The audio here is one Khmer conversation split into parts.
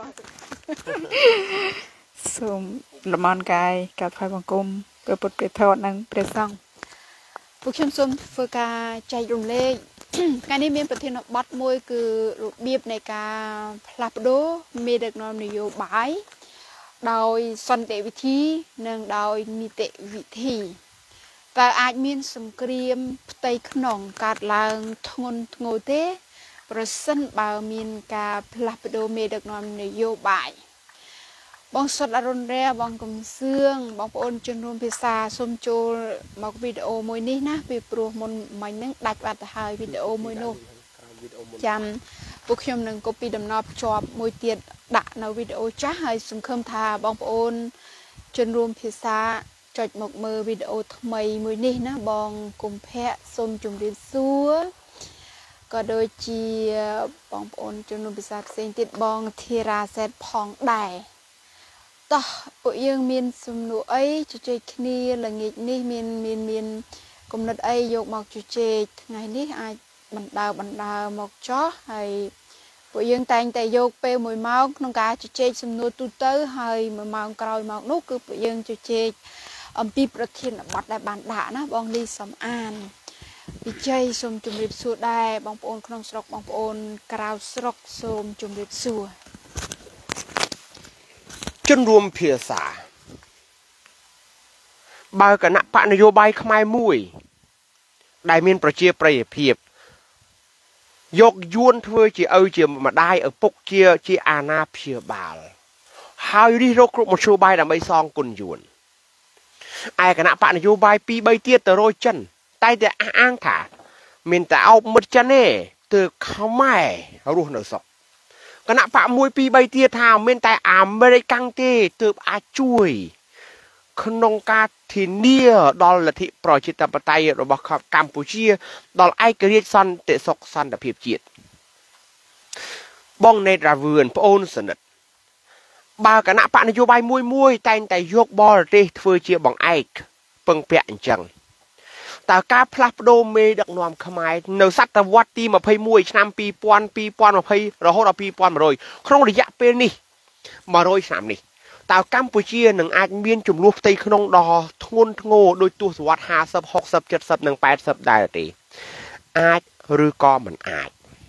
សូមលំអរកាយកាត់ផ្សាយបង្គំព្រះពុទ្ធព្រះធម៌និងព្រះសង្ឃពួកខ្ញុំសូមធ្វើការចែករំលែកថ្ងៃនេះមានប្រធានបទមួយគឺរបៀបនៃការផ្លាស់ប្ដូរមេដឹកនាំនយោបាយដោយសន្តិវិធីនិងដោយនីតិវិធីតើអាចមានសង្គ្រាមផ្ទៃក្នុងកើតឡើងធ្ងន់ធ្ងរទេប្រសិនបើមានការផ្លាស់ប្ដូរមេដឹកនាំនយោបាយបងសុតអរុណរ៉ែបងកំសឿងបងប្អូនជនរួមភាសាសូមចូលមកវីដេអូមួយនេះណាពីព្រោះមុនមិញហ្នឹងដាច់បាត់ទៅហើយវីដេអូមួយនោះចាំពួកខ្ញុំនឹង copy ដំណើរភ្ជាប់មួយទៀតដាក់នៅវីដេអូចាស់ហើយសង្ឃឹមថាបងប្អូនជនរួមភាសាចុចមកមើលវីដេអូថ្មីមួយនេះណាបងកុម្ភៈសូមជម្រាបសួរក៏ដូចជាបងប្អូនជនរួមភាសាផ្សេងទៀតបងធីរ៉ាសេតផងដែរតោះពួកយើងមានសំណួរអីជជែកគ្នាល្ងាចនេះមានគំនិតអីយកមកជជែកថ្ងៃនេះអាចបណ្ដើមកចោះហើយពួកយើងតែងតែយកពេល1ម៉ោងក្នុងការជជែកសំណួរទូទៅហើយ1ម៉ោងក្រោយមកនោះគឺពួកយើងជជែកអំពីប្រធានបទដែលបានដាក់ណាបងលីសំអានវិជ័យសូមជម្រាបសួរដែរបងប្អូនក្នុងស្រុកបងប្អូនក្រៅស្រុកសូមជម្រាបសួរជនរួមភាសាបើគណៈបកនយោបាយខ្មែរមួយដែលមានប្រជាប្រិយភាពយកយួនធ្វើជាឪជាម្ដាយឪពុកជាអាណាព្យាបាលហើយរិះរកគ្រប់មធ្យោបាយដើម្បីសងគុណយួនឯគណៈបកនយោបាយ 2-3 ទៀតទៅរយចិនតែតែអះអាងថាមានតែអោបមិត្តចិនទេទើបខ្មែររស់នៅសុខគណៈបក 1-2-3 ទៀតថាមានតែអាមេរិកកាំងទេទើបអាចជួយក្នុងការធានាដល់លទ្ធិប្រជាធិបតេយ្យរបស់កម្ពុជាដល់ឯករាជ្យសន្តិសុខសន្តិភាពជាតិបងណេតរាវឿនប្អូនសនិទ្ធបើគណៈបកនយោបាយមួយតែងតែយកបរទេសធ្វើជាបង្អែកពឹងពាក់អញ្ចឹងតើការផ្លាស់ប្ដូរមេដឹកនាំខ្មែរនៅសតវត្សទី21ឆ្នាំ2000 2020រហូតដល់2100ក្នុងរយៈពេលនេះ100ឆ្នាំនេះតើកម្ពុជានឹងអាចមានចំនួនផ្ទៃក្នុងដ៏ធ្ងន់ធ្ងរដោយទសវត្ស50 60 70និង80ដែរទេអាចឬក៏មិនអាច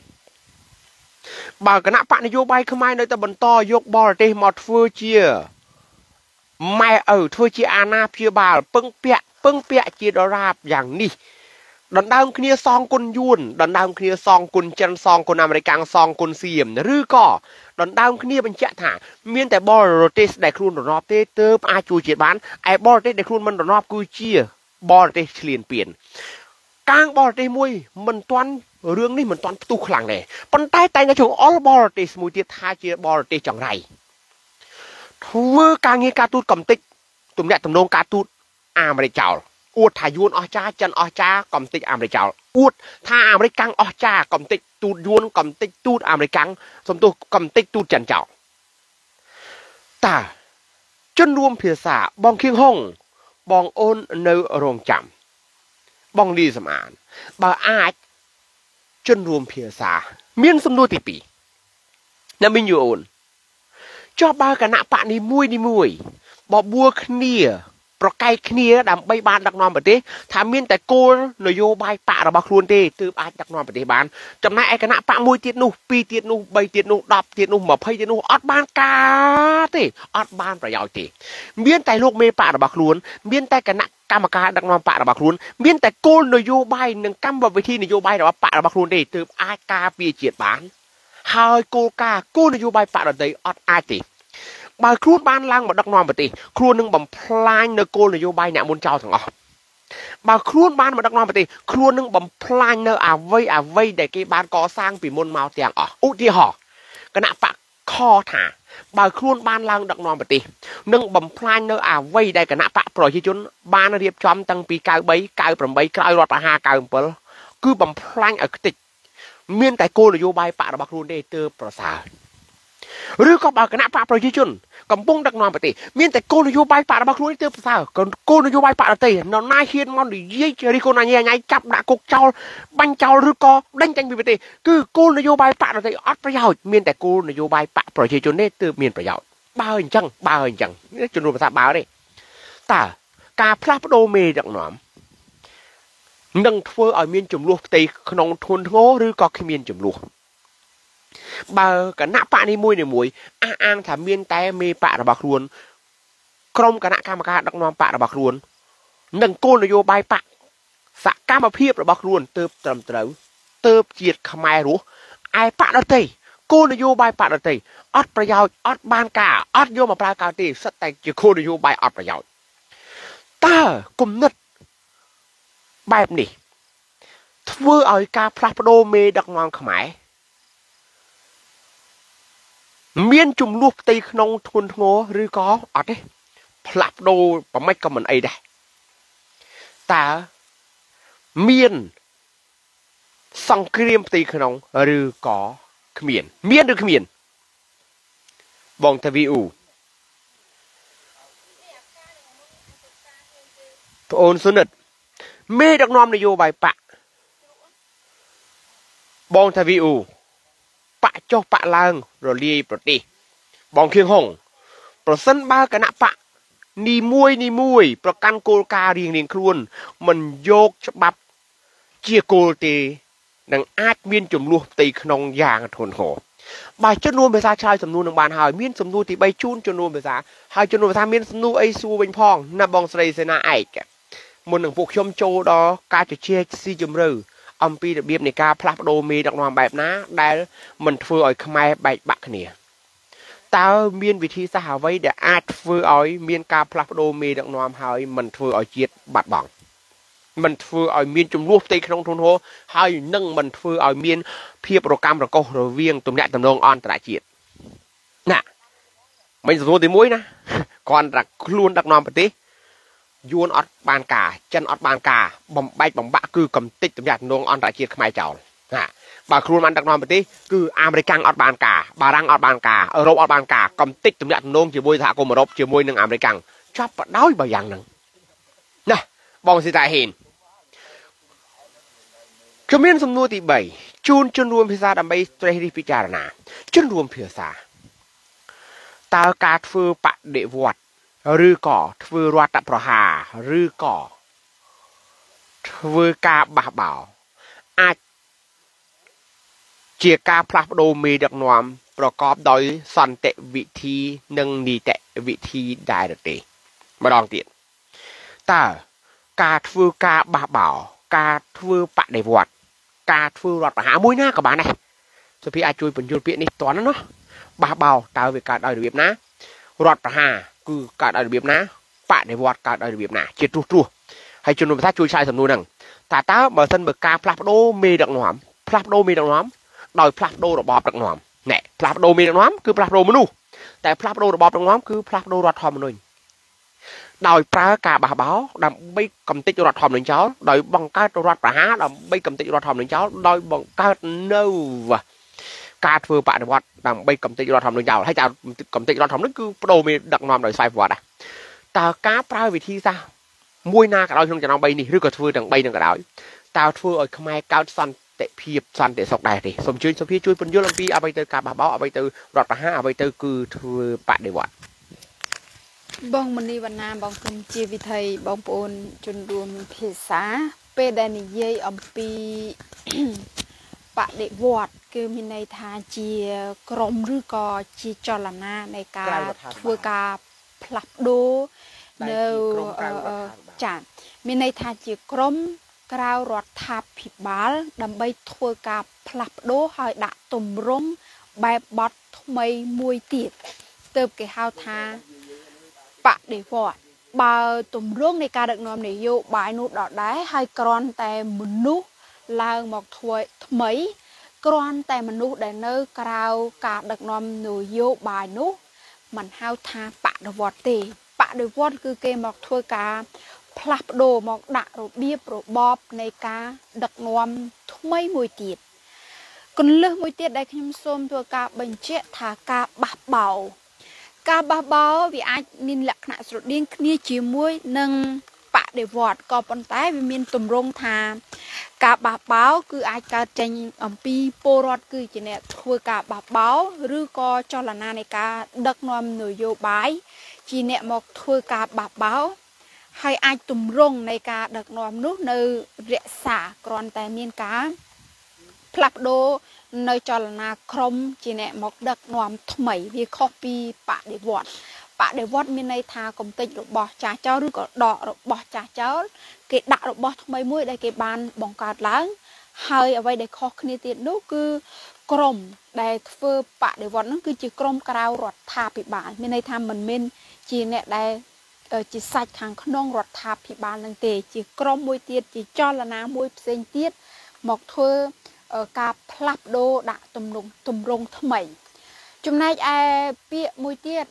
បើគណៈបកនយោបាយខ្មែរនៅតែបន្តយកបរទេសមកធ្វើជាម៉ែឪធ្វើជាអាណាព្យាបាលពឹងពាក់ជាដរាបយ៉ាងនេះដណ្ដើមគ្នាសងគុណយួនដណ្ដើមគ្នាសងគុណចិនសងគុណអាមេរិកសងគុណសៀមឬក៏ដណ្ដើមគ្នាបញ្ជាក់ថាមានតែបរទេសដែលខ្លួនរណបទេទើបអាចជួយជាតិបានឯបរទេសដែលខ្លួនមិនរណបគឺជាបរទេសឈ្លានពានកាងបរទេសមួយមិនទាន់រឿងនេះមិនទាន់ផ្ទុះខ្លាំងដែរប៉ុន្តែតែងតែចងអល់បរទេសមួយទៀតថាជាបរទេសចង្រៃធ្វើការងារការទូតកំតិចទំនាក់ទំនងការទូតអាមេរិកចោលអួតថាយួនអស់ចាចិនអស់ចាកំតិចអាមេរិកចោលអួតថាអាមេរិកកាំងអស់ចាកំតិចទូតយួនកំតិចទូតអាមេរិកកាំងសំទោសកំតិចទូតចិនចោលតើជនរួមភាសាបងខៀងហុងបងអូននៅរងចាំបងលីសំអានបើអាចជនរួមភាសាមានសំណួរទី2ណាមីងយូអូនចុះបើគណៈបកនីមួយបបួលគ្នាប្រកែកគ្នាដើម្បីបានដឹកនាំប្រទេសថាមានតែគោលនយោបាយបករបស់ខ្លួនទេទើបអាចដឹកនាំប្រទេសបានចំណែកឯគណៈបកមួយទៀតនោះ2ទៀតនោះ3ទៀតនោះ10ទៀតនោះ20ទៀតនោះអត់បានការទេអត់បានប្រយោជន៍ទេមានតែលោកមេបករបស់ខ្លួនមានតែគណៈកម្មការដឹកនាំបករបស់ខ្លួនមានតែគោលនយោបាយនិងកម្មវិធីនយោបាយរបស់បករបស់ខ្លួនទេទើបអាចការពារជាតិបានហើយគោលការណ៍គោលនយោបាយបកដទៃអត់អាចទេបើខ្លួនបានឡើងមកដឹកនាំប្រទេសខ្លួននឹងបំផ្លាញនៅគោលនយោបាយអ្នកមុនចោលទាំងអស់បើខ្លួនបានមកដឹកនាំប្រទេសខ្លួននឹងបំផ្លាញនៅអ្វីដែលគេបានកសាងពីមុនមកទាំងអស់ឧទាហរណ៍គណៈបកខថាបើខ្លួនបានឡើងដឹកនាំប្រទេសនឹងបំផ្លាញនៅអ្វីដែលគណៈបកប្រជាជនបានរៀបចំតាំងពី93 98ក្រោយរដ្ឋប្រហារ97គឺបំផ្លាញឲ្យខ្ទេចមានតែគោលនយោបាយបករបស់ខ្លួនទេទើបប្រសើរឬក៏បើគណៈបកប្រជាជនកំពុងដឹកនាំប្រទេសមានតែគោលនយោបាយបករបស់ខ្លួននេះទើបប្រសើរគោលនយោបាយបកដទៃនរណាហ៊ានមកនិយាយរីកូនញ៉ៃចាប់ដាក់គុកចោលបាញ់ចោលឬក៏ដេញចេញពីប្រទេសគឺគោលនយោបាយបកដទៃអត់ប្រយោជន៍មានតែគោលនយោបាយបកប្រជាជននេះទើបមានប្រយោជន៍បើអញ្ចឹងជំនួសភាសាបើទេតើការផ្លាស់ប្ដូរមេដឹកនាំនឹងធ្វើឲ្យមានចំនួនផ្ទៃក្នុងធនធ្ងរឬក៏គ្មានចំនួនបើគណៈបកនីមួយអះអាងថាមានតែមេបករបស់ខ្លួនក្រុមគណៈកម្មការដឹកនាំបករបស់ខ្លួននិងគោលនយោបាយបកសកម្មភាពរបស់ខ្លួនទើបត្រឹមត្រូវទើបជាតិខ្មែររស់ឯបកដទៃគោលនយោបាយបកដទៃអត់ប្រយោជន៍អត់បានការអត់យកមកប្រើការទេសិតតែជាគោលនយោបាយអត់ប្រយោជន៍តើគំនិតបែបនេះធ្វើឲ្យការផ្លាស់ប្ដូរមេដឹកនាំខ្មែរមានចំនួនផ្ទៃក្នុងធ្ងន់ធ្ងរឬក៏អត់ទេផ្លាស់ប្ដូរប្រម៉េចក៏មិនអីដែរតើមានសង្គ្រាមផ្ទៃក្នុងឬក៏គ្មានមានឬគ្មានបងតាវីអ៊ូបងអូនសុនិតមេដឹកនាំនយោបាយបកបងតាវីអ៊ូបកចុះបកឡើងរលាយប្រទេសបងខៀងហុងប្រសិនបើគណៈបកនីមួយប្រកាន់គោលការណ៍រៀងខ្លួនមិនយកច្បាប់ជាគោលទេនឹងអាចមានចំនួនផ្ទៃក្នុងយ៉ាងធ្ងន់ធ្ងរបើចំនួនភាសាឆ្លើយសំណួរនឹងបានហើយមានសំណួរទី3ជូនចំនួនភាសាហើយចំនួនភាសាមានសំណួរអីសួរវិញផងណាបងស្រីសេនាឯកមុននឹងពួកខ្ញុំចូលដល់ការជជែកស៊ីជម្រៅអំពីរបៀបនៃការផ្លាស់ប្ដូរមេដឹកនាំបែបណាដែលមិនធ្វើឲ្យខ្មែរបែកបាក់គ្នាតើមានវិធីសាស្ត្រអ្វីដែលអាចធ្វើឲ្យមានការផ្លាស់ប្ដូរមេដឹកនាំហើយមិនធ្វើឲ្យជាតិបាត់បង់មិនធ្វើឲ្យមានចំនួនផ្ទៃក្នុងធ្ងន់ធ្ងរហើយនឹងមិនធ្វើឲ្យមានភាពរកម្មរកុសរវាងទំនាក់ទំនងអន្តរជាតិណាមិនសំណួរទី1ណាគ្រាន់តែខ្លួនដឹកនាំប្រទេសយួនអត់បានការចិនអត់បានការបំបែកបំបាក់គឺកំទេចទំនាក់ទំនងអន្តរជាតិខ្មែរចោលណាបើខ្លួនបានដឹកនាំប្រទេសគឺអាមេរិកអត់បានការបារាំងអត់បានការអឺរ៉ុបអត់បានការកំទេចទំនាក់ទំនងជាមួយសហគមន៍អឺរ៉ុបជាមួយនឹងអាមេរិកចប់បដោយបើយ៉ាងហ្នឹងណាបងស៊ីតាហ៊ីនជំនាញសំណួរទី3ជូនជនរួមភាសាដើម្បីត្រេះរិះពិចារណាជនរួមភាសាតើការធ្វើបដិវត្តឬក៏ធ្វើរដ្ឋប្រហារឬក៏ធ្វើការបះបោរអាចជាការផ្លាស់ប្ដូរមេដឹកនាំប្រកបដោយសន្តិវិធីនិងនីតិវិធីដែរទេម្ដងទៀតតើការធ្វើការបះបោរការធ្វើបដិវត្តការធ្វើរដ្ឋប្រហារមួយណាក៏បានដែរសុភីអាចជួយបញ្យល់ពាក្យនេះតន់ណាបះបោរតើវាកើតដោយរបៀបណារដ្ឋប្រហារគឺកើតដោយរបៀបណាបដិវត្តកើតដោយរបៀបណាជាទ្រោះហើយជំនុំភាសាជួយឆ្លើយសំណួរហ្នឹងតើបើសិនបើការផ្លាស់ប្ដូរមេដឹកនាំផ្លាស់ប្ដូរមេដឹកនាំដោយផ្លាស់ប្ដូររបបដឹកនាំណែផ្លាស់ប្ដូរមេដឹកនាំគឺផ្លាស់ប្ដូរមនុស្សតែផ្លាស់ប្ដូររបបដឹកនាំគឺផ្លាស់ប្ដូររដ្ឋធម្មនុញ្ញដោយប្រើការបះបោរដើម្បីកំទេចរដ្ឋធម្មនុញ្ញចោលដោយបង្កើតរដ្ឋប្រហារដើម្បីកំទេចរដ្ឋធម្មនុញ្ញចោលដោយបង្កើតនៅការធ្វើបដិវត្តដើម្បីកំទេចរដ្ឋធម្មនុញ្ញចោលហើយតើកំទេចរដ្ឋធម្មនុញ្ញគឺបដូរមេដឹកនាំដោយស្វ័យប្រវត្តិតើការប្រើវិធីសាស្ត្រមួយណាក៏ដោយក្នុងចំណោម3នេះឬក៏ធ្វើទាំង3នឹងក៏ដោយតើធ្វើឲ្យខ្មែរកើតសន្តិភាពសន្តិសុខដែរទេសូមជួយសុភាជួយពន្យល់អំពីអ្វីទៅការបះបោរអ្វីទៅរដ្ឋប្រហារអ្វីទៅគឺធ្វើបដិវត្តបងមនីវណ្ណាបងគុំជាវិធីបងប្អូនជនរួមភាសាពេលដែលនិយាយអំពីបដិវត្តគឺមានន័យថាជាក្រុមឬក៏ជាចលនានៃការធ្វើការផ្លាស់ប្ដូរនៅចាមានន័យថាជាក្រុមក្រៅរដ្ឋាភិបាលដើម្បីធ្វើការផ្លាស់ប្ដូរហើយដាក់ទម្រង់បែបបទថ្មីមួយទៀតទើបគេហៅថាបដិវត្តបើទម្រង់នៃការដឹកនាំនយោបាយនោះដដែលហើយគ្រាន់តែមនុស្សឡើងមកធ្វើថ្មីគ្រាន់តែមនុស្សដែលនៅក្រៅការដឹកនាំនយោបាយនោះមិនហៅថាបដិវត្តទេបដិវត្តគឺគេមកធ្វើការផ្លាស់ប្ដូរមកដាក់របៀបរបបនៃការដឹកនាំថ្មីមួយទៀតគន្លឹះមួយទៀតដែលខ្ញុំសូមធ្វើការបញ្ជាក់ថាការបះបោរការបះបោរវាអាចមានលក្ខណៈស្រដៀងគ្នាជាមួយនឹងបដិវត្តក៏ប៉ុន្តែវាមានទម្រង់ថាការបះបោរគឺអាចកើតចេញអំពីពលរដ្ឋគឺជាអ្នកធ្វើការបះបោរឬក៏ចលនានៃការដឹកនាំនយោបាយជាអ្នកមកធ្វើការបះបោរហើយអាចទម្រង់នៃការដឹកនាំនោះនៅរក្សាគ្រាន់តែមានការផ្លាស់ប្ដូរនៅចលនាក្រុមជាអ្នកមកដឹកនាំថ្មីវាខុសពីបដិវត្តមានន័យថាកំតិចរបស់ចាស់ចោលឬក៏ដករបស់ចាស់ចោលគេដាក់របស់ថ្មីមួយដែលគេបានបង្កើតឡើងហើយអ្វីដែលខុសគ្នាទៀតនោះគឺក្រុមដែលធ្វើបដិវត្តនោះគឺជាក្រុមក្រៅរដ្ឋាភិបាលមានន័យថាមិនមែនជាអ្នកដែលជាសាច់ខាងក្នុងរដ្ឋាភិបាលនឹងទេជាក្រុមមួយទៀតជាចលនាមួយផ្សេងទៀតមកធ្វើការផ្លាស់ប្ដូរដាក់ទម្រង់ថ្មីចំណែកឯពាក្យមួយទៀត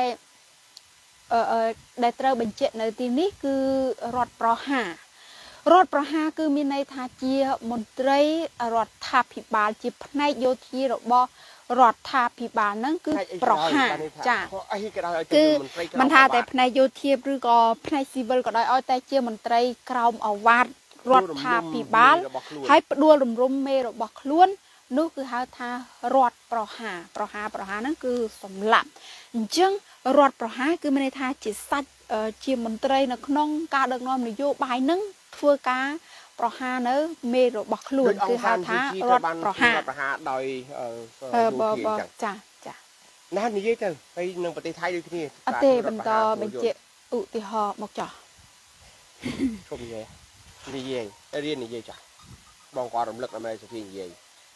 ដែលត្រូវបញ្ជាក់នៅទីនេះគឺរដ្ឋប្រហារគឺមានន័យថាជាមន្ត្រីរដ្ឋាភិបាលជាផ្នែកយោធារបស់រដ្ឋាភិបាលហ្នឹងគឺប្រហារចាគឺមិនថាតែផ្នែកយោធាឬក៏ផ្នែកស៊ីវិលក៏ដោយឲ្យតែជាមន្ត្រីក្រោមអាវ៉ាត់រដ្ឋាភិបាលហើយផ្ដួលរំលំមេរបស់ខ្លួននោះគឺហៅថារដ្ឋប្រហារហ្នឹងគឺសម្លាប់អញ្ចឹងរដ្ឋប្រហារគឺមានន័យថាជាសាច់ជាមន្ត្រីនៅក្នុងការដឹកនាំនយោបាយនឹងធ្វើការប្រហារនៅមេរបស់ខ្លួនគឺហៅថារដ្ឋប្រហារដោយចាណានិយាយទៅហើយនឹងប្រទេសថៃដូចគ្នាអត់ទេបន្តបញ្ជាក់ឧទាហរណ៍មកចោះជុំនិយាយរៀននិយាយចាស់បងគាត់រំលឹកដល់ម៉ែសុភីនិយាយ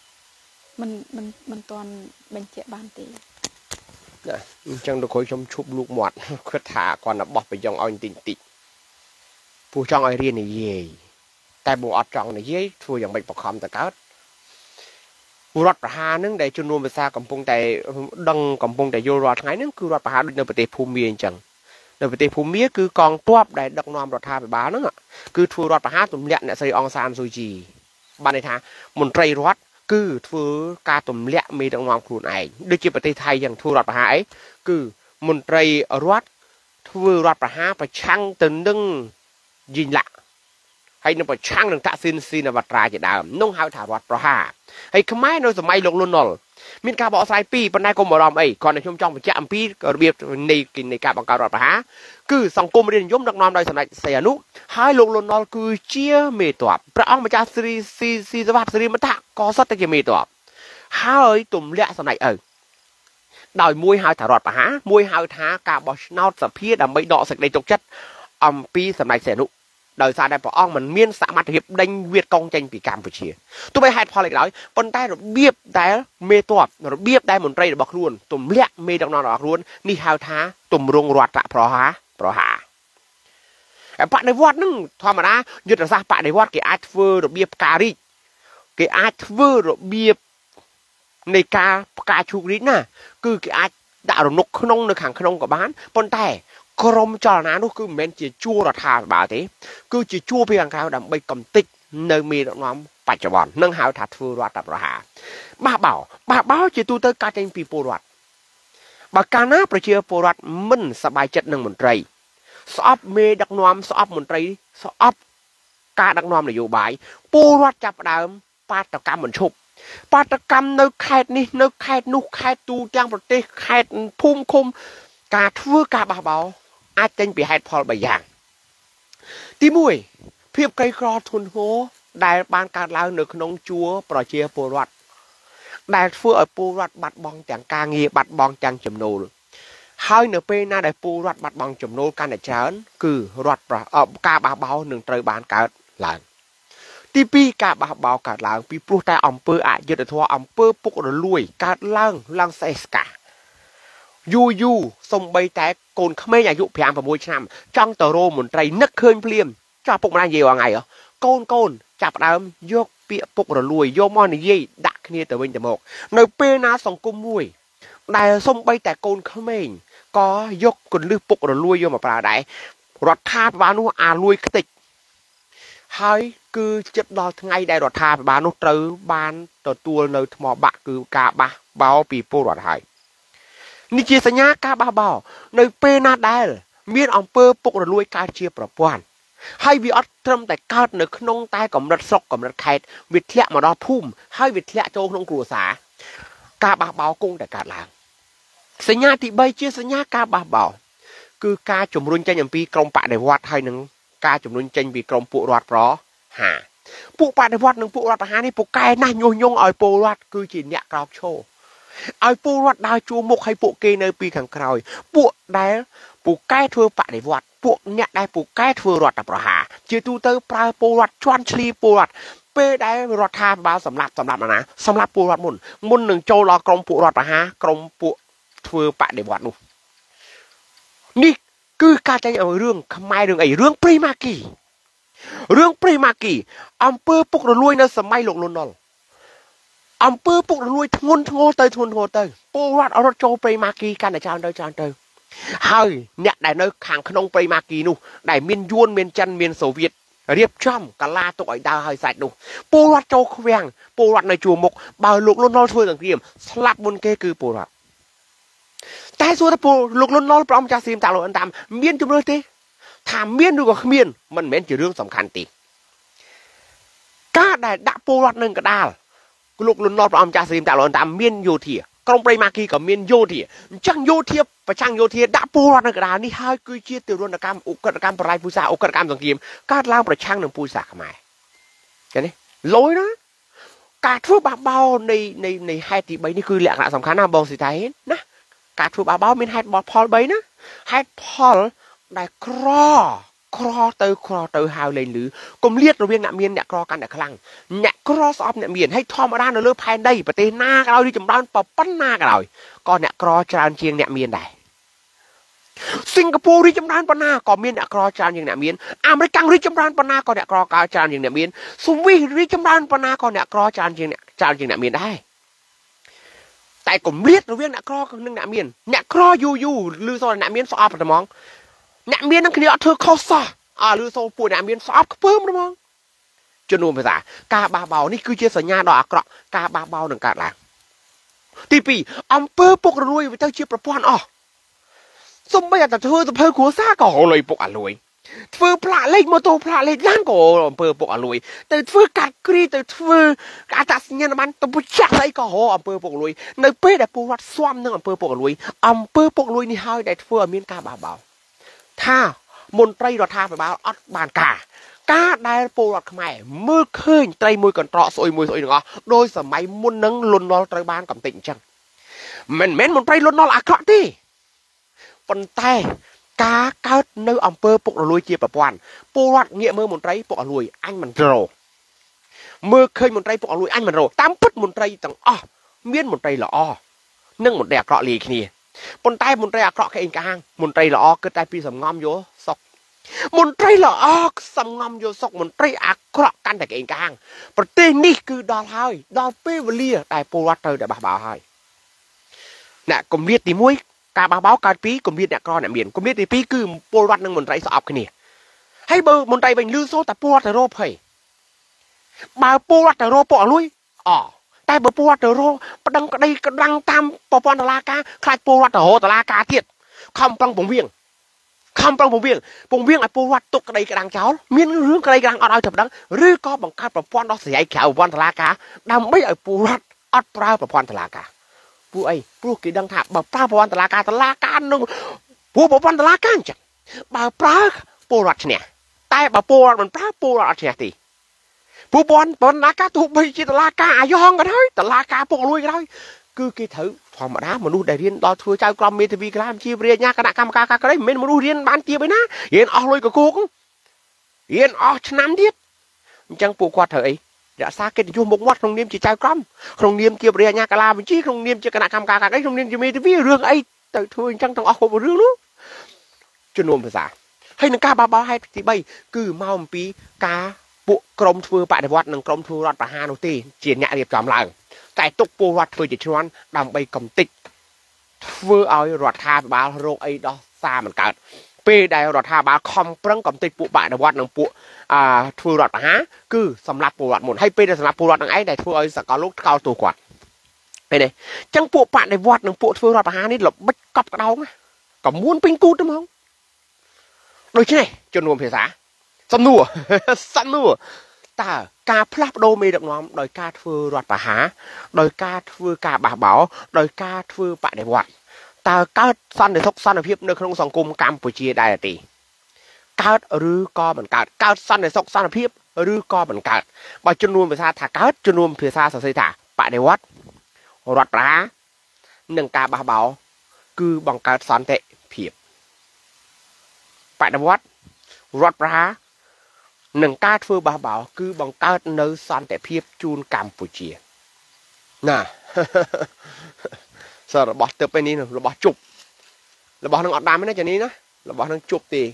មិនទាន់បញ្ជាក់បានទេអញ្ចឹងលោកគ្រូខ្ញុំឈប់លូកមាត់គាត់ថាគាត់ទៅបោះប្រយ៉ងឲ្យបន្តិចពូចង់ឲ្យរៀននិយាយតែបើអត់ចង់និយាយធ្វើយ៉ាងម៉េចបខំទៅកើតរដ្ឋប្រហារនឹងដែលជំនួសភាសាកំពុងតែយល់រាល់ថ្ងៃហ្នឹងគឺរដ្ឋប្រហារដូចនៅប្រទេសភូមាអញ្ចឹងនៅប្រទេសភូមាគឺកងទ័ពដែលដឹកនាំរដ្ឋាភិបាលហ្នឹងគឺធ្វើរដ្ឋប្រហារទម្លាក់អ្នកស្រីអង្សានស៊ូជីបានន័យថាមន្ត្រីរដ្ឋគឺធ្វើការទម្លាក់មេដឹកនាំខ្លួនឯងដូចជាប្រទេសថៃយ៉ាងធ្វើរដ្ឋប្រហារអីគឺមន្ត្រីរដ្ឋធ្វើរដ្ឋប្រហារប្រឆាំងទៅនឹងយីងឡាក់ហើយនឹងប្រឆាំងនឹងតាក់ស៊ីនស៊ីនវត្រាជាដើមនោះហៅថារដ្ឋប្រហារហើយខ្មែរនៅសម័យលោកលន់នល់មានការបកស្រាយពីរប៉ុន្តែកុំបារម្ភអីគ្រាន់តែខ្ញុំចង់បញ្ជាក់អំពីរបៀបនៃការបង្កើតរដ្ឋប្រហារគឺសង្គមរាស្ត្រនិយមដឹកនាំដោយសម្ដេចសីហនុហើយលោកលន់នល់គឺជាមេទ័ពព្រះអង្គម្ចាស់ស្រីស៊ីសវត្តសិរីមន្តៈក៏សុទ្ធតែជាមេទ័ពហើយទម្លាក់សម្ដេចឪដោយមួយហៅថារដ្ឋប្រហារមួយហៅថាការបោះឆ្នោតសភាដើម្បីដកសេចក្តីទុកចិត្តអំពីសម្ដេចសីហនុដោយសារតែព្រះអង្គមិនមានសមត្ថភាពដេញវាកុងចេញពីកម្ពុជាទោះបីហេតុផលអីក៏ដោយប៉ុន្តែរបៀបដែលមេទ័ពរបៀបដែលមន្ត្រីរបស់ខ្លួនទម្លាក់មេដឹកនាំរបស់ខ្លួននេះហៅថាទម្រង់រដ្ឋប្រហារបដិវត្តនឹងធម្មតាយុទ្ធសាស្ត្របដិវត្តគេអាចធ្វើរបៀបផ្ការីកគេអាចធ្វើរបៀបនៃការផ្កាឈូករីកណាគឺគេអាចដាក់រនុកក្នុងនៅខាងក្នុងក៏បានប៉ុន្តែក្រុមចលនានោះគឺមិនមែនជាជួររដ្ឋាភិបាលទេគឺជាជួរពីខាងក្រៅដើម្បីកំទេចនៅមេដឹកនាំបច្ចុប្បន្ននឹងហៅថាធ្វើរដ្ឋប្រហារបះបោជាទូទៅកើតចេញពីពលរដ្ឋបើកាលណាប្រជាពលរដ្ឋមិនសប្បាយចិត្តនឹងមន្ត្រីស្អប់មេដឹកនាំស្អប់មន្ត្រីស្អប់ការដឹកនាំនយោបាយពលរដ្ឋចាប់ផ្ដើមបាតកម្មមិនឈប់បាតកម្មនៅខេត្តនេះនៅខេត្តនោះខេត្តទូទាំងប្រទេសខេត្តភូមិឃុំការធ្វើការបះបោរអាចចេញពីហេតុផល3យ៉ាងទី1ភាពក្រីក្រធ្ងន់ធ្ងរដែលបានកើតឡើងនៅក្នុងជួរប្រជាពលរដ្ឋដែលធ្វើឲ្យពលរដ្ឋបាត់បង់ទាំងការងារបាត់បង់ទាំងចំណូលហើយនៅពេលណាដែលពលរដ្ឋបាត់បង់ចំណូលកាន់តែច្រើនគឺការបះបោរនឹងត្រូវបានកើតឡើងទី2ការបះបោរកើតឡើងពីព្រោះតែអំពើអយុត្តិធម៌អំពើពុករលួយកើតឡើងសេសកាយូសំបីតែកូនក្មេងអាយុ 5-6 ឆ្នាំចង់ទៅរោមន្ត្រីនឹកឃើញភ្លាមចាស់ពុកម្ដាយនិយាយថ្ងៃកូនចាប់ផ្ដើមយកពាក្យពុករលួយយកមកនិយាយដាក់គ្នាទៅវិញទៅមកនៅពេលណាសង្គមមួយដែលសំបីតែកូនក្មេងក៏យកគន្លឹះពុករលួយយកមកប្រើដែររដ្ឋាភិបាលនោះអាលួយខ្ទេចហើយគឺចិត្តដល់ថ្ងៃដែលរដ្ឋាភិបាលនោះត្រូវបានទទួលនៅថ្មបាក់គឺការបះបោរពីពលរដ្ឋហើយนี่ជាសញ្ញាការបះបោរនៅពេលណាដែលមានអំពើពុករលួយកើតជាប្រព័ន្ធហើយវាអត់ត្រឹមតែកើតនៅក្នុងតែកម្រិតស្រុកកម្រិតខេត្តវាធ្លាក់មកដល់ភូមិហើយវាធ្លាក់ចូលក្នុងគ្រួសារការបះបោរគង់តែកើតឡើងសញ្ញាទី3ជាសញ្ញាការបះបោរគឺការជំរុញចេញអំពីក្រមបដិវត្តហើយនឹងការជំរុញចេញពីក្រមពួករដ្ឋប្រហារពួកបដិវត្តនិងពួករដ្ឋប្រហារនេះពូកែណាស់ញុះញង់ឲ្យពលរដ្ឋគឺជាអ្នកក្រោកឈរឲ្យពលរដ្ឋដើរជួរមុខឲ្យពួកគេនៅពីខាងក្រោយពួកដែលពូកែធ្វើបដិវត្តពួកអ្នកដែលពូកែធ្វើរដ្ឋប្រហារជាទូទៅប្រើពលរដ្ឋជន់ឈ្លីពលរដ្ឋពេលដែលរដ្ឋាភិបាលសម្លាប់ណាសម្លាប់ពលរដ្ឋមុននឹងចូលដល់ក្រមពួករដ្ឋប្រហារក្រមពួកធ្វើបដិវត្តនោះនេះគឺការចេញឲ្យរឿងខ្មែររឿងអីរឿងព្រីម៉ាគីអំពើពុករលួយនៅសម័យលោកលន់នល់អំពើពុករលួយធ្ងន់ធ្ងរទៅពលរដ្ឋរត់ចូលព្រីម៉ាគីកាន់តែច្រើនទៅហើយអ្នកដែលនៅខាងក្នុងព្រីម៉ាគីនោះដែលមានយួនមានចិនមានសូវៀតរៀបចំកាឡាទុកឲ្យដើរឲ្យសាច់នោះពលរដ្ឋចូលឃ្វាំងពលរដ្ឋនៅជួរមុខបើលោកលន់នល់ធ្វើសង្គ្រាមស្លាប់មុនគេគឺពលរដ្ឋតែសួរថាលោកលន់នល់ព្រះអង្គម្ចាស់សៀមតាលោកអិនតាមមានជំរឿនទេថាមានឬក៏គ្មានមិនមែនជារឿងសំខាន់ទេការដែលដាក់ពលរដ្ឋនឹងកដាលលោកលន់នល់ព្រះអង្គម្ចាស់សៀមតាលោកអិនតាមមានយោធាក្រុមព្រៃម៉ាគីក៏មានយោធាអញ្ចឹងយោធាប្រចាំងយោធាដាក់ពលរដ្ឋនៅកដាលនេះហើយគឺជាទរណកម្មឧក្រិដ្ឋកម្មបរាយពូជសាសឧក្រិដ្ឋកម្មសង្គ្រាមកើតឡើងប្រឆាំងនឹងពូជសាសខ្មែរឃើញទេលយណាការធ្វើបះបោរនៃហេតុទី3នេះគឺលក្ខណៈសំខាន់ណាស់បងស៊ីតាណាការធ្វើបះបោរមានហេតុផល3ណាហេតុផលដែលក្រទៅហៅលេងលឺកុំលៀតរវាងអ្នកមានអ្នកក្រកាន់តែខ្លាំងអ្នកក្រស្អប់អ្នកមានហើយធម្មតានៅលើផែនដីប្រទេសណាក៏ដោយរីចម្រើនប៉ុណ្ណាក៏ដោយក៏អ្នកក្រច្រើនជាងអ្នកមានដែរសិង្ហបុរីរីចម្រើនប៉ុណ្ណាក៏មានអ្នកក្រច្រើនជាងអ្នកមានអាមេរិករីចម្រើនប៉ុណ្ណាក៏អ្នកក្រកើច្រើនជាងអ្នកមានស៊ូវីសរីចម្រើនប៉ុណ្ណាក៏អ្នកក្រច្រើនជាងអ្នកមានដែរតែកុំលៀតរវាងអ្នកក្រនិងអ្នកមានអ្នកក្រយូរឮសូរអ្នកមានស្អប់តែហ្មងអ្នកមាននឹងគ្នាអត់ធ្វើខុសសោះឮសូរពួកអ្នកមានស្អប់ខ្ពើមហ្មងជំនុំភាសាការបះបោរនេះគឺជាសញ្ញាដ៏អាក្រក់ការបះបោរនឹងកើតឡើងទី2អំពើពុករលួយទៅជាប្រព័ន្ធអស់សំបីតែធ្វើសភៅគ្រួសារក៏រលួយពុកអាលួយធ្វើផ្លាកលេខម៉ូតូផ្លាកលេខឡានក៏អំពើពុកអាលួយទៅធ្វើកាត់គ្រីទៅធ្វើអត្តសញ្ញាណប័ណ្ណទៅពុចាក់ស្អីក៏អំពើពុកអាលួយនៅពេលដែលពលរដ្ឋស្វាមនឹងអំពើពុកអាលួយនេះហើយដែលធ្វើឲ្យមានការបះបោរថាមន្ត្រីរដ្ឋាភិបាលអត់បានការដែលពលរដ្ឋខ្មែរមើលឃើញត្រីមួយកន្ត្រកស្អុយទាំងអស់ដោយសម័យមុននឹងលន់នល់ត្រូវបានកំទេចអញ្ចឹងមិនមែនមន្ត្រីលន់នល់អាក្រក់ទេប៉ុន្តែការកើតនៅអំពើពុករលួយជាប្រព័ន្ធពលរដ្ឋងាកមើលមន្ត្រីពុករលួយអញមិនរោមើលឃើញមន្ត្រីពុករលួយអញមិនរោតាមពិតមន្ត្រីទាំងអស់មានមន្ត្រីល្អនិងមន្ត្រីអាក្រក់លាយគ្នាប៉ុន្តែមន្ត្រីអាក្រក់គេអេងកាងមន្ត្រីល្អគិតតែពីសំងំយកសុកមន្ត្រីល្អសំងំយកសុកមន្ត្រីអាក្រក់កាន់តែគេអេងកាងប្រទេសនេះគឺដល់ហើយដល់ពេលវេលាដែលពលរដ្ឋត្រូវតែបះបោរហើយអ្នកគម្លាតទី1ការបះបោរកើតពីគម្លាតអ្នកក្រអ្នកមានគម្លាតទី2គឺពលរដ្ឋនិងមន្ត្រីស្អប់គ្នាហើយបើមន្ត្រីវិញលឺសូរតែពលរដ្ឋទៅរកភ័យបើពលរដ្ឋទៅរកពុកអលួយតែបើពលរដ្ឋទៅរកប្តឹងក្តីក្តាំងតាមប្រព័ន្ធតុលាការខ្លាចពលរដ្ឋទៅរកតុលាការទៀតខំប្រឹងពងវៀងឲ្យពលរដ្ឋទុកក្តីក្តាំងចោលមានរឿងក្តីក្តាំងអត់ឲ្យទៅប្តឹងឬក៏បង្កើតប្រព័ន្ធដោះស្រាយក្រៅប្រព័ន្ធតុលាការដើម្បីឲ្យពលរដ្ឋអត់ប្រើប្រព័ន្ធតុលាការពួកអីព្រោះគេដឹងថាបើប្រើប្រព័ន្ធតុលាការនឹងព្រោះប្រព័ន្ធតុលាការអញ្ចឹងបើប្រើពលរដ្ឋឈ្នះតែបើពលរដ្ឋមិនប្រើពលរដ្ឋអត់ឈ្នះទេពួកបណ្ណាការទោះបីជាតុលាការអាយ៉ងក៏ដោយតុលាការពុករលួយក៏ដោយគឺគេត្រូវធម្មតាមនុស្សដែលរៀនដល់ធ្វើចៅក្រមមេធាវីក្រាមជាវិរិញ្ញាគណៈកម្មការការក្តីមិនមែនមនុស្សរៀនបានទាបឯណារៀនអស់លុយកគោករៀនអស់ឆ្នាំទៀតអញ្ចឹងពួកគាត់ត្រូវអីរក្សាកិត្តិយសមុខមាត់ក្នុងនាមជាចៅក្រមក្នុងនាមជាវិរិញ្ញាកាលាបញ្ជីក្នុងនាមជាគណៈកម្មការការក្តីក្នុងនាមជាមេធាវីរឿងអីទៅធ្វើអញ្ចឹងទាំងអស់គ្រប់រឿងនោះជំនុំភាសាហើយនឹងការបះបោរហេតុទី3គឺមកអំពីការពួកក្រុមធ្វើបដិវត្តនិងក្រុមធ្វើរដ្ឋប្រហារនោះទេជាអ្នករៀបចំឡើងតែទុកពលរដ្ឋធ្វើជាជ្រាន់ដើម្បីកំទេចធ្វើឲ្យរដ្ឋាភិបាលរោគអីដោះសារមិនកើតពេលដែលរដ្ឋាភិបាលខំប្រឹងកំទេចពួកបដិវត្តនិងពួកធ្វើរដ្ឋប្រហារគឺសម្រាប់ពលរដ្ឋមុនហើយពេលដែលសម្រាប់ពលរដ្ឋនឹងឯងដែលធ្វើឲ្យសកលលោកថ្កោលទោសគាត់ đây này chẳng bộ bạn này vọt đừng bộ thưa loạt hà này là bách cọp cái đâu mà còn muốn pin cút đúng không đôi chứ này cho nuông phía xã săn nua săn nua ta ca plap đô mê được nóm đòi ca thưa loạt hà đòi ca thưa ca bà bảo đòi ca thưa bạn này vọt ta ca săn để thóc săn ở phía nơi không sòng cung Campuchia đại tỷ cao rư co bằng cao săn để thóc săn ở phía rư co bằng cao bao cho nuông phía xã thả cao cho nuông phía xã sẽ xây thả bạn này vọtรถร้าหนึ่งกาบาเบาคือบังการสอนเตะเพียบไปนวัดรถร้าหนึ่งกาฟือบาเบาคือบังการเนื้อสอนเตะเพียบจูนกัมพูชีน่ะสระบอเติบไปนี้หนึ่งระบอจุบระบอหนึ่งอดดามไม่น่าจะนี้นะระบอหนึ่งจุบตี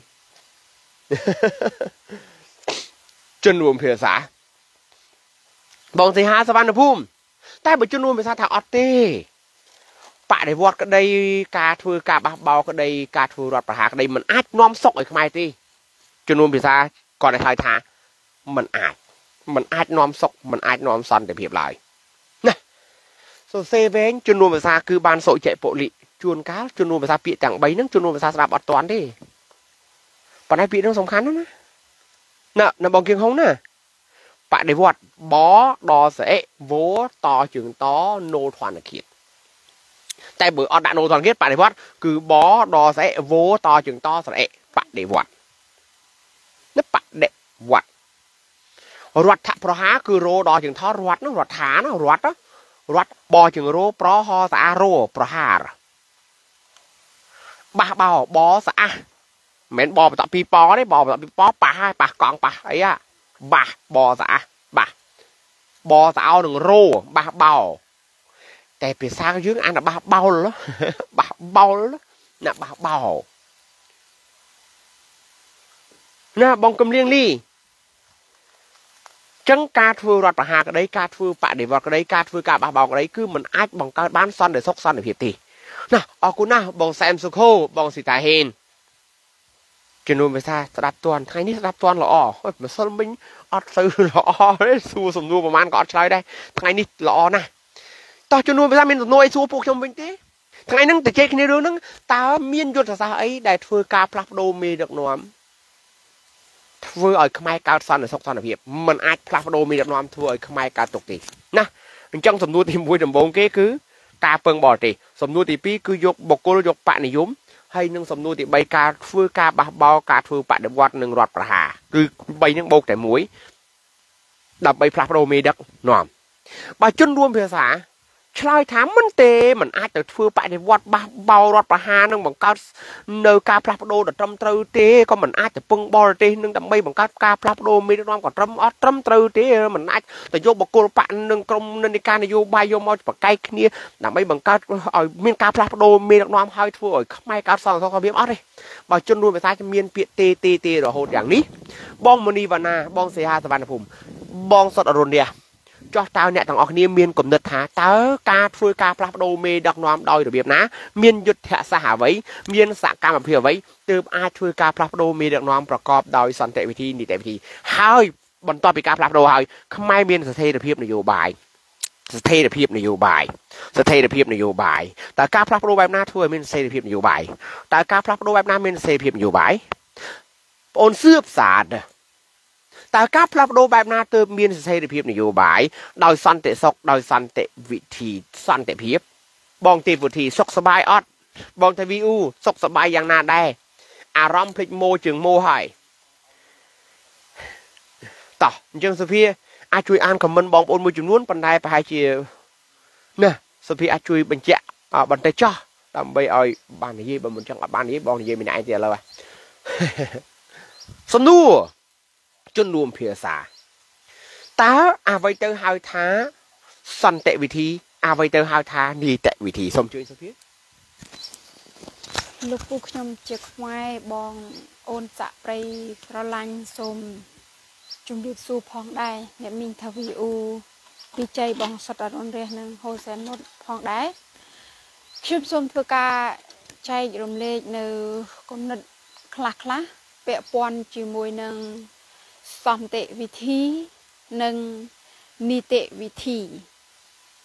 จนรวมเพียสาบองสีหาสวรรค์ภูมิแต่บจุนนูนเป็นสถานออตเต้ปะในวอดก็ได้กาทัวกาบาเบาก็ได้กาทัวรอดประหารก็ได้มันอาจน้อมซอกไอ้ขมายตีจุนนูนเป็นสาก่อนในทายท้ามันอาจน้อมซอกมันอาจน้อมซันแต่เพียบลายนะโซเซเวนจุนนูนเป็นสาคือบานโซเจโปลิจวนก้าจุนนูนเป็นสาปีต่างใบนั่งจุนนูนเป็นสาสลับอัดตอนดิปะในปีนั่งสำคัญนะน่ะบองเกียงหงน่ะปะในวอดบอดอเสะโวต่อจึงต่อโนทวานเขียดแต่เบอร์อดโนทวานเขียดปะในวอดคือบอดอเสะโวต่อจึงต่อเสะปะในวอดนั่นปะเดวอดรัฐพระหาคือโรดอจึงท่อรัฐนั่งรัฐานะรัฐบอจึงโรปรหอสาโรปรหารบาเบาบอสะเหม็นบอต่อปีปอได้บอต่อปีปอปะให้ปะกองปะไอ้อะบาบอสะบาบอสะเอาหนึ่งโรบาเบาแต่เปียซ่าก็ยืงอันน่ะบาเบาแล้วบาเบาแล้วน่ะบาเบาน่ะบองกำเลียงลี่จังการทัวร์รถประหารก็ได้การทัวร์ปะเดี๋ยวก็ได้การทัวร์การบาเบาก็ได้คือมันอาจบองการบ้านซ่อนเดี๋ยวซกซ่อนเดี๋ยวเพียตีน่ะออกูน่ะบองแซมสุโคบองสิตาเฮนจนูนไปซาสดับตัวไทยนี่สดับตัวหล่อมันสมิงอัดซื้อหล่อได้สู้สมดูประมาณก็อัดใช้ได้ไทยนี่หล่อนะต่อจนูนไปซาเป็นตัวน้อยสู้พวกชมเป็นที่ไทยนั่งแต่เจ๊ในเรื่องนั้นตาเมียนยุทธศาสตร์ไอ้ได้ทัวร์การพลับโดมีดักนวมทัวร์ไอ้ขมายการซันในซอกซันเพียบมันอาจพลับโดมีดักนวมทัวร์ไอ้ขมายการตกตีนะจังสมดูทีมบุยจำบงเก้คือการเปิงบ่อตีสมดูตีปีคือยกบกโกลยกปะนิยมให้นึ่งสมนูติใบกาฟือกาบาเบากาฟือปะเดวัดหนึ่งรอดประหาคือใบยังโบกแต่หมวยดับใบพลับโรมีดักหน่อมใบจนรวมภาษาชายถามมันเตมันอาจจะฟือปะเดวัดบาเบารอดประหานึ่งบังกาเนกาพลับโดดับตรมตรเตก็มันอาจจะปึงบอลเตนึ่งดับใบบังกาพลับโดมีดักหน่อมก่อนตรมอัดตรมตรเตมันอาจแต่โยบกโกลปะหนึ่งกรมในการนโยบายโยมอจะปะไกลเนี้ยดับใบบังกามีการพลับโดมีดักหน่อมให้ทัวร์ขมายการสอนเขาเบี้ยอะไรบางจนรวมไปซ้ายจะเมียนเปียเตหรอโหดอย่างนี้บองมณีวานาบองเสียหาสวรรณภูมิบองสดอรุณเดียจอดเตาเนี่ยต่างออกนี้เมียนกลมเนื้อหาเตาการฟื้นการพลับโดเมดักนอมดอยระเบียบนะเมียนยุทธสหไว้เมียนสการแบบเผื่อไว้เติมอาช่วยการพลับโดเมดักนอมประกอบโดยสันติวิธีนิติวิธีให้บรรทอนปีการพลับโดให้ขมายเมียนสเตอร์เพียบนโยบายสเตอร์เพียบนโยบายสเตอร์เพียบนโยบายแต่การพลับโดแบบหน้าถ้วยเมียนสเตอร์เพียบนโยบายแต่การพลับโดแบบหน้าเมียนสเตอร์เพียบนโยบายโอนเสื้อสาดแต่การพลับโดแบบนาเติมเมียนเสรีภาพนโยบายโดยสันติสุขโดยสันติวิธีสันติภาพบองตีวิธีสุขสบายอดบองทวีอูสุขสบายอย่างนาได้อารมณ์พลิกโมจึงโมหายต่อจังสเปียอาช่วยอ่านคอมเมนต์บองโอนมือจุนวนปันไดไปให้เชียเนี่ยสเปียอาช่วยบัญชีบันเตจ่อทำไปเอาบ้านนี้บ้านมันจังบ้านนี้บองนี้ไม่ไหนเดียวเลยสนุกจนรวมเพียสาตาอาไวเตอร์ฮาวท้าสันเตวิธีอาไวเตอร์ฮาวท้านีเตวิธีสมจุยสเปียลูกปุ๊กยมเจ็กไม้บองโอนจะไประลังสมจุ่มดิบสู้พองได้เนี่ยมิงทวีอูปีใจบองสตาร์อนเรียนหนึ่งโฮเซนนดพองได้ชุบสมเพื่อการใจรวมเลขในกำหนดคลักละเปะปอนจีมวยหนึ่งสันติวิธีหนึ่งนิติวิธี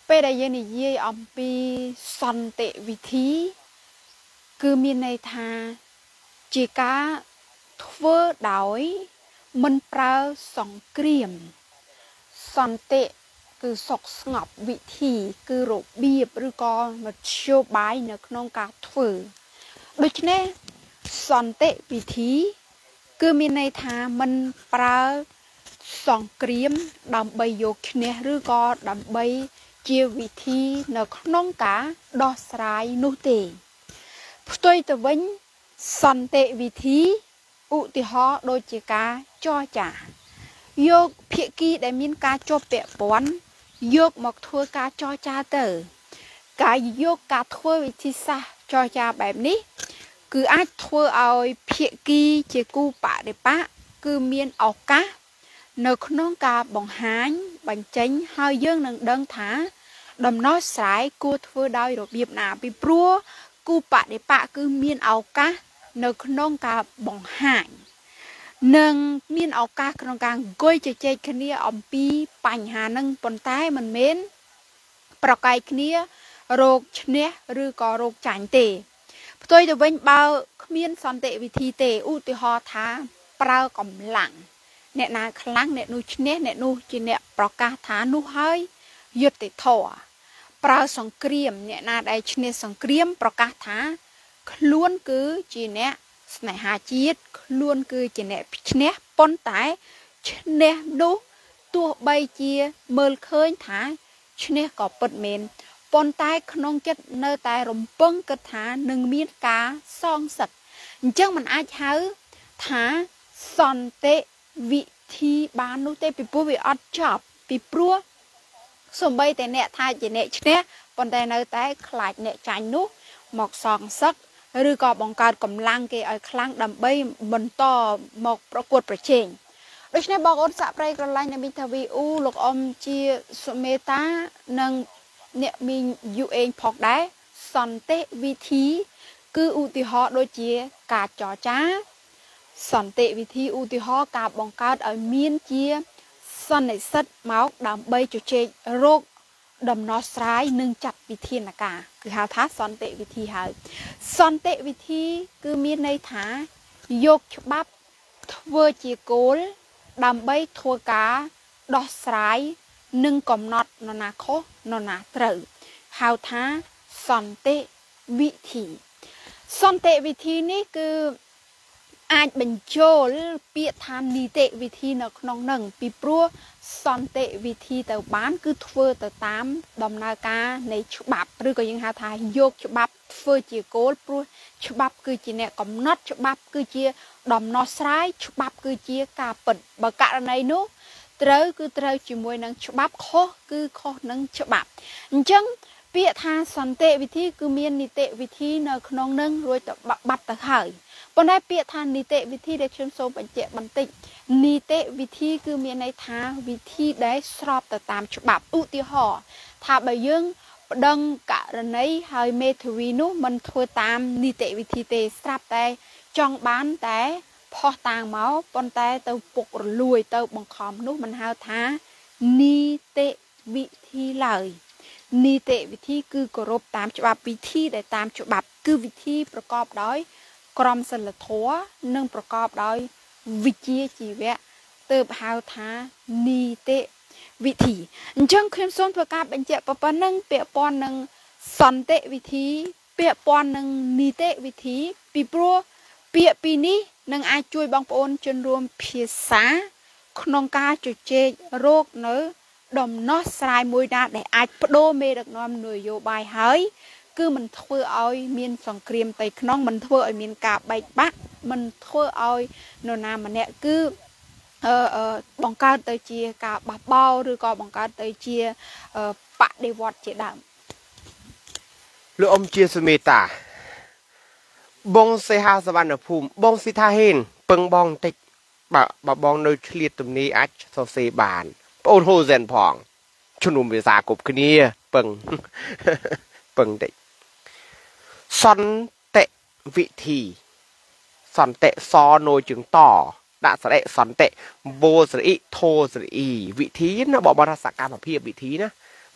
ពេលដែលយើងនិយាយអំពីសន្តិវិធីគឺមានន័យថាជាការធ្វើដោយមិនប្រើសង្គ្រាមសន្តិគឺសុខស្ងប់វិធីគឺរបៀបឬក៏មធ្យោបាយនៅក្នុងការធ្វើដូច្នេះសន្តិវិធីគឺមានន័យថាមិនប្រើសង្គ្រាមដើម្បីយកឈ្នះឬក៏ដើម្បីជាវិធីនៅក្នុងការដោះស្រាយនោះទេផ្ទុយទៅវិញសន្តិវិធីឧទាហរណ៍ដូចជាការចរចាយកភាគីដែលមានការជាប់ពាក់ព័ន្ធយកមកធ្វើការចរចាទៅការយកការធ្វើវិធីសាស្ត្រចរចាបែបនេះគឺអាចធ្វើឲ្យភាគីជាគូបដិបកគឺមានឱកាសនៅក្នុងការបង្ហាញបញ្ចេញហើយយើងនឹងដឹងថាដំណោះស្រាយគួរធ្វើដោយរបៀបណាពីព្រោះគូបដិបកគឺមានឱកាសនៅក្នុងការបង្ហាញនិងមានឱកាសក្នុងការអង្គុយជជែកគ្នាអំពីបញ្ហានឹងប៉ុន្តែមិនមែនប្រកែកគ្នារោគឈ្នះឬក៏រោគចាញ់ទេផ្ទុយទៅវិញបើគ្មានសន្តិវិធីទេឧទាហរណ៍ថាប្រើកម្លាំងអ្នកណាខ្លាំងអ្នកនោះឈ្នះអ្នកនោះជាអ្នកប្រកាសថានោះហើយយុត្តិធម៌ប្រើសង្គ្រាមអ្នកណាដែលឈ្នះសង្គ្រាមប្រកាសថាខ្លួនគឺជាអ្នកស្នេហាជាតិខ្លួនគឺជាអ្នកឈ្នះប៉ុន្តែឈ្នះនោះទោះបីជាមើលឃើញថាឈ្នះក៏ពិតមែនប៉ុន្តែក្នុងចិត្តនៅតែរំពឹងគិតថានឹងមានការសងសឹកអញ្ចឹងมันអាចហៅថាសន្តិវិធីបាននោះទេពីព្រោះវាអត់ចប់ពីព្រោះសូម្បីតែអ្នកថាជាអ្នកឈ្នះប៉ុន្តែនៅតែខ្លាចអ្នកចាញ់នោះមកសងសឹកឬក៏បង្កើតកម្លាំងគេឲ្យខ្លាំងដើម្បីបន្តមកប្រកួតប្រជែងដូច្នេះបងប្អូនសាក់ប្រៃក្រឡាញ់អ្នកមីងថាវីអ៊ូលោកអ៊ំជាសុមេតានិងអ្នកមីងយូអេងផងដែរសន្តិវិធីគឺឧទាហរណ៍ដូចជាការចរចាសន្តិវិធីឧទាហរណ៍ការបង្កើតឲ្យមានជាសន្និសីទមកដើម្បីជជែករោគដំណោះស្រាយនិងចាត់វិធានការគឺហៅថាសន្តិវិធីហើយសន្តិវិធីគឺមានន័យថាយកច្បាប់ធ្វើជាគោលដើម្បីធ្វើការដោះស្រាយនិងកំណត់នរណាខុសនរណាត្រូវហៅថាសន្តិវិធីសន្តិវិធីនេះគឺអាចបញ្ចូលពាក្យថានីតិវិធីនៅក្នុងនឹងពីព្រោះសន្តិវិធីទៅបានគឺធ្វើទៅតាមដំណើរការនៃច្បាប់ឬក៏យើងហៅថាយកច្បាប់ធ្វើជាគោលព្រោះច្បាប់គឺជាអ្នកកំណត់ច្បាប់គឺជាដំណោះស្រាយច្បាប់គឺជាការពិតបើករណីនោះត្រូវគឺត្រូវជាមួយនឹងច្បាប់ខុសគឺខុសនឹងច្បាប់អញ្ចឹងពាក្យថាសន្តិវិធីគឺមាននីតិវិធីនៅក្នុងនឹងរួចទៅបាត់ទៅហើយប៉ុន្តែពាក្យថានីតិវិធីដែលខ្ញុំសូមបញ្ជាក់បន្តិចនីតិវិធីគឺមានន័យថាវិធីដែលស្របទៅតាមច្បាប់ឧទាហរណ៍ថាបើយើងប្តឹងករណីហើយមេធាវីនោះមិនធ្វើតាមនីតិវិធីទេស្រាប់តែចង់បានតែផុសតាងមកប៉ុន្តែទៅពុករលួយទៅបង្ខំនោះមិនហៅថានីតិវិធីឡើយនីតិវិធីគឺគោរពតាមច្បាប់វិធីដែលតាមច្បាប់គឺវិធីប្រកបដោយក្រមសីលធម៌និងប្រកបដោយវិជ្ជាជីវៈទើបហៅថានីតិវិធីអញ្ចឹងខ្ញុំសូមធ្វើការបញ្ជាក់ប៉ុណ្ណឹងពាក់ព័ន្ធនឹងសន្តិវិធីពាក់ព័ន្ធនឹងនីតិវិធីពីព្រោះពាក្យពីរនេះនឹងអាចជួយបងប្អូនជនរួមភាសាក្នុងការជជែករោគនៅដំណោះស្រាយមួយណាដែលអាចបដូរមេដឹកនាំនយោបាយហើយគឺមិនធ្វើឲ្យមានសង្គ្រាមទៅក្នុងមិនធ្វើឲ្យមានការបែកបាក់មិនធ្វើឲ្យនរណាម្នាក់គឺបង្កើតទៅជាការបះបោរឬក៏បង្កើតទៅជាបដិវត្តជាដើមលោកអ៊ំជាសុមេតាបងសេហាសវណ្ណភូមិបងស៊ីថាហេនពឹងបងតិចបើបងនៅឆ្លៀតទំនេរអាចសរសេរបានបងអូនហូសែនផងជំនុំភាសាគ្រប់គ្នាពឹងតិចសន្តិវិធីសន្តិសណូជើងតដាក់ស្រៈសន្តិបូស្រអ៊ីធោស្រអ៊ីវិធីណាបបរសកម្មភាពវិធីណា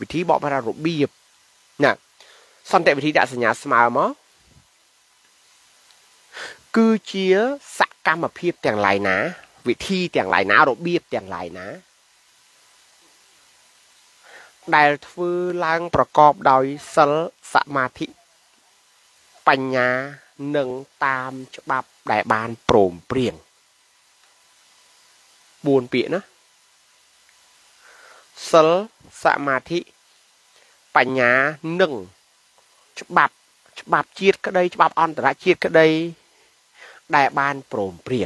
วิธีบอกมาระเบียบนะสันติวิธีดัชนีสมาร์มคือเชี่ยสักกรรมเพียบแต่งลายนะวิธีแต่งลายนะระเบียบแต่งลายนะได้ฟื้นล้างประกอบโดยสิลสมาธิปัญญาหนึ่งตามฉบับได้บานโปร่งเปลี่ยนบุญเปียนะสิลสมาธิปัญญาหนึ่งฉบับจีดก็ได้ฉบับอันตรจีดก็ได้ได้บานโปร่งเปลี่ยน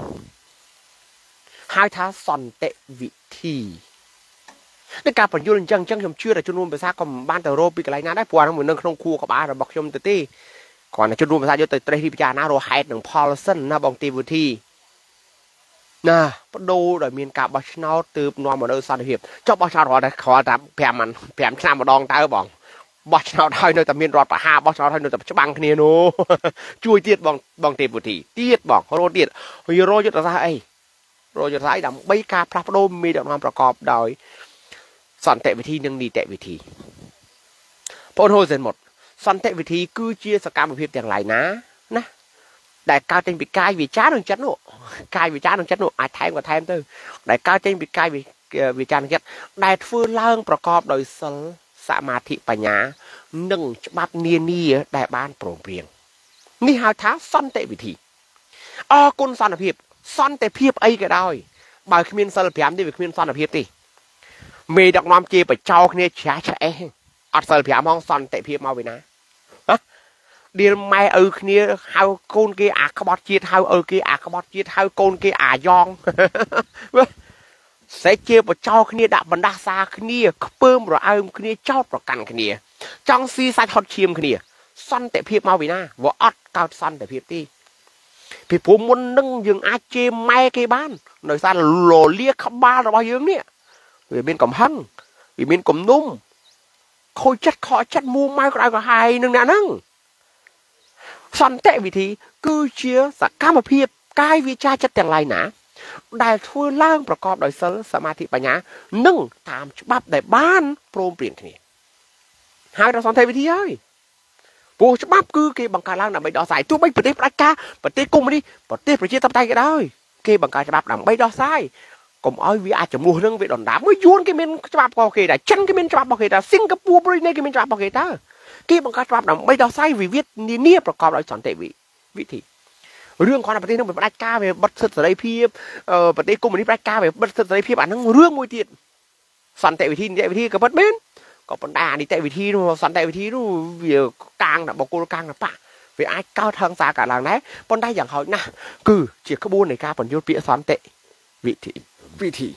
ให้ท้าสันติวิธีในการประยุกต์จังชมเชื่อแต่จุดรวมภาษาของบ้านแต่โรปีกอะไรนะได้ปวดเหมือนนั่งขนมคูกับบ้านเราบอกชมตีก่อนในจุดรวมภาษาโยติเตรที่พิจารณาโรไฮต์หนึ่งพอลสันนะบองตีวิธีนะดูโดยมีการบัชนาตืบนวลมาโดยสันติภาพเจ้าบัชนาหอได้ขอแต่แผ่มันแผ่ชนะมาดองตายก็บอกบัชนาไทยโดยแต่มีรอดปะห้าบัชนาไทยโดยแต่จะบังគ្នាนู้ช่วยเตี้ยบองตีวิธีเตี้ยบอกโรเตี้ยโรยุทธศาสตร์ไอโรยุทธศาสตร์ดำใบกาพระโดมมีดอกน้ำประกอบโดยสันติวิธีหนึ่งดีแต่วิธีพอโทรเสร็จหมดสันติวิธีกู้เชี่ยสกัดเพียบอย่างไรนะได้ก้าวเต็มปีกายวิจารณ์หนึ่งจัดโน่กายวิจารณ์หนึ่งจัดโน่อาจแทงกว่าแทงเตอร์ได้ก้าวเต็มปีกายวิจารณ์หนึ่งจัดได้ฟื้นเล่งประกอบโดยสิลสมาธิปัญญาหนึ่งฉบับเนียนี่ได้บ้านโปร่งเปลี่ยนนี่หาท้าสันติวิธีกุลสันติเพียบสันติเพียบไอ้ก็ได้บ่ายขมิ้นสันติเพียบที่ขมิ้นสันติเพียบตีมีดอกน้ำจีไปเจ้าเนี่ยแฉะอัดเสลียมองสันเตะเพียบมาไว้นะเดี๋ยวไม่เนี่ยเฮาโกนกีอาขบอดจีเฮากีอาขบอดจีเฮาโกนกีอายองเสียเจียไปเจ้าเนี่ยดับบรรดาซาเนี่ยเพิ่มเราเอาเนี่ยเจ้าประกันเนี่ยจังซีซัดฮอตชิมเนี่ยสันเตะเพียบมาไว้นะว่าอัดก้าวสันเตะเพียบที่พี่ผมมันนึ่งยังอาเจไม่กี่บ้านหน่อยซาโลเลียขบ้านเราบ้ายังเนี่ยvì bên cầm hăng vì bên cầm nung khôi chất mua mai cái cái hài nương nè nương sẵn tệ vì thì cứ chia sẻ cá một hiệp cái vi cha chất tiền lại nã đại thua langประกอบ โดย สิลสมาธิปัญญาหนึ่งตามฉบับได้บ้านโปร่งเปลี่ยนทีนี้หายเราสอนเทวิธีเอ้ยปูฉบับคือเกี่ยบังการล่างน่ะไปดอสายตัวไม่ปฏิบัติการปฏิกุ้งมาดิปฏิประชิดทำใจกันได้เกี่ยบังการฉบับน่ะไปดอสายก็เอาวิอาจจะมูเรื่องเวดอนดาไม่ยูนกี่เมนฉบับก็โอเคได้ฉันกี่เมนฉบับก็โอเคได้สิงคโปร์บริเนกี่เมนฉบับก็โอเคได้กี่บังการฉบับน่ะไม่ดอสายวิวิทเนี่ยประกอบโดยสันติวิธีเรื่องความปฏิบัติต้องเป็นปฏิการแบบบัตรเสรีพีบปฏิกุ้งมันนี่ปฏิการแบบบัตรเสรีพีบอันนั้นเรื่องมวยเตี้ยสันติวิธีกับบัตรเบนก็ปัญหานี่แต่วิธีนู้สันติวิธีนู้วิกลางน่ะบอกกูกลางน่ะปะvì ai cao thang xa cả làng đấy con đây chẳng hỏi nè cứ chỉ có buôn này ca còn vô bịa xoắn tệ vị thị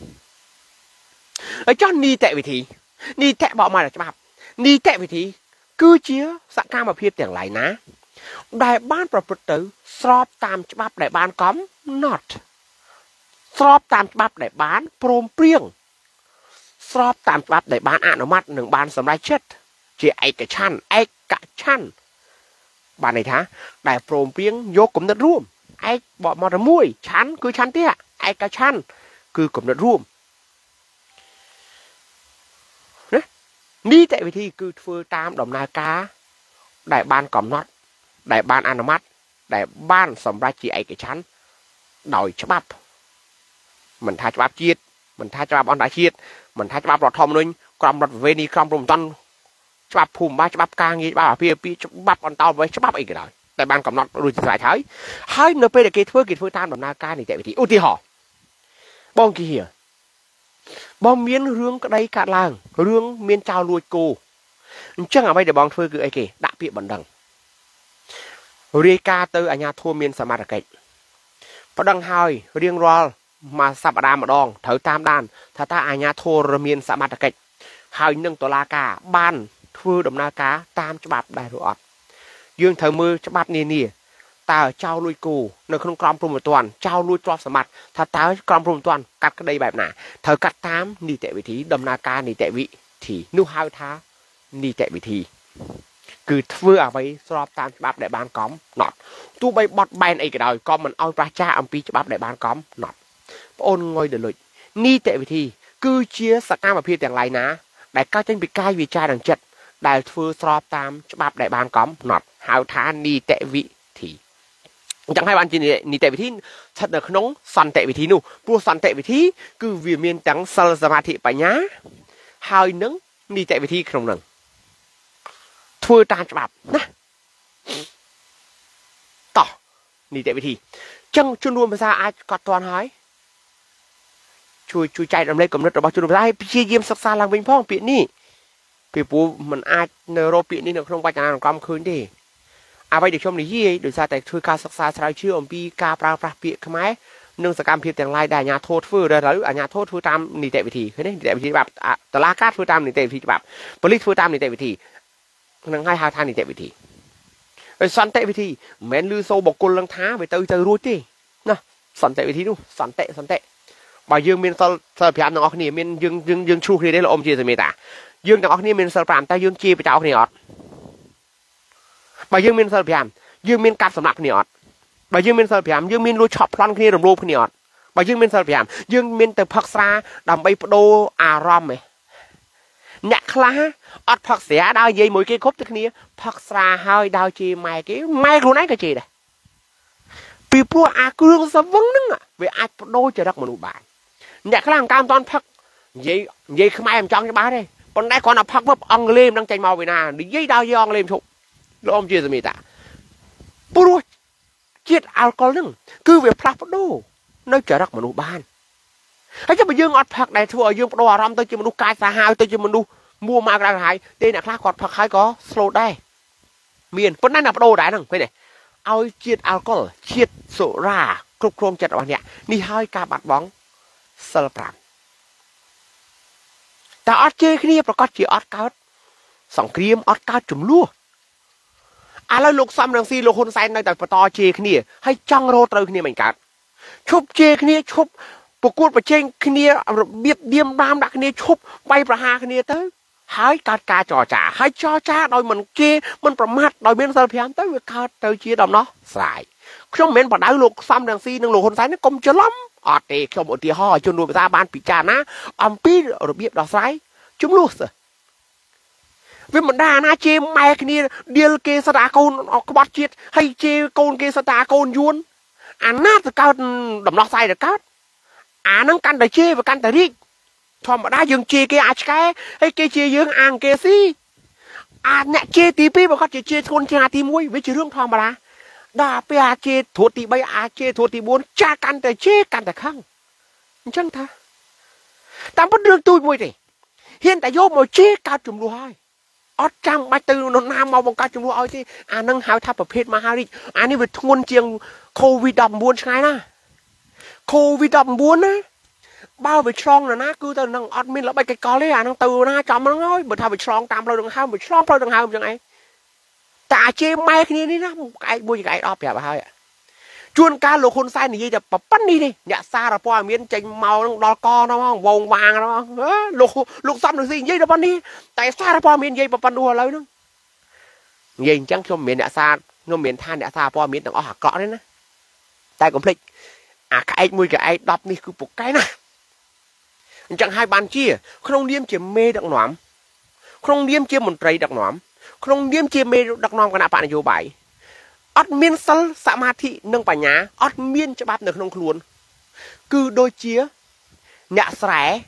ở cho ni tệ ni tệ bỏ mà là cho ni tệ vị thị cứ chia sẵn ca mà phiên tiền lại ná đại banประพฤติสอบตามฉบับđại ban cấm not สอบตามฉบับđại ban โปร่งเปรี้ยงสอบตามฉบับđại banอนุมัติหนึ่งบานสำหรับเช็ดเจี๋ยไอ้กระชั้นบ้านไหนท้าได้โปร่งเปรี้ยงยกกลุ่มนัดร่วมไอ้บอกมาระมุยชั้นคือชั้นเตี้ยไอ้กระชั้นคือกลุ่มนัดร่วมนี่แต่วิธีคือฟื้นตามดอกนาคาได้บ้านกำนัดได้บ้านอนุมัติได้บ้านสำหรับเจี๋ยไอ้กระชั้นโดยฉบับมันท้าฉบับจีดมันท้าฉบับออนไลน์จีดมันท้าฉบับรถทอมนึงกรมรถเวนีกรมรมตันฉบับภูมิบ้าฉบับกลางยี่บ้าพี่ฉบับออนเตาไว้ฉบับอีกแล้วแต่บ้านกำนัดรู้จักสายใช้ให้เนื้อไปเด็กเพื่อตามดอกนาคานี่แต่วิธีอุทิหอบ้องกี่เหี้ยบ้องเมียนเรื่องกระไดกาดลางเรื่องเมียนเจ้าลวยกูจังเอาไปเดี๋ยวบ้องเพื่อคือไอ้เก๋ด่าเปียบันดังเรียกาเตอร์อัญญาทัวเมียนสมาร์ทเกตพอดังหอยเรียงรอมาสัปดาห์มาดองเถอตามด้านถ้าตาอัญญาทัวเมียนสมาร์ทเกตหอยนึ่งตัวลากาบ้านทัวดำนากาตามฉบับได้รู้อดยืงเถอมือฉบับนี่ตาเจ้าลุยกูในขนมกรอมปรุงตัวเจ้าลุยจอบสมัติถ้าตากรอมปรุงตัวกัดกระไดแบบหนาเธอกัดตามนี่แต่วิธีดำนาการนี่แต่วิธีนู่หาวท้านี่แต่วิธีคือเพื่อเอาไปสอบตามฉบับในบ้านก้อมหนอดตู้ใบบอดแบนไอ้กระดอยก้อมมันเอาปลาจ้าอัมพีฉบับในบ้านก้อมหนอดโอนงอยเดือดเลยนี่แต่วิธีคือเชี่ยสักการมาเพียงแต่ไรนะ đại cao trên bị cai vì trai đằng chật đại phư sọp tam bạp đại bàn cóm nọt hào thá ni tệ vị thì chẳng hai bạn chỉ ni tệ vị thi thật là nóng săn tệ vị thi nu pua săn tệ vị thi cứ vì miền trắng sal ma thị bà nhá hai nắng ni tệ vị thi không nằng thưa ta bạp nè tỏ ni tệ vị thi chân chun luôn ra ai cọt toàn hỏi chui chạy đầm lấy cầm đất rồi bao chun luôn ra hay chia diêm sắc xa làng vinh phong biển ni vì pua mình ai nơ biển ni được không bao giờ làm khơi đi à vậy được trong này gì được ra tại thưa ca sắc xa sao chưa ông pi ca pra biển cái máy nươngสกรรมเพียงแต่ลายได้ยาโทษฟื้นได้หรืออาญาโทษฟื้นตามนิติวิธีคือเนี่ยนิติวิธีแบบตลาดการฟื้นตามนิติวิธีแบบผลิตฟื้นตามนิติวิธีนั่งให้หาทางนิติวิธีไอ้สันติวิธีแม้ลือโซบอกกุลลังท้าไปเตยรู้จีนะสันติวิธีนู่สันติบ่ายยืงมีนสารพิจารณาออกนี่มีนยืงชูคดีได้ละอมจีสมิตายืงจากออกนี่มีนสารพรามแต่ยืงจีไปจากออกนี่อดบ่ายยืงมีนสารพิจารณายืงมีนการสำนักนี่อดbà dương miền sài phiàm dương miền lúa chọc lăn kia đồng lúa kia nhọt bà dương miền sài phiàm dương miền từ phật xa đầm bay đô rom này nhạc lá ọt phật xẻ đào dây mỗi cái khúc thế kia phật xa hơi đào chi mày cái mai luôn ấy cái gì đây vì pua cương sao vắng nưng à vì đô chờ đắc một nụ bài nhạc lá cam toàn phật dây không ai em chọn cho bà đây còn đây còn là phật bắp ong lên đang chạy màu về nà đi dây đào dây ong lên thụ lo ông chưa gì ta pua chết alcohol nưng cứ việc phật đô nơi chờ đắc một nụ bànให้จะไปยื่งอดผักได้ทั่วยื่งตัวรำตัวจะมันดูกายสาหายตัวจะมันดูมัวมากระหายเต้นนักล่ากอดผักหายก็สโลได้เมียนเพราะนั่นนับโดได้นั่งไปไหนเอาเชียดแอลกอฮอล์เชียดโซราครบโครมจัดวันเนี้ยนี่ให้การบัดบ้องสลับปรามแต่อดเจขี้ประกอบจีอดเก้าสองครีมอดเก้าจุ่มลู่อะไรลูกซ้ำดังซีลูกคนใส่ในแต่ปตอเจขี้ให้จังโรตเลยขี้เหมือนกันชุบเจขี้ชุบปกติประเจงขี้เบียดเบียมรามดักขี้ชุบใบประหาขี้เต้ให้การกาจ่อจ่าให้จ่อจ่าโดยมันเจมันประมาทโดยเบนซาเพียนเต้เการเต้เจียดำเนาะสายช่วงเมนปะได้ลูกซ้ำดังซีหนึ่งลูกคนใส่นี่กลมจะล้อมอดเอกช่วงอุติห่อจนดูไปตาบานปีจานะอัมพีระเบียบดอกไซจุ่มลูกสิวิมันด่านะเจมแม่ขี้เดียลเกสตาโกนออกบัดจิตให้เจโกนเกสตาโกนยวนอันน่าจะเก้าดำนอกไซเด็กเก้านั่งกันแต่เจvàกันแต่ริกทอมได้ยังเจเกอาชแกให้เกเจยังอ่างเกซี่เนี่ยเจตีปีบอกเขาเจคนเจตีมวยไม่ใช่เรื่องทอมละด่าไปเจถั่วตีใบเจถั่วตีบนจ้ากันแต่เจกันแต่ข้างจังท่าตามพัดเรื่องตุยมวยดิเห็นแต่โยมมวยเจกาจุ่มรัวให้อดจังใบตือนนามมาบังกาจุ่มรัวเอาที่นั่งหาทับประเภทมาฮารินี่เป็นทวนเจียงโควิดดำบวนใช่ไหมนะโควิดดำบวนนะbao về strong là na cứ từ năng admin là bay cái có lấy năng từ na chọn nó nói bữa thao về strong tam lâu đằng hai về strong lâu đằng hai chẳng ai tạ chế mai cái này na cái bôi cái ọp ya bà hai chuôn ca lục hôn sai này gì là bắn đi đi nhà xa là po miếng chanh màu đỏ co nó không vòng vàng nó lục xăm được gì dây là bắn đi tại xa là po miếng dây bắn đùa lấy nữa nhìn chẳng cho miếng nhà xa nó miếng than nhà xa po miếng đằng ó hạt cọ đấy nè tại complete cái mùi cái đập đi cứ một cái nè chẳng hai bàn chia không điếm chia mê đặc nóm không điếm chia một trái đặc nóm không điếm chia mê đặc nóm cái nào bạn vô bài ớt miên sal sa ma thị nâng bà nhá ớt miên cho bắp được không luôn cứ đôi chia nhạ sẻ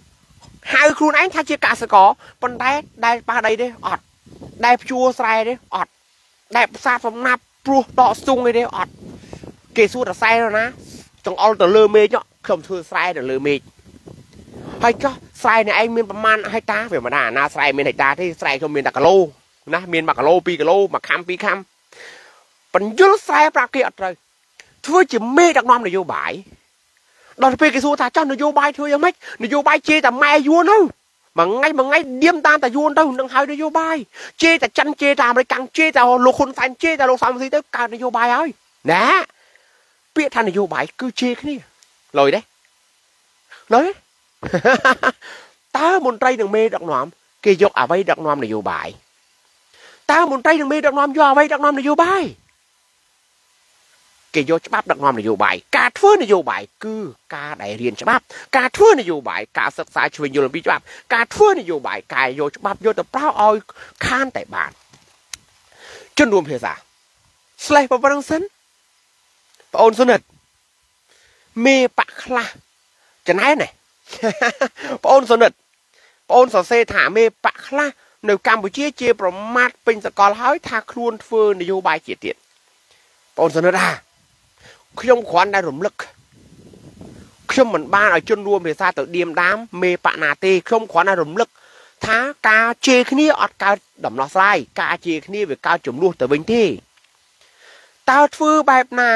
hai khuôn anh thay chia cả sẽ có còn đây ba đây đấy ớt đây chua sẻ đấy ớt đây sa from nạp pro đỏ sung đây ớt kê su là sai rồi ná trong all the lơ mê nhá không thưa sai là lơ mê hay cho sai này anh miềnประมาณให้ตาvề mà đà na sai miền hay ta thì sai không miền đặc lô na miền bạc lô pi lô mà kham pi kham phần dứt sai bạc kia rồi thưa chỉ mê đặc nom là vô bãi đòi pe cái số ta cho nó vô bãi thưaยังไม่nó vô bãi chê ta mai vuông đâu mà ngay điềm tan ta vuông đâu đừng hai nó vô bãi chê ta chăn chê ta mới căng chê ta lô khôn xanh chê ta lô xanh gì tới cả nó vô bãi ơi nè biết thằng nó vô bãi cứ chê cái này lồi đấy lồi ta muốn trai đừng mê đặc nóm kê dọc à vay đặc nóm là vô bài ta muốn trai đừng mê đặc nóm do vay đặc nóm là vô bài គេយកច្បាប់ដឹកនាំនយោបាយការធ្វើនយោបាយគឺការដែលរៀនច្បាប់ការធ្វើនយោបាយការសិក្សាជ្រាបយល់ពីច្បាប់ការធ្វើនយោបាយការយកច្បាប់យកទៅប្រើឲ្យខានតែបានជនរួមភាសាស្លេះប៉ុណ្្នឹងសិនបងអូនសុនិតមេបកខ្លះចំណែនណាបងអូនសុនិតបងអូនសរសេរថាមេបកខ្លះនៅកម្ពុជាជាប្រមាថពេញសកលហើយថាខ្លួនធ្វើនយោបាយជាទៀតបងអូនសុនិតខ្ញុំគ្រាន់តែរំលឹកខ្ញុំមិនបានឲ្យជនរួមភាសាទៅឌៀមដាមមេបកណាទេខ្ញុំគ្រាន់តែរំលឹកថាការជេរគ្នាអត់កើតដំណោះស្រាយការជេរគ្នាវាកើតចំនួនទៅវិញទេតើធ្វើបែបណា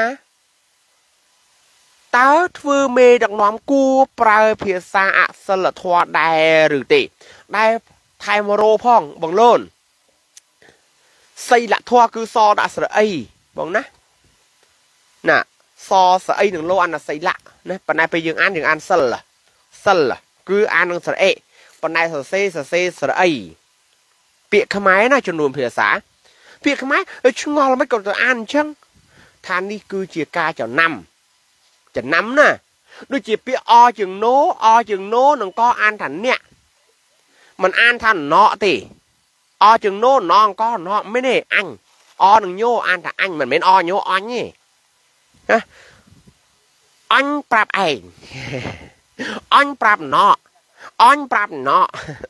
តើធ្វើមេដឹកនាំគួរប្រើភាសាអសិលធម៌ដែរឬទេដែលថែមរោផងបងលូនសីលធម៌គឺសដាក់ស្រអីបងណាសស្អីនឹងលោអានសីលណាប៉ុន្តែពេលយើងអានសិលគឺអាននឹងស្រអេប៉ុន្តែសរសេរស្រអីពាក្យខ្មែរណាចំនួនភាសាពាក្យខ្មែរឆ្ងល់មិនក៏ទៅអានអញ្ចឹងថានេះគឺជាការចំណាំណាដូចជាពាក្យអជាងណូនឹងក៏អានថាអ្នកមិនអានថាណកទេអជាងណូណងក៏ណកមិនទេអញអនឹងញោអានថាអញមិនមែនអញោអញទេណាអញប្រាប់ឯងអញប្រាប់ណកអញប្រាប់ណក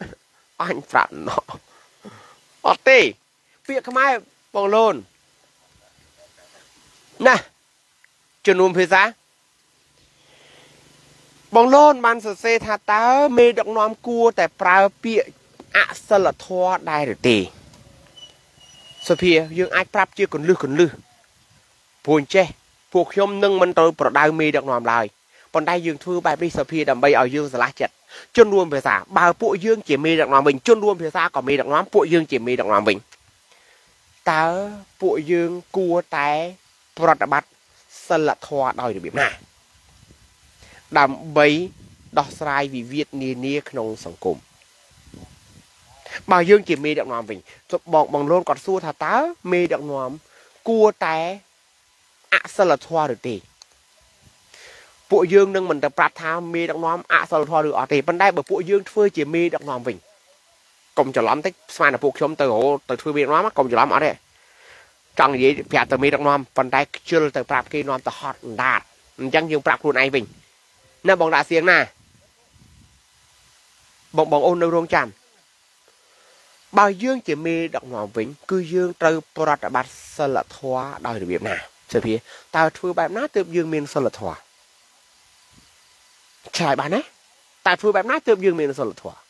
អត់ទេពាក្យខ្មែរបងលូនណាជំនុំភាសាបងលូនបានសរសេរថាតើមេដឹកនាំគួរតែប្រើពាក្យអសិលធម៌ដែរឬទេសុភាយើងអាចប្រាប់ជាកន្លឹះព្រោះចេះពួកខ្ញុំនឹងមិនត្រូវប្រដៅមេដឹកនាំឡើយប៉ុន្តែយើងធ្វើបែបនេះសុភាដើម្បីឲ្យយើងស្រឡះចិត្តជនរួមភាសាបើពួកយើងជាមេដឹកនាំវិញជនរួមភាសាក៏មេដឹកនាំពួកយើងជាមេដឹកនាំវិញតើពួកយើងគួរតែប្រតិបត្តិសិលធម៌ដោយរបៀបណាដើម្បីដោះស្រាយវិវាទនានាក្នុងសង្គមបើយើងជាមេដឹកនាំវិញបងលូនគាត់សួរថាតើមេដឹកនាំគួរតែអសិលធម៌ឬទេពួកយើងនឹងមិនទៅប្រាប់ថាមេដឹកនាំអសិលធម៌ឬអត់ទេប៉ុន្តែបើពួកយើងធ្វើជាមេដឹកនាំវិញកុំច្រឡំតិចស្មានតែពួកខ្ញុំទៅធ្វើមេដឹកនាំកុំច្រឡំអត់ទេចង់និយាយប្រាប់ទៅមេដឹកនាំប៉ុន្តែខ្ជិលទៅប្រាប់គេនាំទៅហត់អណ្ដាតអញ្ចឹងយើងប្រាប់ខ្លួនឯងវិញណាបងដាក់សៀងណាបងអូននៅរងចាំបើយើងជាមេដឹកនាំវិញគឺយើងត្រូវប្រតិបត្តិសិលធម៌ដោយរបៀបណាសុភាតើធ្វើបែបណាទើបយើងមានសិលធម៌ឆ្លើយបានណាតើធ្វើបែបណាទើបយើងមានសិលធម៌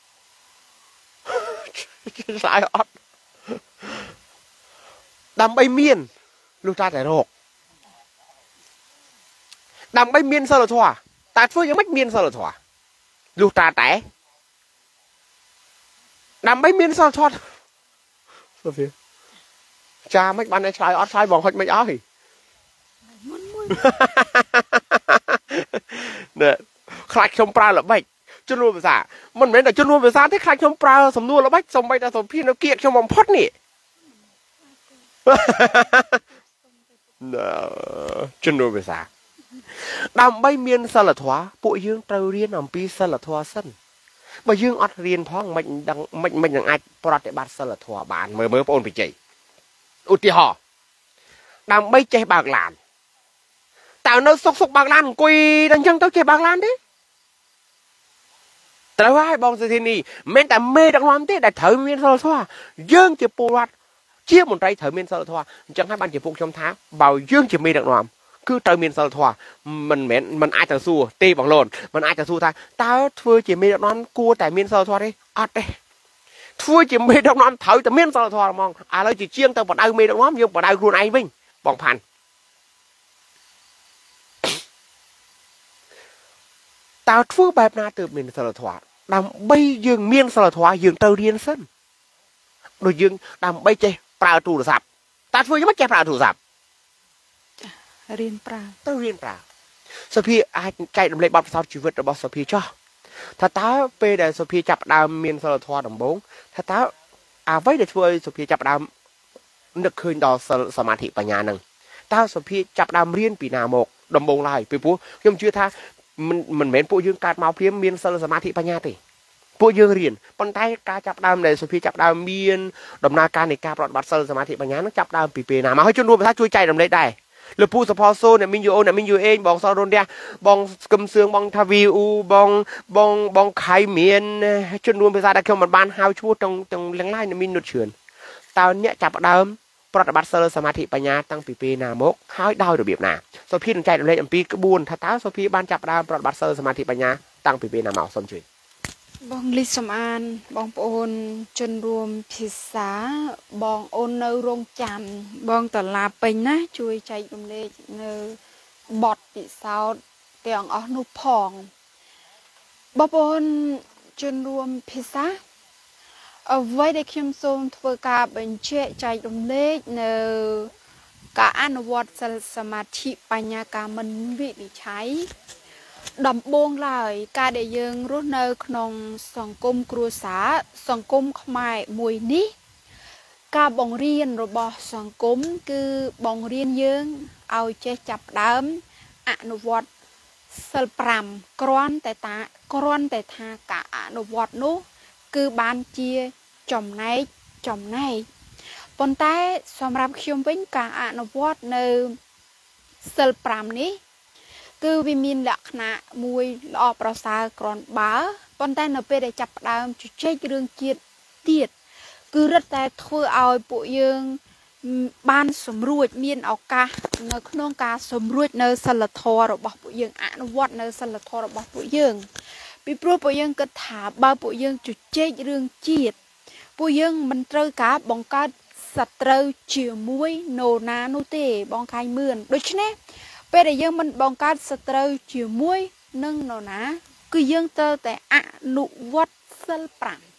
ឆ្លើយអត់ដើម្បីមានលុះតាតែរកដើម្បីមានសិលធម៌តើធ្វើយ៉ាងម៉េចមានសិលធម៌លុះតាតែដើម្បីមានសិលធម៌សុភាចាមិនបានឆ្លើយអត់ឆ្លើយបងហុចមិនអស់ណែខ្លាចខ្ញុំប្រើល្បិចជនរួមភាសាមិនមែនតែជនរួមភាសាទេខ្លាចខ្ញុំប្រើសំណួរល្បិចសំបីតែសុភានៅគៀកខ្ញុំបំផុតនេះជនរួមភាសាដើម្បីមានសិលធម៌ពួកយើងត្រូវរៀនអំពីសិលធម៌សិនបើយើងអត់រៀនផងមិនដឹងមិននឹងអាចប្រតិបត្តិសិលធម៌បានមើលបងប្អូនបច្ច័យឧទាហរណ៍ដើម្បីចេះបើកឡានតើនៅសុកបើកឡានអង្គុយតែអញ្ចឹងទៅចេះបើកឡានទេត្រូវហើយបងសុធានីមិនតែមេដឹកនាំទេដែលត្រូវមានសិលធម៌យើងជាពលរដ្ឋជាមន្ត្រីត្រូវមានសិលធម៌អញ្ចឹងហើយបានជាពួកខ្ញុំថាបើយើងជាមេដឹកនាំគឺត្រូវមានសិលធម៌មិនអាចទៅសួរទេបងលូនមិនអាចទៅសួរថាតើធ្វើជាមេដឹកនាំគួរតែមានសិលធម៌ទេអត់ទេធ្វើជាមេដឹកនាំត្រូវតែមានសិលធម៌ហ្មងឥឡូវជាជាងទៅបដៅមេដឹកនាំយើងបដៅខ្លួនឯងវិញបងផាន់តើធ្វើបែបណាទើបមានសិលធម៌ដើម្បីយើងមានសិលធម៌យើងត្រូវរៀនសិនដូចយើងដើម្បីចេះប្រើទូរស័ព្ទតើធ្វើយ៉ាងម៉េចចេះប្រើទូរស័ព្ទរៀនប្រើត្រូវរៀនប្រើសុភាអាចចែករំលែកបទពិសោធន៍ជីវិតរបស់សុភាចោះថាតើពេលដែលសុភាចាប់ផ្ដើមមានសិលធម៌ដំបូងថាតើអ្វីដែលធ្វើឲ្យសុភាចាប់ផ្ដើមនឹកឃើញដល់សិលសមាធិបញ្ញានឹងតើសុភាចាប់ដើមរៀនពីណាមកដំបូងឡើយពីព្រោះខ្ញុំជឿថាមិនមែនពួកយើងកើតមកព្រាមមានសិលសមាធិបញ្ញាទេពួកយើងរៀនប៉ុន្តែការចាប់ដើមដែលសុភាចាប់ដើមមានដំណើរការនៃការប្រតិបត្តិសិលសមាធិបញ្ញានឹងចាប់ដើមពីពេលណាមកហើយជនរួមភាសាជួយចែករំលែកដែរលើពូសផសូអ្នកមីងយូអូអ្នកមីងយូអេងបងសរុនរះបងស្គឹមសឿងបងថាវីអ៊ូបងខៃមានជនរួមភាសាដែលខ្ញុំមិនបានហៅឈ្មោះទាំងទាំងឡាយអ្នកមីងនុតជឿនតើអ្នកចាប់ដើមប្រតិបត្តិសិលសមាធិបញ្ញាតាំងពីពេលណាមកហើយដោយរបៀបណាសុភានឹងចែករំលែកអំពីក្បួនថាតើសុភាបានចាប់ដើមប្រតិបត្តិសិលសមាធិបញ្ញាតាំងពីពេលណាមកសូមជួយបងលីសំអានបងប្អូនជនរួមភាសាបងអូននៅរងចាំបងតឡាពេញណាជួយចែករំលែកនៅបទពិសោធន៍ទាំងអស់នោះផងបងប្អូនជនរួមភាសាអ្វីដែលខ្ញុំសូមធ្វើការបញ្ជាក់ចែករំលែកនៅការអនុវត្តសិលសមាធិបញ្ញាការមិនវិនិច្ឆ័យដំបូងឡើយការដែលយើងរស់នៅក្នុងសង្គមគ្រួសារសង្គមខ្មែរមួយនេះការបង្រៀនរបស់សង្គមគឺបង្រៀនយើងឲ្យចេះចាប់ផ្ដើមអនុវត្តសិល5គ្រាន់តែថាការអនុវត្តនោះគឺបានជាចំណែកប៉ុន្តែសម្រាប់ខ្ញុំវិញការអនុវត្តនៅសិល5នេះគឺវាមានលក្ខណៈមួយល្អប្រសើរគ្រាន់បើប៉ុន្តែនៅពេលដែលចាប់ផ្ដើមជជែករឿងជាតិទៀតគឺរឹតតែធ្វើឲ្យពួកយើងបានសម្រួចមានឱកាសនៅក្នុងការសម្រួចនៅសិលធម៌របស់ពួកយើងអនុវត្តនៅសិលធម៌របស់ពួកយើងពីព្រោះពួកយើងគិតថាបើពួកយើងជជែករឿងជាតិពួកយើងមិនត្រូវការបង្កើតសត្រូវជាមួយនរណានោះទេបងខាញ់មឿនដូច្នេះពេលដែលយើងមិនបង្កើតសត្រូវជាមួយនឹងនរណាគឺយើងត្រូវតែអនុវត្តសិល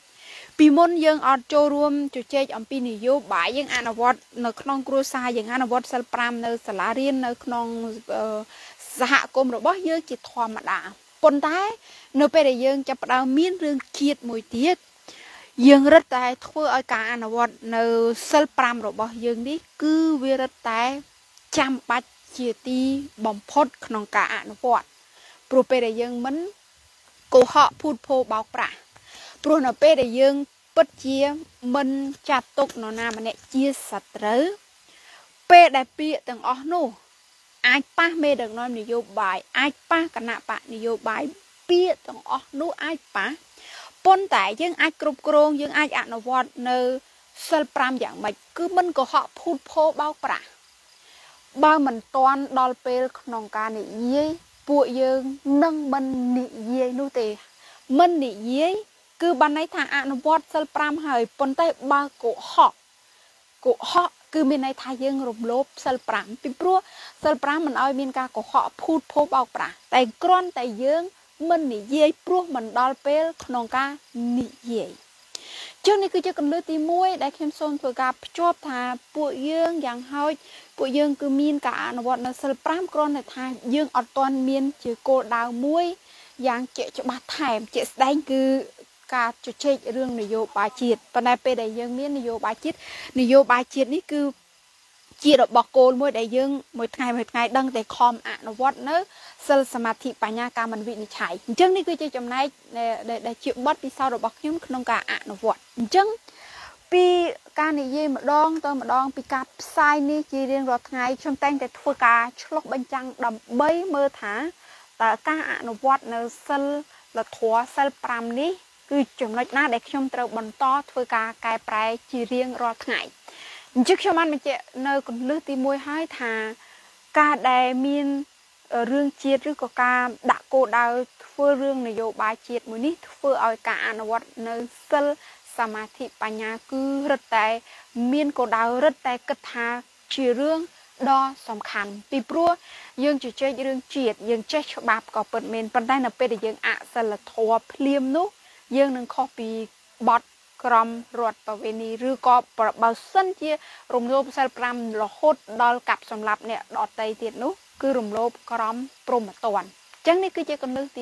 5ពីមុនយើងអត់ចូលរួមជជែកអំពីនយោបាយយើងអនុវត្តនៅក្នុងគ្រួសារយើងអនុវត្តសិល5នៅសាលារៀននៅក្នុងសហគមន៍របស់យើងជាធម្មតាប៉ុន្តែនៅពេលដែលយើងចាប់ផ្ដើមមានរឿងជាតិមួយទៀតយើងរឹតតែធ្វើឲ្យការអនុវត្តនៅសិល5របស់យើងនេះគឺវារឹតតែចាំបាច់ជាទីបំផុតក្នុងការអនុវត្តព្រោះពេលដែលយើងមិនកុហកភូតភរបោកប្រាស់ព្រោះនៅពេលដែលយើងពិតជាមិនចាត់ទុកនរណាម្នាក់ជាសត្រូវពេលដែលពាក្យទាំងអស់នោះអាចប៉ះមេដឹកនាំនយោបាយអាចប៉ះគណៈបកនយោបាយពាក្យទាំងអស់នោះអាចប៉ះប៉ុន្តែយើងអាចគ្រប់គ្រងយើងអាចអនុវត្តនៅសិល5យ៉ាងម៉េចគឺមិនកុហកភូតភរបោកប្រាស់បើមិនទាន់ដល់ពេលក្នុងការនិយាយពួកយើងនឹងមិននិយាយនោះទេមិននិយាយគឺបានន័យថាអនុវត្តសិល5ហើយប៉ុន្តែបើកុហកគឺមានន័យថាយើងរំលោភសិល5ពីព្រោះសិល5មិនឲ្យមានការកុហកភូតភរបោកប្រាស់តែគ្រាន់តែយើងមិននិយាយព្រោះមិនដល់ពេលក្នុងការនិយាយចឹងនេះគឺជាគន្លឹះទី1ដែលខ្ញុំសូមធ្វើការភ្ជាប់ថាពួកយើងយ៉ាងហោចពួកយើងគឺមានការអនុវត្តនៅសិល5គ្រាន់តែថាយើងអត់ទាន់មានជាគោលដៅមួយយ៉ាងជាក់ច្បាស់ថែមជាក់ស្ដែងគឺការជជែករឿងនយោបាយជាតិប៉ុន្តែពេលដែលយើងមាននយោបាយជាតិនេះគឺជារបស់គោលមួយដែលយើងមួយថ្ងៃដឹងតែខំអនុវត្តនៅសិលសមាធិបញ្ញាការមិនវិនិច្ឆ័យអញ្ចឹងនេះគឺជាចំណែកដែលជាបទពិសោធន៍របស់ខ្ញុំក្នុងការអនុវត្តអញ្ចឹងពីការនិយាយម្ដងទៅម្ដងពីការផ្សាយនេះជារៀងរាល់ថ្ងៃខ្ញុំតែងតែធ្វើការឆ្លុះបញ្ចាំងដើម្បីមើលថាតើការអនុវត្តនៅសិលធម៌សិល5នេះគឺចំណុចណាដែលខ្ញុំត្រូវបន្តធ្វើការកែប្រែជារៀងរាល់ថ្ងៃអញ្ចឹងខ្ញុំបានបញ្ជាក់នៅគន្លឹះទី1ហើយថាការដែលមានរឿងជាតិឬក៏ការដាក់គោលដៅធ្វើរឿងនយោបាយជាតិមួយនេះធ្វើឲ្យការអនុវត្តនៅសិលសមាធិបញ្ញាគឺរឹតតែមានគោលដៅរឹតតែគិតថាជារឿងដ៏សំខាន់ពីព្រោះយើងជជែករឿងជាតិយើងចេះច្បាប់ក៏ពិតមែនប៉ុន្តែនៅពេលដែលយើងអសិលធម៌ភ្លាមនោះយើងនឹងខុសពីបទក្រមរដ្ឋប្រវេណីឬក៏បើសិនជារំលោភសិល5រហូតដល់កាប់សម្លាប់អ្នកដទៃទៀតនោះគឺរំលោភក្រមព្រហ្មទណ្ឌអញ្ចឹងនេះគឺជាគន្លឹះទី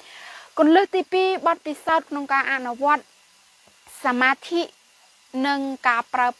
1គន្លឹះទី2បទពិសោធន៍ក្នុងការអនុវត្តសមាធិនិងការប្រើប្រាស់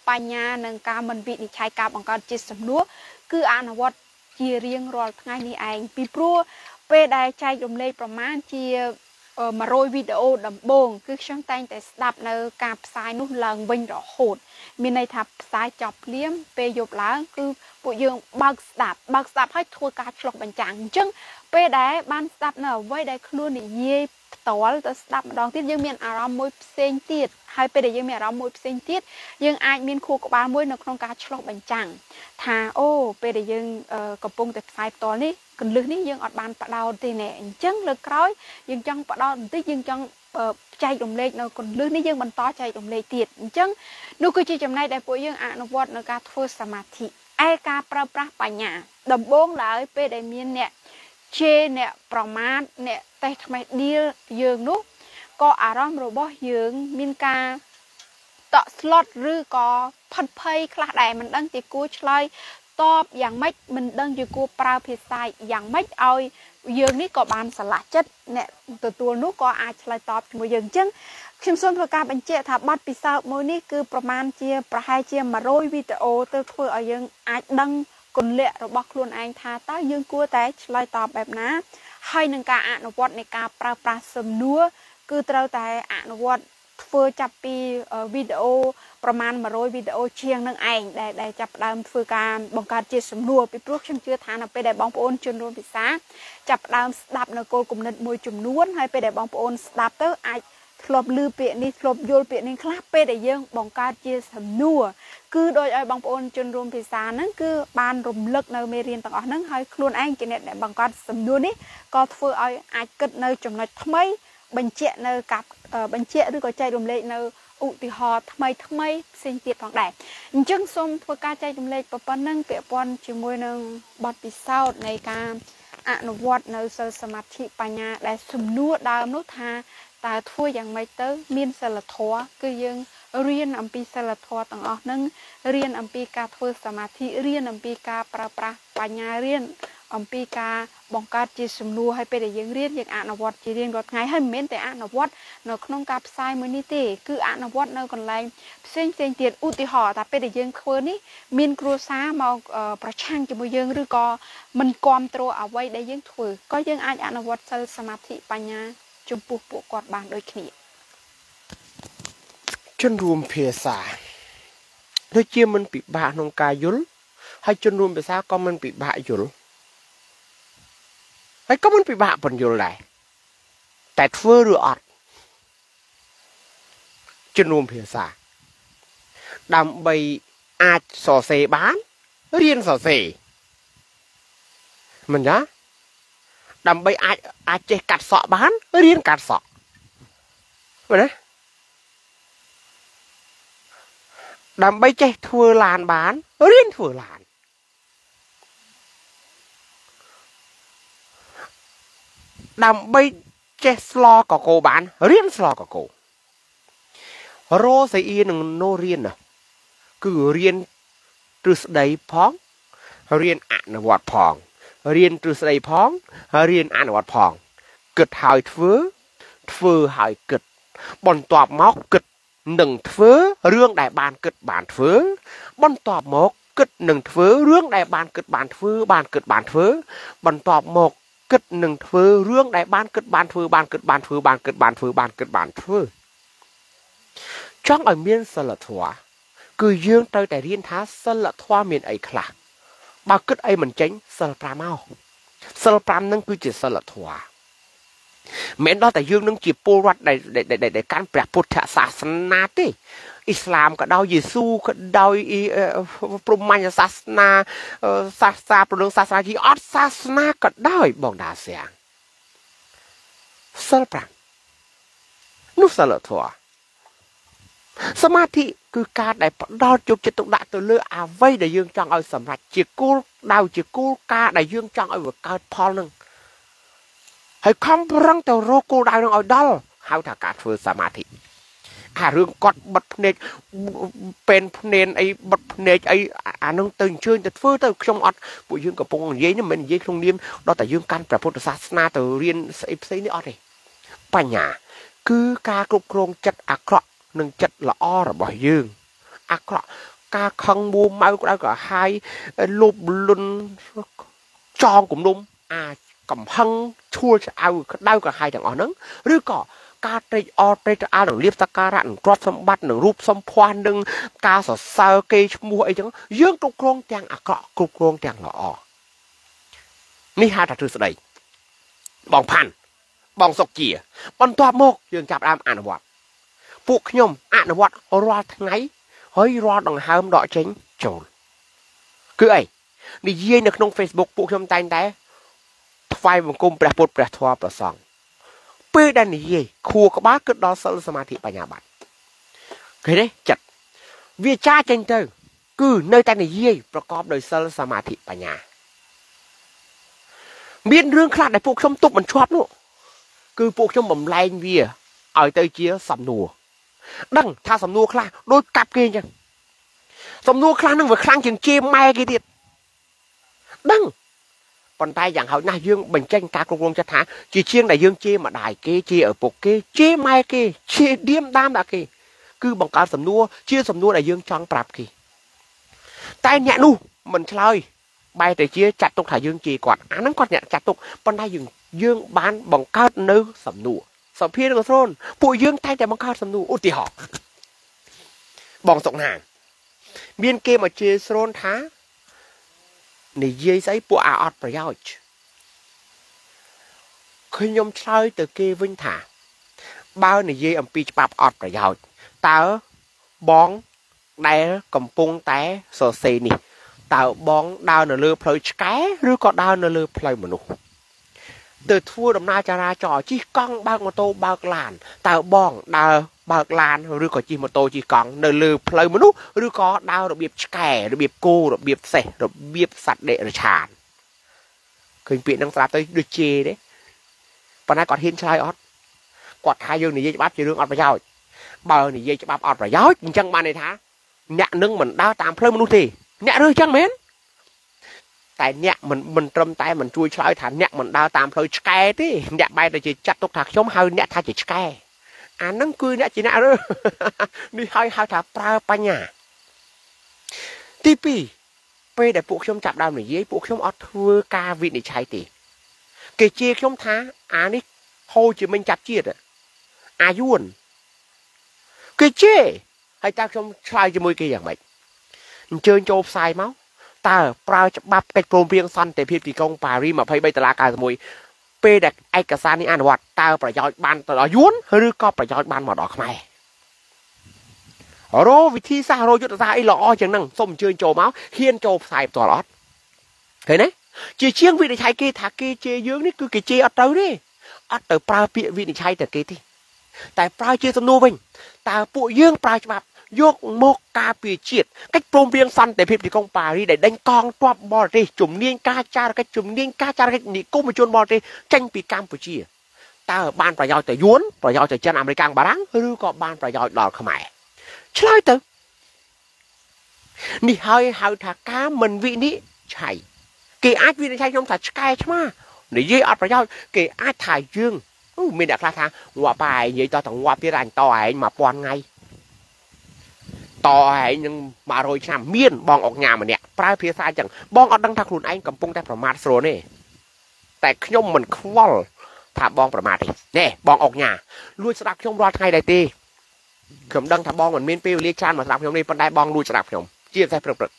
บញ្ញានិងការមិនវិនិច្ឆ័យការបង្កើតជាសំណួរគឺអនុវត្តជារៀងរាល់ថ្ងៃនេះឯងពីព្រោះពេលដែលចែករំលែកប្រមាណជា100វីដេអូដំបូងគឺខ្ញុំតែងតែស្ដាប់នៅការផ្សាយនោះឡើងវិញរហូតមានន័យថាផ្សាយចប់ភ្លាមពេលយប់ឡើងគឺពួកយើងបើកស្ដាប់ហើយធ្វើការឆ្លុះបញ្ចាំងអញ្ចឹងពេលដែលបានស្ដាប់នៅអ្វីដែលខ្លួននិយាយផ្ទាល់ទៅស្ដាប់ម្ដងទៀតយើងមានអារម្មណ៍មួយផ្សេងទៀតហើយពេលដែលយើងមានអារម្មណ៍មួយផ្សេងទៀតយើងអាចមានខួរក្បាលមួយនៅក្នុងការឆ្លុះបញ្ចាំងថាអូពេលដែលយើងកំពុងតែផ្សាយផ្ទាល់នេះកន្លឹះនេះយើងអត់បានផ្ដោតទេណែអញ្ចឹងលើកក្រោយយើងចង់ផ្ដោតបន្តិចយើងចង់ចែករំលែកនៅកន្លឹះនេះយើងបន្តចែករំលែកទៀតអញ្ចឹងនោះគឺជាចំណែកដែលពួកយើងអនុវត្តនៅការធ្វើសមាធិឯការប្រើប្រាស់បញ្ញាដំបូងឡើយពេលដែលមានអ្នកជេរអ្នកប្រមាថអ្នកតេះថ្មេះដៀលយើងនោះក៏អារម្មណ៍របស់យើងមានការតក់ស្លុតឬក៏ផិតភ័យខ្លះដែរមិនដឹងជាគួរឆ្លើយតបយ៉ាងម៉េចមិនដឹងជាគួរប្រើភាសាយ៉ាងម៉េចឲ្យយើងនេះក៏បានឆ្លាស់ចិត្តអ្នកទទួលនោះក៏អាចឆ្លើយតបជាមួយយើងអញ្ចឹងខ្ញុំសូមធ្វើការបញ្ជាក់ថាបទពិសោធន៍មួយនេះគឺប្រហែលជា100វីដេអូទៅធ្វើឲ្យយើងអាចដឹងគន្លក្ខរបស់ខ្លួនឯងថាតើយើងគួរតែឆ្លើយតបបែបណាហើយនឹងការអនុវត្តនៃការប្រើប្រាស់សំណួរគឺត្រូវតែអនុវត្តធ្វើចាប់ពីវីដេអូប្រមាណ100វីដេអូជាងនឹងឯងដែលចាប់ផ្ដើមធ្វើការបង្កើតជាសំណួរពីព្រោះខ្ញុំជឿថានៅពេលដែលបងប្អូនជនរួមភាសាចាប់ផ្ដើមស្ដាប់នៅគោលគំនិតមួយចំនួនហើយពេលដែលបងប្អូនស្ដាប់ទៅអាចធ្លាប់ឮពាក្យនេះធ្លាប់យល់ពាក្យនេះខ្លះពេលដែលយើងបង្កើតជាសំណួរគឺដោយឲ្យបងប្អូនជនរួមភាសាហ្នឹងគឺបានរំលឹកនៅមេរៀនទាំងអស់ហ្នឹងហើយខ្លួនឯងជាអ្នកដែលបង្កើតសំណួរនេះក៏ធ្វើឲ្យអាចគិតនៅចំណុចថ្មីបញ្ជាក់នៅការបញ្ជាក់ឬក៏ចែករំលែកនៅឧទាហរណ៍ថ្មីផ្សេងទៀតផងដែរអញ្ចឹងសូមធ្វើការចែករំលែកប៉ុណ្ណឹងពាក់ព័ន្ធជាមួយនឹងបទពិសោធន៍នៃការអនុវត្តនៅសិលសមាធិបញ្ញាដែលសំណួរដើមនោះថាតើធ្វើយ៉ាងម៉េចទៅមានសិលធម៌គឺយើងរៀនអំពីសិលធម៌ទាំងអស់ហ្នឹងរៀនអំពីការធ្វើសមាធិរៀនអំពីការប្រើប្រាស់បញ្ញារៀនអំពីការបង្កើតជាសំណួរហើយពេលដែលយើងរៀនយើងអនុវត្តជារៀងរាល់ថ្ងៃហើយមិនមែនតែអនុវត្តនៅក្នុងការផ្សាយមួយនេះទេគឺអនុវត្តនៅកន្លែងផ្សេងទៀតឧទាហរណ៍ថាពេលដែលយើងធ្វើនេះមានគ្រួសារមកប្រឆាំងជាមួយយើងឬក៏មិនគ្រប់គ្រងអ្វីដែលយើងធ្វើក៏យើងអាចអនុវត្តសិលសមាធិបញ្ញាចំពោះពួកគាត់បានដូចគ្នាជនរួមភាសាដូចជាមិនពិបាកក្នុងការយល់ហើយជនរួមភាសាក៏មិនពិបាកយល់ហើយក៏មិនពិបាកបញ្យល់ដែរតែធ្វើឬអត់ជនរួមភាសាដើម្បីអាចសរសេរបានរៀនសរសេរមិនណាដើម្បីអាចចេះកាត់សក់បានរៀនកាត់សក់មែនទេដើម្បីចេះធ្វើឡានបានរៀនធ្វើឡានដើម្បីចេះស្លកកូបានរៀនស្លកកូរោស្អ៊ីនឹងណូរៀនណាគឺរៀនទ្រឹស្ដីផងរៀនអនុវត្តផងរៀនទ្រឹស្ដីផងរៀនអនុវត្តផងគិតហើយធ្វើហើយគិតបន្ទាប់មកគិតនឹងធ្វើរឿងដែលបានគិតបានធ្វើបន្ទាប់មកគិតនឹងធ្វើរឿងដែលបានគិតបានធ្វើបានគិតបានធ្វើបន្ទាប់មកគិតនឹងធ្វើរឿងដែលបានគិតបានធ្វើបានគិតបានធ្វើបានគិតបានធ្វើបានគិតបានធ្វើចង់ឲ្យមានសិលធម៌គឺយើងត្រូវតែរៀនថាសិលធម៌មានអីខ្លះបើគិតអីមិនចេញសិល5មកសិល5នឹងគឺជាសិលធម៌មិនដល់តែយើងនឹងជាពលរដ្ឋដែលកាន់ព្រះពុទ្ធសាសនាទេអ៊ីស្លាមក៏ដោយយេស៊ូក៏ដោយព្រហ្មញ្ញសាសនាសាសនាប្រលឹងសាសនាជីអត់សាសនាក៏ដោយបងដាសៀងសិល5នោះសិលធម៌សមាធិគឺការដែលផ្ដោតយកចិត្តទុកដាក់ទៅលើអ្វីដែលយើងចង់ឲ្យសម្រេចជាគោលដៅជាគោលការណ៍ដែលយើងចង់ឲ្យវាកើតផលនឹងហើយខំប្រឹងទៅរកគោលដៅនឹងឲ្យដល់ហៅថាការធ្វើសមាធិអារឿងកត់បិទភ្នែកពេនភ្នែនអីបិទភ្នែកអីអានឹងទៅអញ្ជើញទៅធ្វើទៅខ្ញុំអត់ពួកយើងកំពុងនិយាយនេះមិននិយាយក្នុងនាមដល់តែយើងកាន់ព្រះពុទ្ធសាសនាទៅរៀនស្អីផ្សេងនេះអត់ទេបញ្ញាគឺការគ្រប់គ្រងចិត្តអាក្រក់និងចិត្តល្អរបស់យើងអាក្រក់ ca khăn mua mau đã cả hai lụp luôn tròn cũng đúng cầm hăng chua ao đau cả hai thằng ở nấng rồi có ca tây o tây a đừng liệp ta ca rạn crop xong bắt đừng rúp xong khoan đừng ca sờ sờ cây mua ấy chẳng dương trong con chàng cọ cục con chàng lọนี่ฮะถ้าถือสดายบองพันบองสกเจียบอลตัวโมกยังจับรามอ่านวัดพวกขยมอ่านวัดรอทั้งไงเฮ้ยรอดังหามดอกเจงโจรคือไอ้นี่ยี่ในขนมเฟซบุ๊กพวกขยมใจแต่ไฟมันกุมประปุดประทัวประสองเพื่อดันนี่ยี่ครัวกบ้าเกิดดอสสมาธิปัญญาบัตรเคยได้จัดวิชาเจงเตอร์คือในแต่นี่ยี่ประกอบโดยสมาธิปัญญามีเรื่องคลาดในพวกชมตุกมันชอบนู่คือพวกชมบ่มแรงเวียเอาเตยเจี๊ยสำนัวดังถ้าสำนัวคลาโดยกลับเกยจังสำนัวคลานั่งไปครั้งจึงเจมไม่กี่ทีดังปนตายอย่างเขาหน้ายื่งเป็นเจ้งกากรงจะท้าจีเชียงในยื่งเจมาได้เกเจởปกเกเจไม่เกเจเดียมดามดาเกคือบังการสำนัวเชียสำนัวในยื่งจังปรับเกแต่เนี่ยนู่มันเฉลยใบแต่เจี๊ยจัดตุกถ่ายยื่งจีก่อนอันนั้นก่อนเนี่ยจัดตุกปนได้ยื่งบ้านบังการเนื้อสำนัวสอบพี่ก็โซนปู่ยื่งไทยแต่บังการสำนัวอุติหอกบองสงหางเบียนเกมมาเจโซนท้าในยี่ใส่ปู่อาอดประโยชน์เคยยมใช้ตัวเกวินถาบ้านในยี่อัมพีจะปรับอดประโยชน์ตาบองได้กำปงแต่โซเซนี่ตาบองดาวเนื้อเลือพลอยแก่หรือก็ดาวเนื้อเลือพลอยมนุษย์เติร์ทั่วดำนาจาราจอจีกองบางมโตบางลานตาบองดาวบางลานหรือก็จีมโตจีกองเนื้อเลือพลอยมนุษย์หรือก็ดาวระเบียบแก่ระเบียบกูระเบียบเสระเบียบสัตว์เดรัจฉานเคยเปลี่ยนนังสลับตัวดูเจเด้ปนัดกอดหินชายออดกอดทายยืนนี่จะบับจะเรื่องออดประโยชน์เบอร์นี่จะบับออดประโยชน์จังมาในท้าเนี่ยนึงเหมือนดาวตามเพลิงมนุษย์ทีเนี่ยเรื่องจังเหม็นแต่เนี่ยมันตรมใจมันช่วยช่วยฐานเนี่ยมันดาวตามเพลิงแก่ที่เนี่ยใบแต่จะจัดตกถักชมเฮาเนี่ยถ้าจะแก่นั่งคุยเนี่ยจีน่าเรื่องนี่ให้เฮาถ้าปลาปัญญาที่ปีไปแต่พวกชมจับดาวหนึ่งยี่พวกชมออดทัวกาวินิชัยตีเกจีชมท้านี่โฮจิมันจับเจี๊ยดอายุนเกจีให้จับชมชายจะมวยเกยอย่างไรเชิญโจบใส่เมาตาปลาจะบับกระโปรงเพียงสั้นแต่เพียงตีกองปารีมาให้ใบตลาการสมุยเปดักไอกระสานนี่อ่านวัดตาประโยชน์บานตลอดยุนหรือก็ประโยชน์บานหมดออกมาโรวิธีซาโรยุทธศาสตร์ไอหล่อจังนั่งส้มเชิญโจเมาเฮียนโจใส่ตลอดเห็นไหมเจียเชียงวินิชัยเกถักเกเจยืงนี่คือเกเจอัดเตอร์นี่อัดเตอร์ปลาเปียวินิชัยแต่เกที่แต่ปลาเจสนูวิ่งตาปุ่ยยืงปลาฉบับยกโมกกาปีเจียดcáchโปรงเพียงสั้นแต่เพียงที่กองปารีได้ดังกองตัวบอลตีจุ่มเนียงกาจาร์จุ่มเนียงกาจาร์นี่กู้มาจนบอลตีจังปีกัมพูชีตาบ้านประโยชน์แต่ย้วนประโยชน์แต่เจ้าอเมริกันบารังหรือก็บ้านประโยชน์ดอลขมายใช่ตึงนี่เฮาถักกามันวินิใช่เกี่ยอาจวินิใช่ยมสัตว์ใช่ไหมนี่ยี่อัดประโยชน์เกี่ยอาจถ่ายยืงมีเด็กลาทางว่าไปยี่ต่อถึงว่าพี่รันต่อไอ้มาปอนไงต่อไอ้ยังมาโรยชามเมียนบองออกงานมันเนี่ยปลายเพียซาจังบองออกดังทักหลุนไอ้กำปงแต่ประมาทโซนี่แต่ขยมมันคว้าถ้าบองประมาทเนี่ยบองออกงานลุยสลับขยมรอดไงได้ตีขยมดังถ้าบองเหมือนเมียนเปรี้ยวเลี้ยชานมาสลับขยมนี่ปันได้บองลุยสลับขยมเจี๊ยบใส่เปลือก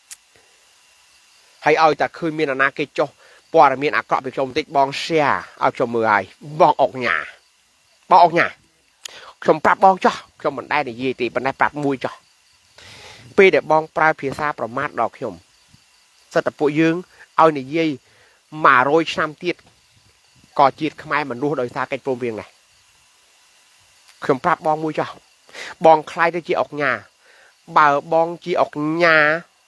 ให้เอาแต่คืนเมียนนาเกจปอร์เมียนอักเกาะไปขยมติดบองเชียเอาขยมมือไอ้บองออกงานบองออกงานขยมปรับบองจ้ะขยมมันได้ในยี่ตีปันได้ปรับมวยจ้ะปีเด็กบองปลายเพียซาประมาทดอกขยมสตปุยืงเอาในยี่มาโรยช้ำเตี้ยก่อจีดขมายมันรู้โดยซาเกจโปรเวียงไงขยมปรับบองมวยจ้ะบองคลายได้จีออกงาบ่าวบองจีออกงา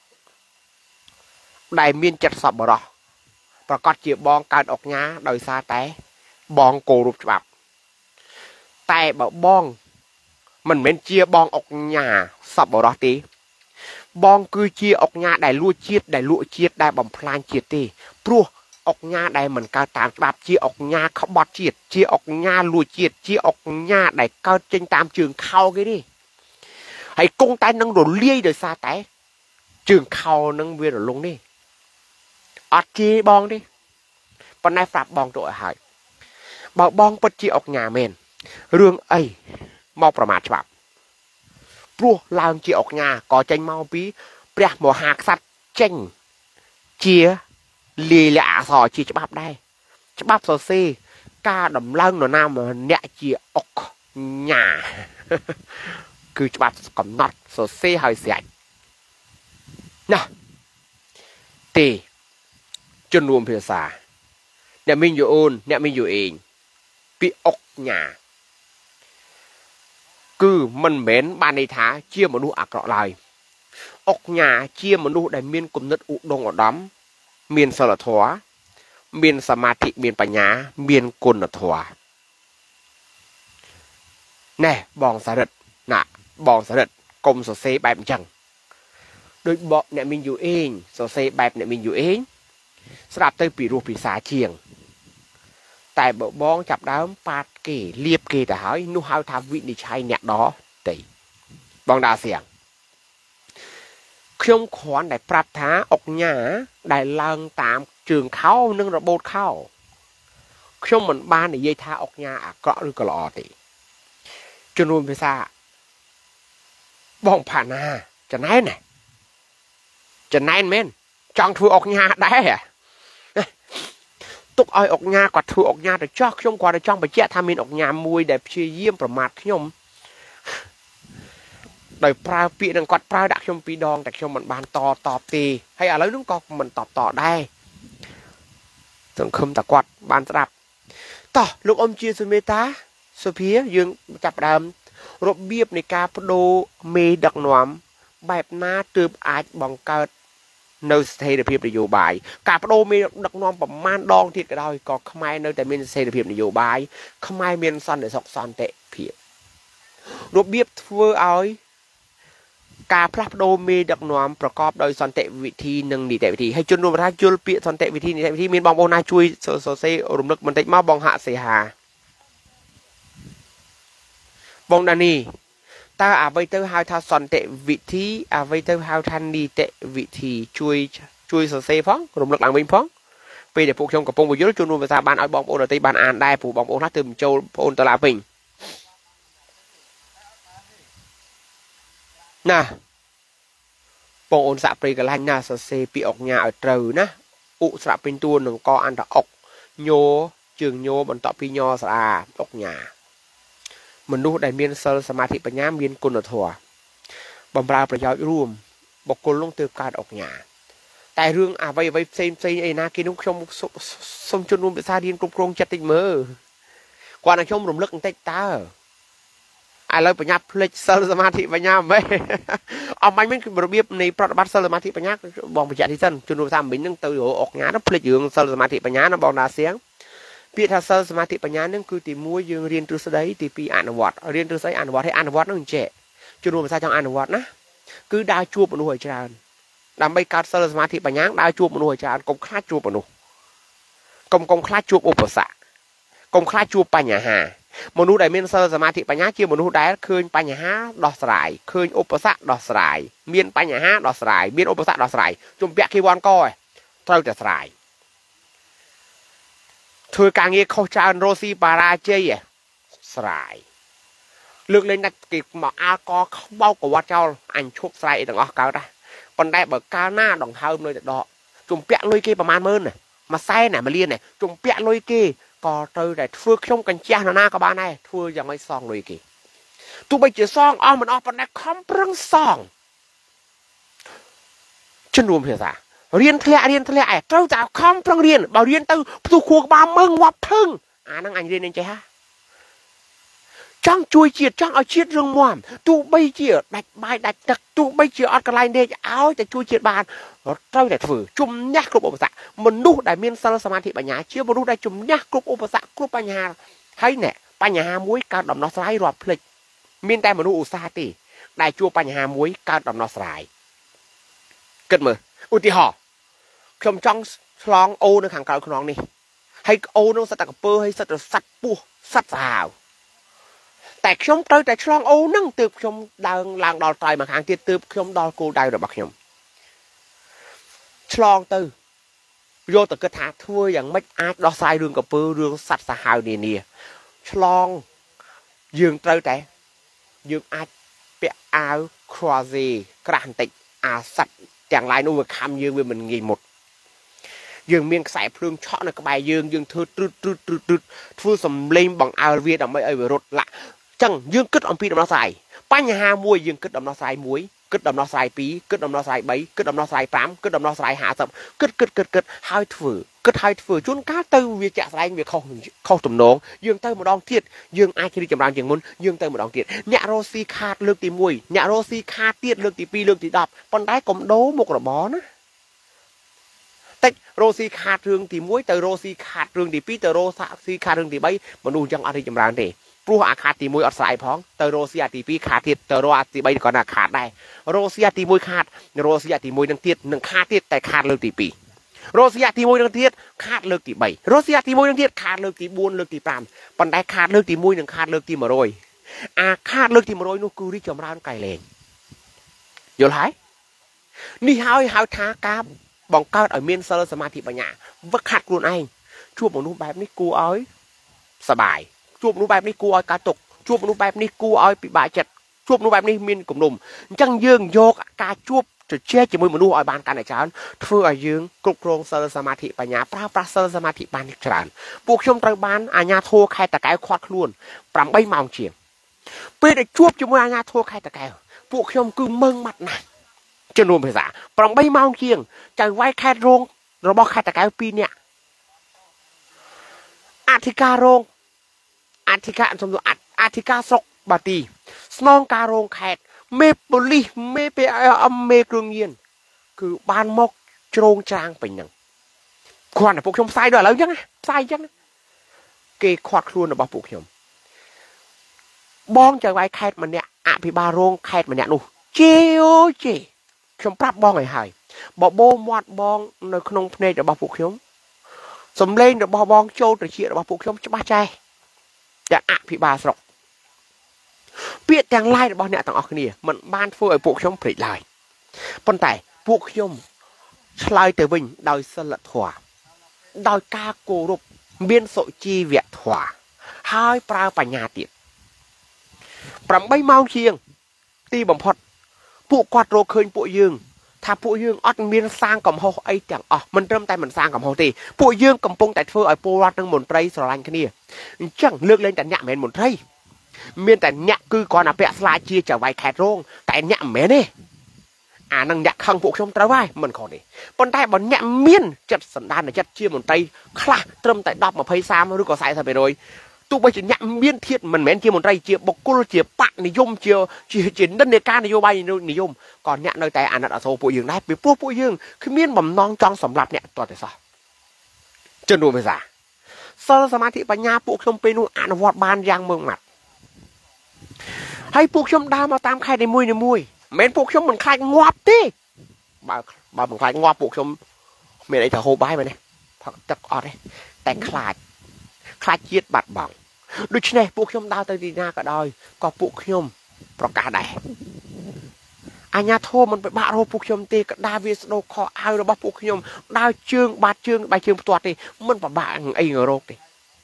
ได้เมียนจัดสอบบรอประกอบจีบองการออกงาโดยซาแต่บองโกรุบฉบับแต่บ่าวบองมันเหม็นเจียบองออกงาสอบบรอตีบองคือเจียออกงาได้ลู่เจียดได้ลู่เจียดได้บ่มพลานเจียดตีพรัวออกงาได้เหมือนการตามฉบับเจียออกงาเขาบอดเจียดเจียออกงาลู่เจียดเจียออกงาได้เก้าจึงตามจึงเข้ากันดิให้กงตายนั่งโดนเลี้ยโดยซาแต่ trường khâu nâng viên ở lung đi ọt chi bong đi bọn này phạt bong tụi hỏi bảo bong bất chi ọc nhà mình rương ấy mauประมาท ច្បាប់ ព្រោះឡើងជាអុកញ៉ាក៏ចេញមកពីព្រះមហាក្សត្រចេញជាលាយលក្ខណ៍អក្សរជាច្បាប់ដែរច្បាប់សរសេរការដំឡើងនរណាម្នាក់ជាអុកញ៉ាគឺច្បាប់កំណត់សរសេរឲ្យស្រេចណាទេជនរួមភាសាអ្នកមីងយូអូនអ្នកមីងយូអេងពីអុកញ៉ាគឺមិនមែនបានន័យថាជាមនុស្សអាក្រក់ឡើយអុកញ៉ាជាមនុស្សដែលមានគំនិតឧត្តមឧត្តមមានសិលធម៌មានសមាធិមានបញ្ញាមានគុណធម៌ណែបងសារ៉ិតណាបងសារ៉ិតកុំសរសេរបែបអញ្ចឹងដូចបកអ្នកមានយូអេងសរសេរបែបអ្នកមានយូអេងស្ដាប់ទៅពីរោះពិសាជាងតែបើបងចាប់ដើមប៉ាតគេលៀបគេទៅហើយនោះហៅថាវិនិច្ឆ័យអ្នកដតីបងដាសៀងខ្ញុំគ្រាន់តែប្រាប់ថាអុកញ៉ាដែលឡើងតាមជើងខោនិងរបូតខោខ្ញុំមិនបាននិយាយថាអុកញ៉ាអាក្រក់ឬក៏ល្អទេជំនួសភាសាបងផាណាចំណែនណាចំណែនមែនចង់ធ្វើអុកញ៉ាដែរទុកឲ្យអុកញ៉ាគាត់ធ្វើអុកញ៉ាទៅចោះខ្ញុំគាត់ទៅចង់បញ្ជាក់ថាមានអុកញ៉ាមួយដែលព្យាយាមប្រមាថខ្ញុំដោយប្រើពាក្យនឹងគាត់ប្រើដាក់ខ្ញុំពីរដងតែខ្ញុំមិនបានតបទេហើយឥឡូវនោះក៏មិនតបដែរសង្ឃឹមតែគាត់បានស្ដាប់តោះលោកអ៊ំជាសុមេតាសុភាយើងចាប់ដើមរបៀបនៃការបដូរមេដឹកនាំបែបណាទើបអាចបង្កើតនៅស្ថិរភាពនយោបាយការបដូរមេដឹកនាំប្រមាណដងទៀតក៏ដោយក៏ខ្មែរនៅតែមានស្ថិរភាពនយោបាយខ្មែរមានសន្តិសុខសន្តិភាពរបៀបធ្វើឲ្យការផ្លាស់ប្ដូរមេដឹកនាំប្រកបដោយសន្តិវិធីនិងនីតិវិធីហើយជនរួមថាយល់ពាក្យសន្តិវិធីនីតិវិធីមានបងប្អូនណាជួយសរសេររំលឹកបន្តិចមកបងហាក់សេហាបងដានីតើអ្វីទៅហៅថាសន្តិវិធីអ្វីទៅហៅថានីតិវិធីជួយសរសេរផងរំលឹកឡើងវិញផងពេលដែលពួកខ្ញុំកំពុងពន្យល់ជនរួមភាសាបានឲ្យបងប្អូនដទៃបានអានដែរព្រោះបងប្អូនខ្លះទើបចូលបងប្អូនតឡាវិញណាបងអូនសាក់ព្រៃកន្លាញ់ណាសរសេរពីអុកញ៉ាឲ្យត្រូវណាឧស្រៈពេញតួនឹងកអន្តអុកញោជើងញោបន្តពីញោស្រាអុកញ៉ាមនុស្សដែលមានសិលសមាធិបញ្ញាមានគុណធម៌បំរើប្រយោជន៍រួមបុគ្គលនោះទើបកើតអុកញ៉ាតែរឿងអ្វីផ្សេងអីណាគេនោះខ្ញុំសូមជូនរួមភាសារៀនគ្រប់គ្រងចិត្តតិចមើលគាត់ឲ្យខ្ញុំរំលឹកបន្តិចតើឥឡូវបញ្ញាផ្លេចសិលសមាធិបញ្ញាមិនអមបាញ់មានរបៀបនៃប្រតិបត្តិសិលសមាធិបញ្ញាបងបញ្ជាក់ទីសិនជំនួសថាមិញនឹងទៅអុកញ៉ាទៅផ្លេចរឿងសិលសមាធិបញ្ញាណាបងដាសៀងពាក្យថាសិលសមាធិបញ្ញានឹងគឺទី1យើងរៀនទ្រឹស្ដីទី2អនុវត្តរៀនទ្រឹស្ដីអនុវត្តហើយអនុវត្តនឹងចេះជំនួសភាសាចង់អនុវត្តណាគឺដើរជួបមនុស្សឲ្យច្រើនដើម្បីកើតសិលសមាធិបញ្ញាដើរជួបមនុស្សឲ្យច្រើនកុំខ្លាចជួបមនុស្សកុំខ្លាចជួបឧបសគ្គកុំខ្លាចជួបបញ្ហាមនុស្សដែលមានសិលសមាធិបញ្ញាជាមនុស្សដែលឃើញបញ្ហាដោះស្រាយឃើញឧបសគ្គដោះស្រាយមានបញ្ហាដោះស្រាយមានឧបសគ្គដោះស្រាយជំពាក់គេវ៉ាន់កត្រូវតែស្រាយធ្វើការងារខុសច្រើនរស់ស៊ីបារាជ័យស្រាយលើកលែងតែគេមកអាលកខ្បោកកវត្តចោលអញឈប់ស្រាយអីទាំងអស់កើតណាប៉ុន្តែបើកាលណាដង្ហើមនៅតែដកជំពាក់លុយគេប្រមាណ10000មួយសែនណា1លានជំពាក់លុយគេក៏ត្រូវតែធ្វើខ្ញុំកញ្ជះនរណាក៏បានដែរធ្វើយ៉ាងម៉េចសងលុយគេទោះបីជាសងអស់មិនអស់ប៉ុន្តែខំប្រឹងសងជំនួសភាសារៀនធ្លាក់ត្រូវតែខំប្រឹងរៀនបើរៀនទៅផ្ទុះខួរក្បាលមើងងាប់ធឹងអាហ្នឹងអញរៀននឹងចេះហ่าចង់ជួយជាតិចង់ឲ្យជាតិរឹងមាំទោះបីជាដាច់បាយដាច់ទឹកទោះបីជាអត់កន្លែងដេកឲ្យតែជួយជាតិបានត្រូវតែធ្វើជំនះគ្រប់ឧបសគ្គមនុស្សដែលមានសិលសមាធិបញ្ញាជាមនុស្សដែលជំនះគ្រប់ឧបសគ្គគ្រប់បញ្ហាហើយណែបញ្ហាមួយកើតដំណោះស្រាយរាប់ភ្លេចមានតែមនុស្សឧស្សាហ៍ទេដែលជួបបញ្ហាមួយកើតដំណោះស្រាយគិតមើលឧទាហរណ៍ខ្ញុំចង់ឆ្លងអូនៅខាងក្រៅខ្នងនេះហើយអូនោះសិតតែកំពើហើយសិតតែសัตว์ពស់សัตว์សាវតែខ្ញុំត្រូវតែឆ្លងអូនឹងទើបខ្ញុំឡើងដល់ត្រៃមកខាងទៀតទើបខ្ញុំដល់គោលដៅរបស់ខ្ញុំឆ្លងទៅយកទៅគិតថាធ្វើយ៉ាងម៉េចអាចដោះស្រាយរឿងកពើរឿងសត្វសាហាវនានាឆ្លងយើងត្រូវតែយើងអាចពាក់អាវ croisé ក្រាស់បន្តិចអាសត្វទាំងឡាយនោះវាខំយើងវាមិនងាយមុតយើងមានខ្សែភ្លើងឆក់នៅក្បែរយើងធ្វើទ្រឹតធ្វើសំឡេងបង្អើលវាដើម្បីឲ្យវារត់ឡាក់ចឹងយើងគិតអំពីដំណោះស្រាយបញ្ហាមួយយើងគិតដំណោះស្រាយ1គិតដំណោះស្រាយ2គិតដំណោះស្រាយ3គិតដំណោះស្រាយ5គិតដំណោះស្រាយ50គិតហើយធ្វើជួនកាលទៅវាចាក់ស្ដែងវាខុសទំនងយើងទៅម្ដងទៀតយើងអាចរីកចម្រើនជាងមុនយើងទៅម្ដងទៀតអ្នករស់ស៊ីខាតលើកទី1អ្នករស់ស៊ីខាតទៀតលើកទី2លើកទី10ប៉ុន្តែកុំដូរមុខរបរណាតិចរស់ស៊ីខាតរឿងទី1ទៅរស់ស៊ីខាតរឿងទី2ទៅរស់ស៊ីខាតរឿងទី3មនុស្សចឹងអត់រីកចម្រើនទេព្រោះអាខាតទី1អត់ស្រាយផងទៅរស់ស៊ីអាទី2ខាតទៀតទៅរស់អាទី3ក៏ណាខាតដែររស់ស៊ីអាទី1ខាតរស់ស៊ីអាទី1នឹងទៀតនឹងខាតទៀតតែខាតលើកទី2រស់ស៊ីអាទី1នឹងទៀតខាតលើកទី3រស់ស៊ីអាទី1នឹងទៀតខាតលើកទី4លើកទី5ប៉ុន្តែខាតលើកទី1នឹងខាតលើកទី100អាខាតលើកទី100នោះគឺរីកចម្រើនកែលែងយល់ហើយនេះហើយហៅថាការបង្កើតឲ្យមានសិលសមាធិបញ្ញាវឹកហាត់ខ្លួនឯងជួបមនុស្សបែបនេះគួរឲ្យសប្បាយជួបមនុស្សបែបនេះគួរឲ្យកើតទុកជួបមនុស្សបែបនេះគួរឲ្យពិបាកចិត្តជួបមនុស្សបែបនេះមានគំនុំអញ្ចឹងយើងយកការជួបជជែកជាមួយមនុស្សឲ្យបានកាន់តែច្រើនធ្វើឲ្យយើងគ្រប់គ្រងសិលសមាធិបញ្ញាប្រើប្រាស់សិលសមាធិបានច្រើនពួកខ្ញុំត្រូវបានអាជ្ញាធរខេត្តតាកែវខាត់ខ្លួន8ម៉ោងជាងពេលដែលជួបជាមួយអាជ្ញាធរខេត្តតាកែវពួកខ្ញុំគឺមើងម៉ាត់ណាស់ចំនួនភាសា8ម៉ោងជាងចៅវាយខេត្តរងរបស់ខេត្តតាកែវ2នាក់អធិការរងអធិការស្រុកបាទីស្នងការរងខេត្តមេប៉ូលីសមេ PIM មេគ្រឿងញៀនគឺបានមកជ្រងច្រាងពេញហ្នឹងគ្រាន់តែពួកខ្ញុំផ្សាយដល់ឥឡូវអញ្ចឹងផ្សាយអញ្ចឹងគេខាត់ខ្លួនរបស់ពួកខ្ញុំបងចៅវាយខេត្តម្នាក់អភិបាលរងខេត្តម្នាក់នោះជេខ្ញុំប្រាប់បងឲ្យហើយបបោមាត់បងនៅក្នុងភ្នែករបស់ពួកខ្ញុំសំឡេងរបស់បងចូលត្រចៀករបស់ពួកខ្ញុំច្បាស់ចេះទាំងអភិបាលស្រុកពាក្យទាំងឡាយរបស់អ្នកទាំងអស់គ្នាมันបានធ្វើឲ្យពួកខ្ញុំព្រិចឡើយប៉ុន្តែពួកខ្ញុំឆ្លើយទៅវិញដោយសិលធម៌ដោយការគោរពមានសុជីវធម៌ហើយប្រើបញ្ញាទៀត8ម៉ោងជាងទីបំផុតពួកគាត់រកឃើញពួកយើងថាពួកយើងអត់មានសាងកំហុសអីទាំងអស់មិនត្រឹមតែមិនសាងកំហុសទេពួកយើងកំពុងតែធ្វើឲ្យពលរដ្ឋនិងមន្ត្រីស្រឡាញ់គ្នាអញ្ចឹងលើកលែងតែអ្នកមិនមែនមន្ត្រីមានតែអ្នកគឺគ្រាន់តែពាក់ស្លាជាចៅវាយខេត្តរងតែអ្នកមិនមែនទេអានឹងអ្នកខឹងពួកខ្ញុំត្រូវហើយមិនខុសទេប៉ុន្តែបើអ្នកមានចិត្តសន្តានចិត្តជាមន្ត្រីខ្លះត្រឹមតែ10 20 30ឬក៏ 40% ទោះបីជាអ្នកមានធាតុមិនមែនជាមន្ត្រីជាបុគ្គលជាបកនិយមជានិន្នាការនយោបាយនិយមក៏អ្នកនៅតែអាណិតអាសូរពួកយើងដែរពីព្រោះពួកយើងគ្មានបំណងចង់សម្លាប់អ្នកតតែសោះចំនួនភាសាសិលសមាធិបញ្ញាពួកខ្ញុំពេលនោះអនុវត្តបានយ៉ាងម៉ឺងម៉ាត់ហើយពួកខ្ញុំដើរមកតាមខេត្តនីមួយមិនមែនពួកខ្ញុំមិនខ្លាចងាប់ទេបើមិនខ្លាចងាប់ពួកខ្ញុំមានអីទៅហូបបាយមែនទេផឹកទឹកអត់ទេតែខ្លាចជាតិបាត់បង់ដូច្នេះពួកខ្ញុំដើរទៅទីណាក៏ដោយក៏ពួកខ្ញុំប្រកាសដែរអាញាធមមិនពិបាករកពួកខ្ញុំទេក៏ដើរវាស្ដោខោអាវរបស់ពួកខ្ញុំដើរជើងបាត់ជើងដៃជើងផ្ទាត់ទេមិនពិបាកអីរកទេ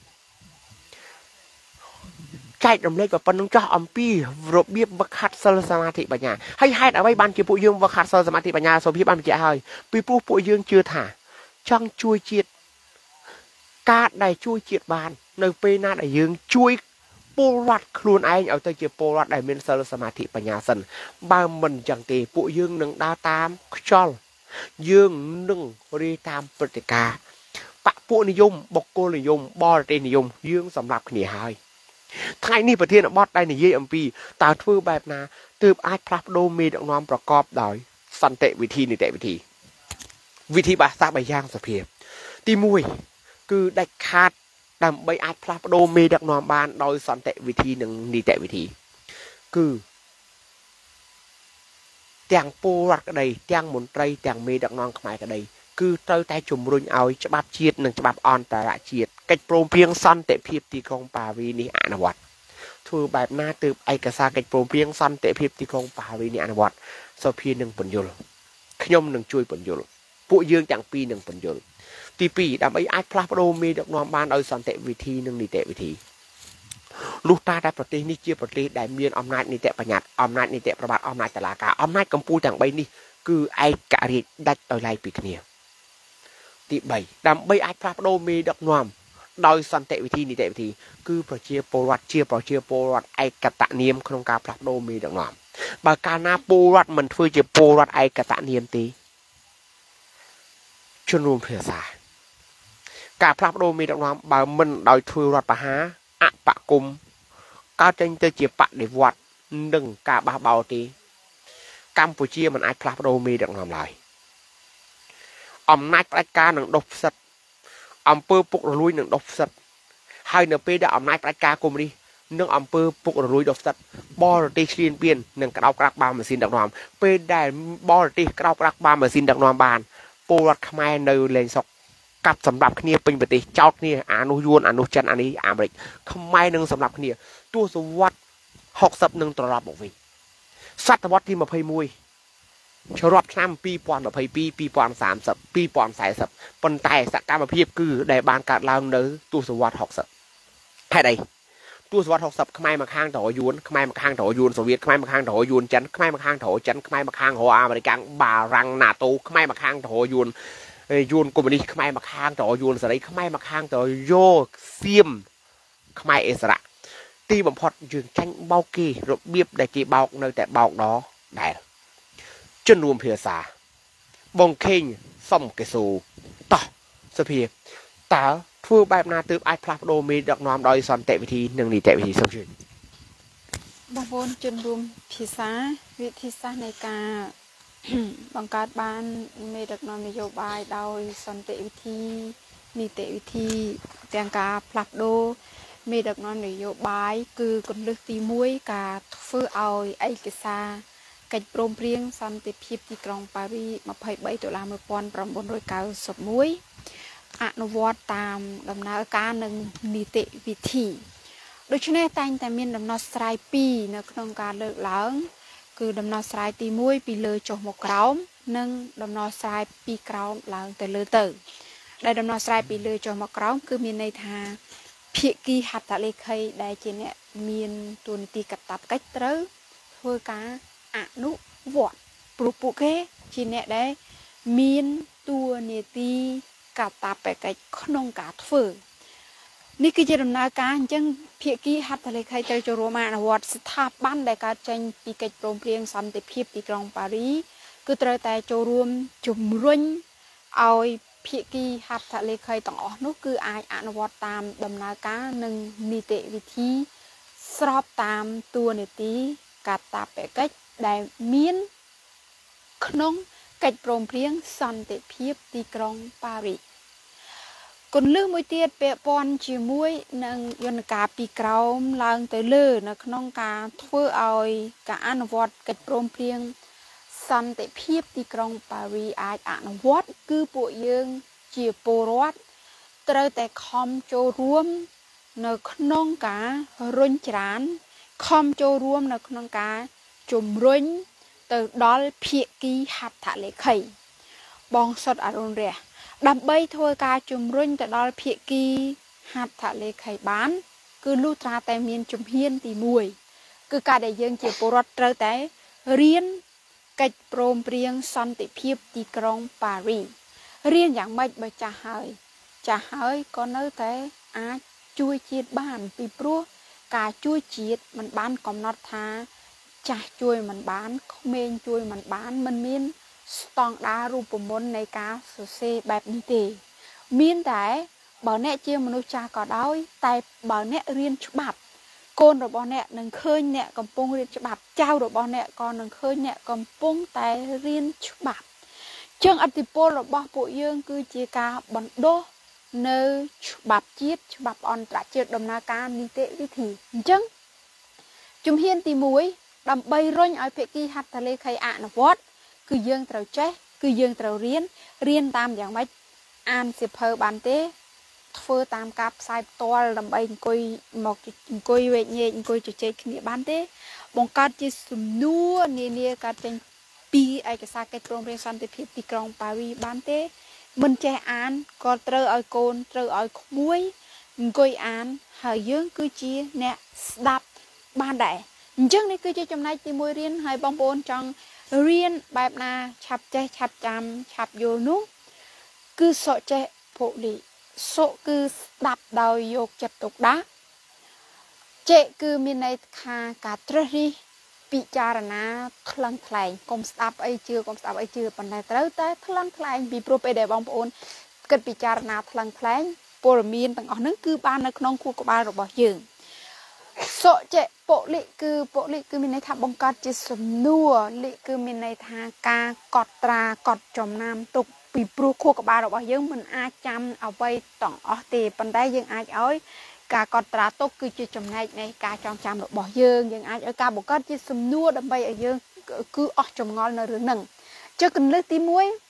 ចែករំលែកក៏ប៉ុណ្្នឹងចោះអំពីរបៀបវឹកហាត់សិលសមាធិបញ្ញាហើយហេតុអ្វីបានជាពួកយើងវឹកហាត់សិលសមាធិបញ្ញាសុភាពបានបញ្ជាក់ហើយពីព្រោះពួកយើងជឿថាចង់ជួយជាតិការដែលជួយជាតិបាននៅពេលណាដែលយើងជួយពលរដ្ឋខ្លួនឯងឲ្យទៅជាពលរដ្ឋដែលមានសិលសមាធិបញ្ញាសិនបើមិនអញ្ចឹងទេពួកយើងនឹងដើរតាមខ្យល់យើងនឹងរីតាមព្រឹត្តិការណ៍បកពួកនិយមបុគ្គលនិយមបរទេសនិយមយើងសម្រាប់គ្នាហើយថ្ងៃនេះប្រធានបទដែលនិយាយអំពីតើធ្វើបែបណាទើបអាចផ្លាស់ប្ដូរមេដឹកនាំប្រកបដោយសន្តិវិធីនីតិវិធីបាសា3យ៉ាងសភាពទី1គឺដាច់ខាតដើម្បីអាចផ្លាស់ប្ដូរមេដឹកនាំបានដោយសន្តិវិធីនិងនីតិវិធីគឺទាំងពលរដ្ឋក្តីទាំងមន្ត្រីទាំងមេដឹកនាំខ្មែរក្តីគឺត្រូវតែជំរុញឲ្យច្បាប់ជាតិនិងច្បាប់អន្តរជាតិកិច្ចព្រមព្រៀងសន្តិភាពទីក្រុងប៉ារីនេះអនុវត្តធ្វើបែបណាទើបឯកសារកិច្ចព្រមព្រៀងសន្តិភាពទីក្រុងប៉ារីនេះអនុវត្តសុភានឹងពន្យល់ខ្ញុំនឹងជួយពន្យល់ពួកយើងទាំងពីរនឹងបញ្យល់ទី2ដើម្បីអាចផ្លាស់ប្ដូរមេដឹកនាំបានដោយសន្តិវិធីនិងនីតិវិធីលុះតាតែប្រទេសនេះជាប្រទេសដែលមានអំណាចនីតិបញ្ញត្តិអំណាចនីតិប្រវត្តិអំណាចតុលាការអំណាចកម្ពុជាទាំង3នេះគឺឯករាជ្យដាច់ដោយឡែកពីគ្នាទី3ដើម្បីអាចផ្លាស់ប្ដូរមេដឹកនាំដោយសន្តិវិធីនីតិវិធីគឺប្រជាពលរដ្ឋជាប្រជាពលរដ្ឋឯកតនាមក្នុងការផ្លាស់ប្ដូរមេដឹកនាំបើកាលណាពលរដ្ឋមិនធ្វើជាពលរដ្ឋឯកតនាមទេជនរួមភាសាការផ្លាស់ប្ដូរមេដឹកនាំបើមិនដោយធ្វើរដ្ឋប្រហារអបគុំកើតចេញទៅជាបដិវត្តនិងការបះបោរទេកម្ពុជាមិនអាចផ្លាស់ប្ដូរមេដឹកនាំឡើយអំណាចផ្ដាច់ការនឹងដុសផ្សិតអំពើពុករលួយនឹងដុសផ្សិតហើយនៅពេលដែលអំណាចផ្ដាច់ការកុម្មុយនីសនិងអំពើពុករលួយដុសផ្សិតបរទេសឈ្លានពាននឹងក្តោបក្តាប់បានម៉ាស៊ីនដឹកនាំពេលដែលបរទេសក្តោបក្តាប់បានម៉ាស៊ីនដឹកនាំបានពលរដ្ឋខ្មែរនៅលេងសុកកាប់សម្រាប់គ្នាពេញប្រទេសចោតគ្នាអានោះយួនអានោះចិនអានេះអាមេរិកខ្មែរនឹងសម្រាប់គ្នាទសវត្ស60នឹងត្រឡប់មកវិញសតវត្សទី21ជ្រាប់ឆ្នាំ2022 2030 2040ប៉ុន្តែសកម្មភាពគឺដែលបានកើតឡើងនៅទសវត្ស60ហេតុអីទសវត្ស60ខ្មែរមកខាងទៅរយួនខ្មែរមកខាងទៅរយួនសូវៀតខ្មែរមកខាងទៅរយួនចិនខ្មែរមកខាងទៅរចិនខ្មែរមកខាងរអាមេរិកបារាំងណាតូខ្មែរមកខាងទៅរយួនយួនកុម្មុយនីសខ្មែរមកខាងទៅយួនសេរីខ្មែរមកខាងទៅយកសៀមខ្មែរអិសរៈទីបំផុតយើងចាញ់បោកគេរបៀបដែលគេបោកនៅតែបោកដដែលជនរួមភាសាបងខេងសំកេស៊ូតោះសភាតើធ្វើបែបណាទើបអាចផ្លាស់ប្ដូរមេដឹកនាំដោយសន្តិវិធីនិងនីតិវិធីសូមជឿបងប្អូនជនរួមភាសាវិធីសាស្ត្រនៃការបង្កើតបានមេដឹកនាំនយោបាយដោយសន្តិវិធីនីតិវិធីទាំងការផ្លាស់ប្ដូរមេដឹកនាំនយោបាយគឺគន្លឹះទី1ការធ្វើឲ្យឯកសារកិច្ចព្រមព្រៀងសន្តិភាពទីក្រុងប៉ារី23ដុល្លារ1991អនុវត្តតាមដំណើរការនិងនីតិវិធីដូច្នេះតែងតែមានដំណោះស្រាយ2នៅក្នុងការលើកឡើងគឺដំណោះស្រាយទី1ពីលើចុះមកក្រោមនិងដំណោះស្រាយពីក្រោមឡើងទៅលើទៅដែលដំណោះស្រាយពីលើចុះមកក្រោមគឺមានន័យថាភាគីហត្ថលេខីដែលជាអ្នកមានតួនាទីកាតព្វកិច្ចត្រូវធ្វើការអនុវត្តព្រោះពួកគេជាអ្នកដែលមានតួនាទីកាតព្វកិច្ចក្នុងការធ្វើនេះគឺជាដំណើរការអញ្ចឹងភាគីហត្ថលេខីត្រូវចូលរួមអនុវត្តស្ថាប័នដែលកើតចេញពីកិច្ចព្រមព្រៀងសន្តិភាពទីក្រុងប៉ារីគឺត្រូវតែចូលរួមជំរុញឲ្យភាគីហត្ថលេខីទាំងអស់នោះគឺអាចអនុវត្តតាមដំណើរការនិងនីតិវិធីស្របតាមតួនាទីកាតព្វកិច្ចដែលមានក្នុងកិច្ចព្រមព្រៀងសន្តិភាពទីក្រុងប៉ារីគន្លឹះមួយទៀតពាក់ព័ន្ធជាមួយនឹងយន្តការពីក្រោមឡើងទៅលើនៅក្នុងការធ្វើឲ្យការអនុវត្តកិច្ចព្រមព្រៀងសន្តិភាពទីក្រុងប៉ារីអាចអនុវត្តគឺពួកយើងជាពលរដ្ឋត្រូវតែខំចូលរួមនៅក្នុងការរុញច្រានខំចូលរួមនៅក្នុងការជំរុញទៅដល់ភាគីហត្ថលេខីបងសុតអរុណរះដើម្បីធ្វើការជំរុញទៅដល់ភាគីហត្ថលេខីបានគឺលុះត្រាតែមានជំហានទី1គឺការដែលយើងជាពលរដ្ឋត្រូវតែរៀនកិច្ចព្រមព្រៀងសន្តិភាពទីក្រុងប៉ារីរៀនយ៉ាងម៉េចបើចាស់ហើយក៏នៅតែអាចជួយជាតិបានពីព្រោះការជួយជាតិมันបានកំណត់ថាចាស់ជួយมันបានក្មេងជួយมันបានมันមានស្តង់ដាររូបមន្តនៃការសរសេរបែបនេះទេមានតែបើអ្នកជាមនុស្សចាស់ក៏ដោយតែបើអ្នករៀនច្បាប់កូនរបស់អ្នកនឹងឃើញអ្នកកំពុងរៀនច្បាប់ចៅរបស់អ្នកក៏នឹងឃើញអ្នកកំពុងតែរៀនច្បាប់ជាងអធិពលរបស់ពួកយើងគឺជាការបណ្ដុះនៅច្បាប់ជាតិច្បាប់អន្តរជាតិដំណើរការនីតិវិធីអញ្ចឹងជំហានទី1ដើម្បីរុញឲ្យភាគីហត្ថលេខីអនុវត្តគឺយើងត្រូវចេះគឺយើងត្រូវរៀនតាមយ៉ាងម៉េចអានសៀវភៅបានទេធ្វើតាមការផ្សាយផ្ទាល់ដើម្បីអង្គុយវែកញែកអង្គុយជជែកគ្នាបានទេបង្កើតជាសំណួរនានាកើតចេញពីឯកសារកិច្ចព្រមព្រៀងសន្តិភាពទីក្រុងប៉ារីបានទេមិនចេះអានក៏ត្រូវឲ្យកូនត្រូវឲ្យក្មួយអង្គុយអានហើយយើងគឺជាអ្នកស្ដាប់បានដែរអញ្ចឹងនេះគឺជាចំណែកទី1រៀនហើយបងប្អូនចង់រៀនបែបណាឆាប់ចេះឆាប់ចាំឆាប់យល់នោះគឺសក់ចេះពលិសុគឺស្ដាប់ដោយយកចិត្តទុកដាក់ចេគឺមានន័យថាការត្រិះរិះពិចារណាថ្លឹងថ្លែងកុំស្ដាប់អីជឿកុំស្ដាប់អីជឿប៉ុន្តែត្រូវតែថ្លឹងថ្លែងពីព្រោះពេលដែលបងប្អូនគិតពិចារណាថ្លឹងថ្លែងព័ត៌មានទាំងអស់ហ្នឹងគឺបាននៅក្នុងខួរក្បាលរបស់យើងសុចេពលិគឺមានន័យថាបង្កើតជាសំណួរលិគឺមានន័យថាការកត់ត្រាកត់ចំណាំទុកពីព្រោះខួរក្បាលរបស់យើងមិនអាចចាំអ្វីទាំងអស់ទេប៉ុន្តែយើងអាចឲ្យការកត់ត្រាទុកគឺជាចំណែកនៃការចងចាំរបស់យើងអាចឲ្យការបង្កើតជាសំណួរដើម្បីឲ្យយើងគឺអស់ចម្ងល់នៅរឿងហ្នឹងចុះគន្លឹះទី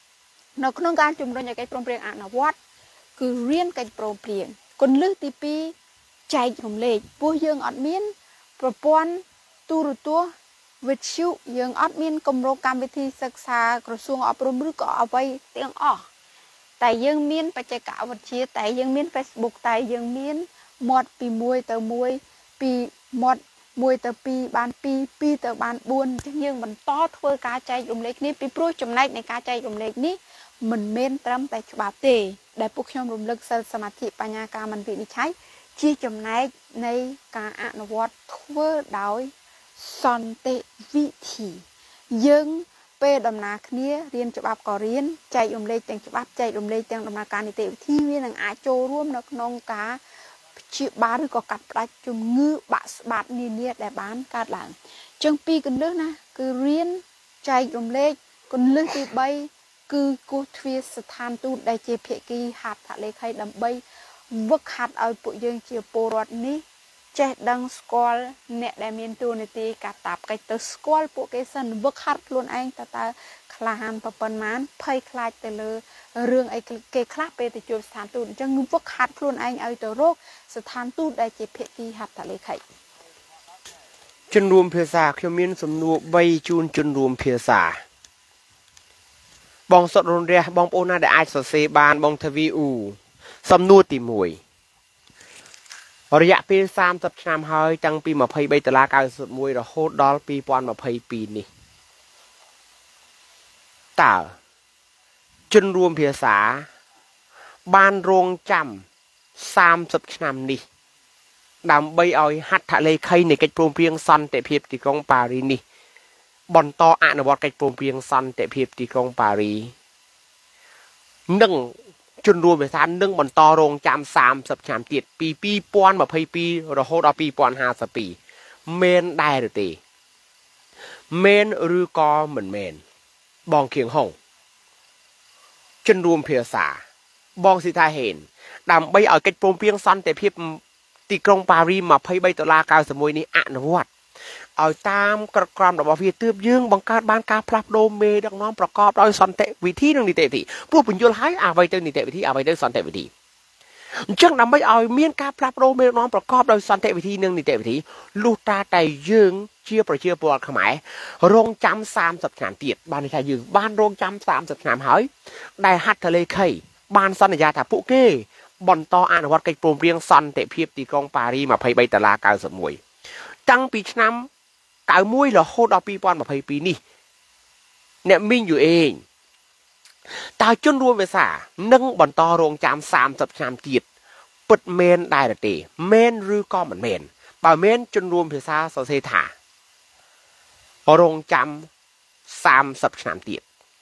1នៅក្នុងការជំរុញឲ្យកិច្ចព្រមព្រៀងអនុវត្តគឺរៀនកិច្ចព្រមព្រៀងគន្លឹះទី2ចែករំលែកព្រោះយើងអត់មានប្រព័ន្ធទូរទស្សន៍វិទ្យុយើងអត់មានគម្រោងកម្មវិធីសិក្សាក្រសួងអប់រំឬក៏អ្វីទាំងអស់តែយើងមានបច្ចេកវិទ្យាតែយើងមាន Facebook តែយើងមានមាត់ពី1ទៅ1ពីមាត់1ទៅ2បាន2 2ទៅបាន4អញ្ចឹងយើងបន្តធ្វើការចែករំលែកគ្នាពីព្រោះចំណែកនៃការចែករំលែកនេះមិនមែនត្រឹមតែច្បាប់ទេដែលពួកខ្ញុំរំលឹកសិលសមាធិបញ្ញាការមិនវិនិច្ឆ័យជាចំណែកនៃការអនុវត្តធ្វើដោយសន្តិវិធីយើងពេលដំណើរគ្នារៀនច្បាប់ក៏រៀនចែករំលែកទាំងច្បាប់ចែករំលែកទាំងដំណើរការនីតិវិធីវានឹងអាចចូលរួមនៅក្នុងការព្យាបាលឬក៏កាត់ផ្តាច់ជំងឺបាក់ស្បាតនានាដែលបានកើតឡើងអញ្ចឹងពីគន្លឹះណាគឺរៀនចែករំលែកគន្លឹះទី3គឺគោះទ្វារស្ថានទូតដែលជាភាគីហត្ថលេខីដើម្បីវឹកហាត់ឲ្យពួកយើងជាពលរដ្ឋនេះចេះដឹងស្គាល់អ្នកដែលមានតួនាទីកាតាបកិច្ចទៅស្គាល់ពួកគេសិនវឹកហាត់ខ្លួនឯងតើក្លាហានប៉ុណ្ណាភ័យខ្លាចទៅលើរឿងអីគេខ្លះពេលទៅជួបស្ថានទូតអញ្ចឹងវឹកហាត់ខ្លួនឯងឲ្យទៅរកស្ថានទូតដែលជាភាគីហត្ថលេខីជនរួមភាសាខ្ញុំមានសំណួរ3ជូនជនរួមភាសាបងសុតរុនរះបងប្អូនណាដែលអាចសរសេរបានបងទ្វីអ៊ូសំណួរទី1រយៈពេល30ឆ្នាំហើយតាំងពី$23.91រហូតដល់2022នេះតើជនរួមភាសាបានរងចាំ30ឆ្នាំនេះដើម្បីឲ្យហត្ថលេខីនៃកិច្ចព្រមព្រៀងសន្តិភាពទីក្រុងប៉ារីនេះបន្តអនុវត្តកិច្ចព្រមព្រៀងសន្តិភាពទីក្រុងប៉ារីនិងជនរួមភាសានឹងបន្តរងចាំ30ឆ្នាំទៀតពី2022រហូតដល់2052មែនដែរឬទេមែនឬក៏មិនមែនបងខៀងហុងជនរួមភាសាបងស៊ីថាហេនដើម្បីឲ្យកិច្ចព្រមព្រៀងសន្តិភាពទីក្រុងប៉ារី$23.91នេះអនុវត្តឲ្យតាមក្រក្រមរបស់វាទើបយើងបង្កើតបានការផ្លាស់ប្ដូរមេដឹកនាំប្រកបដោយសន្តិវិធីនិងនីតិវិធីព្រោះបញ្យល់ឲ្យអ្វីទៅនីតិវិធីអ្វីទៅសន្តិវិធីអញ្ចឹងដើម្បីឲ្យមានការផ្លាស់ប្ដូរមេដឹកនាំប្រកបដោយសន្តិវិធីនិងនីតិវិធីលុះត្រាតែយើងជាប្រជាពលរដ្ឋខ្មែររងចាំ30ឆ្នាំទៀតបានន័យថាយើងបានរងចាំ30ឆ្នាំហើយដែលហត្ថលេខីបានសន្យាថាពួកគេបន្តអនុវត្តកិច្ចព្រមព្រៀងសន្តិភាពទីក្រុងប៉ារី$23.91តាំងពីឆ្នាំ91រហូតដល់2022នេះអ្នកមីងយូអេងតើជនរួមភាសានឹងបន្តរងចាំ30ឆ្នាំទៀតពិតមែនដែរទេមែនឬក៏មិនមែនបើមែនជនរួមភាសាសរសេរថារងចាំ30ឆ្នាំទៀត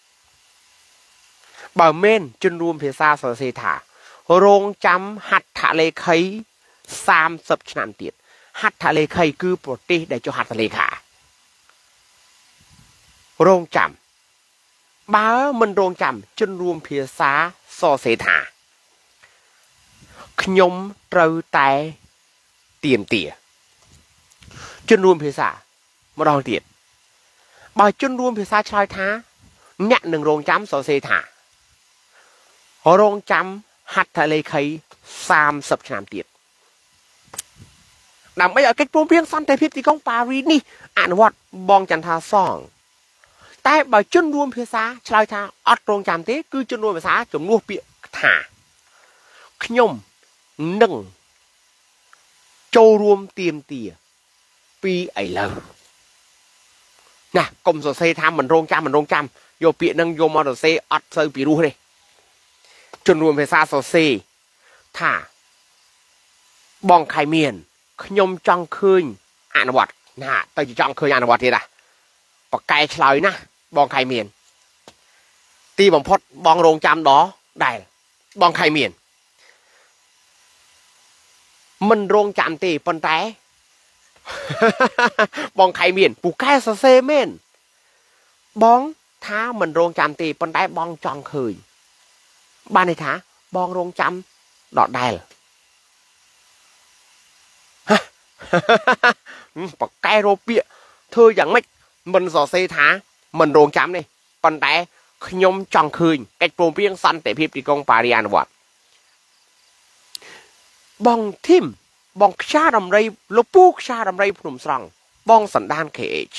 បើមែនជនរួមភាសាសរសេរថារងចាំហត្ថលេខី30ឆ្នាំទៀតហត្ថលេខីគឺប្រទេសដែលចុះហត្ថលេខារងចាំបើមិនរងចាំជនរួមភាសាសរសេរថាខ្ញុំត្រូវតែទៀមទាជនរួមភាសាម្ដងទៀតបើជនរួមភាសាឆ្លើយថាអ្នកនឹងរងចាំសរសេរថារងចាំហត្ថលេខី30ឆ្នាំទៀតដើម្បីឲ្យកិច្ចព្រមព្រៀងសន្តិភាពទីក្រុងប៉ារីនេះអនុវត្តបងចន្ទថាសងតែបើជនរួមភាសាឆ្លើយថាអត់រងចាំទេគឺជនរួមភាសាជំនួសពាក្យថាខ្ញុំនឹងចូលរួមទៀមទាពីឥឡូវណាកុំសរសេរថាមិនរងចាំយកពាក្យនឹងយកមកសរសេរអត់សូវពីរោះទេជនរួមភាសាសរសេរថាបងខៃមានខ្ញុំចង់ឃើញអនុវត្តណាទៅចង់ឃើញអនុវត្តទៀតបកកែឆ្លើយណាបងខៃមានទីបំផុតបងរងចាំដល់ដែលបងខៃមានមិនរងចាំទេប៉ុន្តែបងខៃមានពូកែសរសេរមែនបងថាមិនរងចាំទេប៉ុន្តែបងចង់ឃើញបានន័យថាបងរងចាំដល់ដែលបកកែរោពាកធ្វើយ៉ាងម៉េចមិនសរសេរថាមិនរងចាំនេះប៉ុន្តែខ្ញុំចង់ឃើញកិច្ចព្រមព្រៀងសន្តិភាពទីក្រុងប៉ារីអនុវត្តបងធីមបងខ្យាដំរីលពូខ្យាដំរីភ្នំស្រង់បងសណ្ដាន KH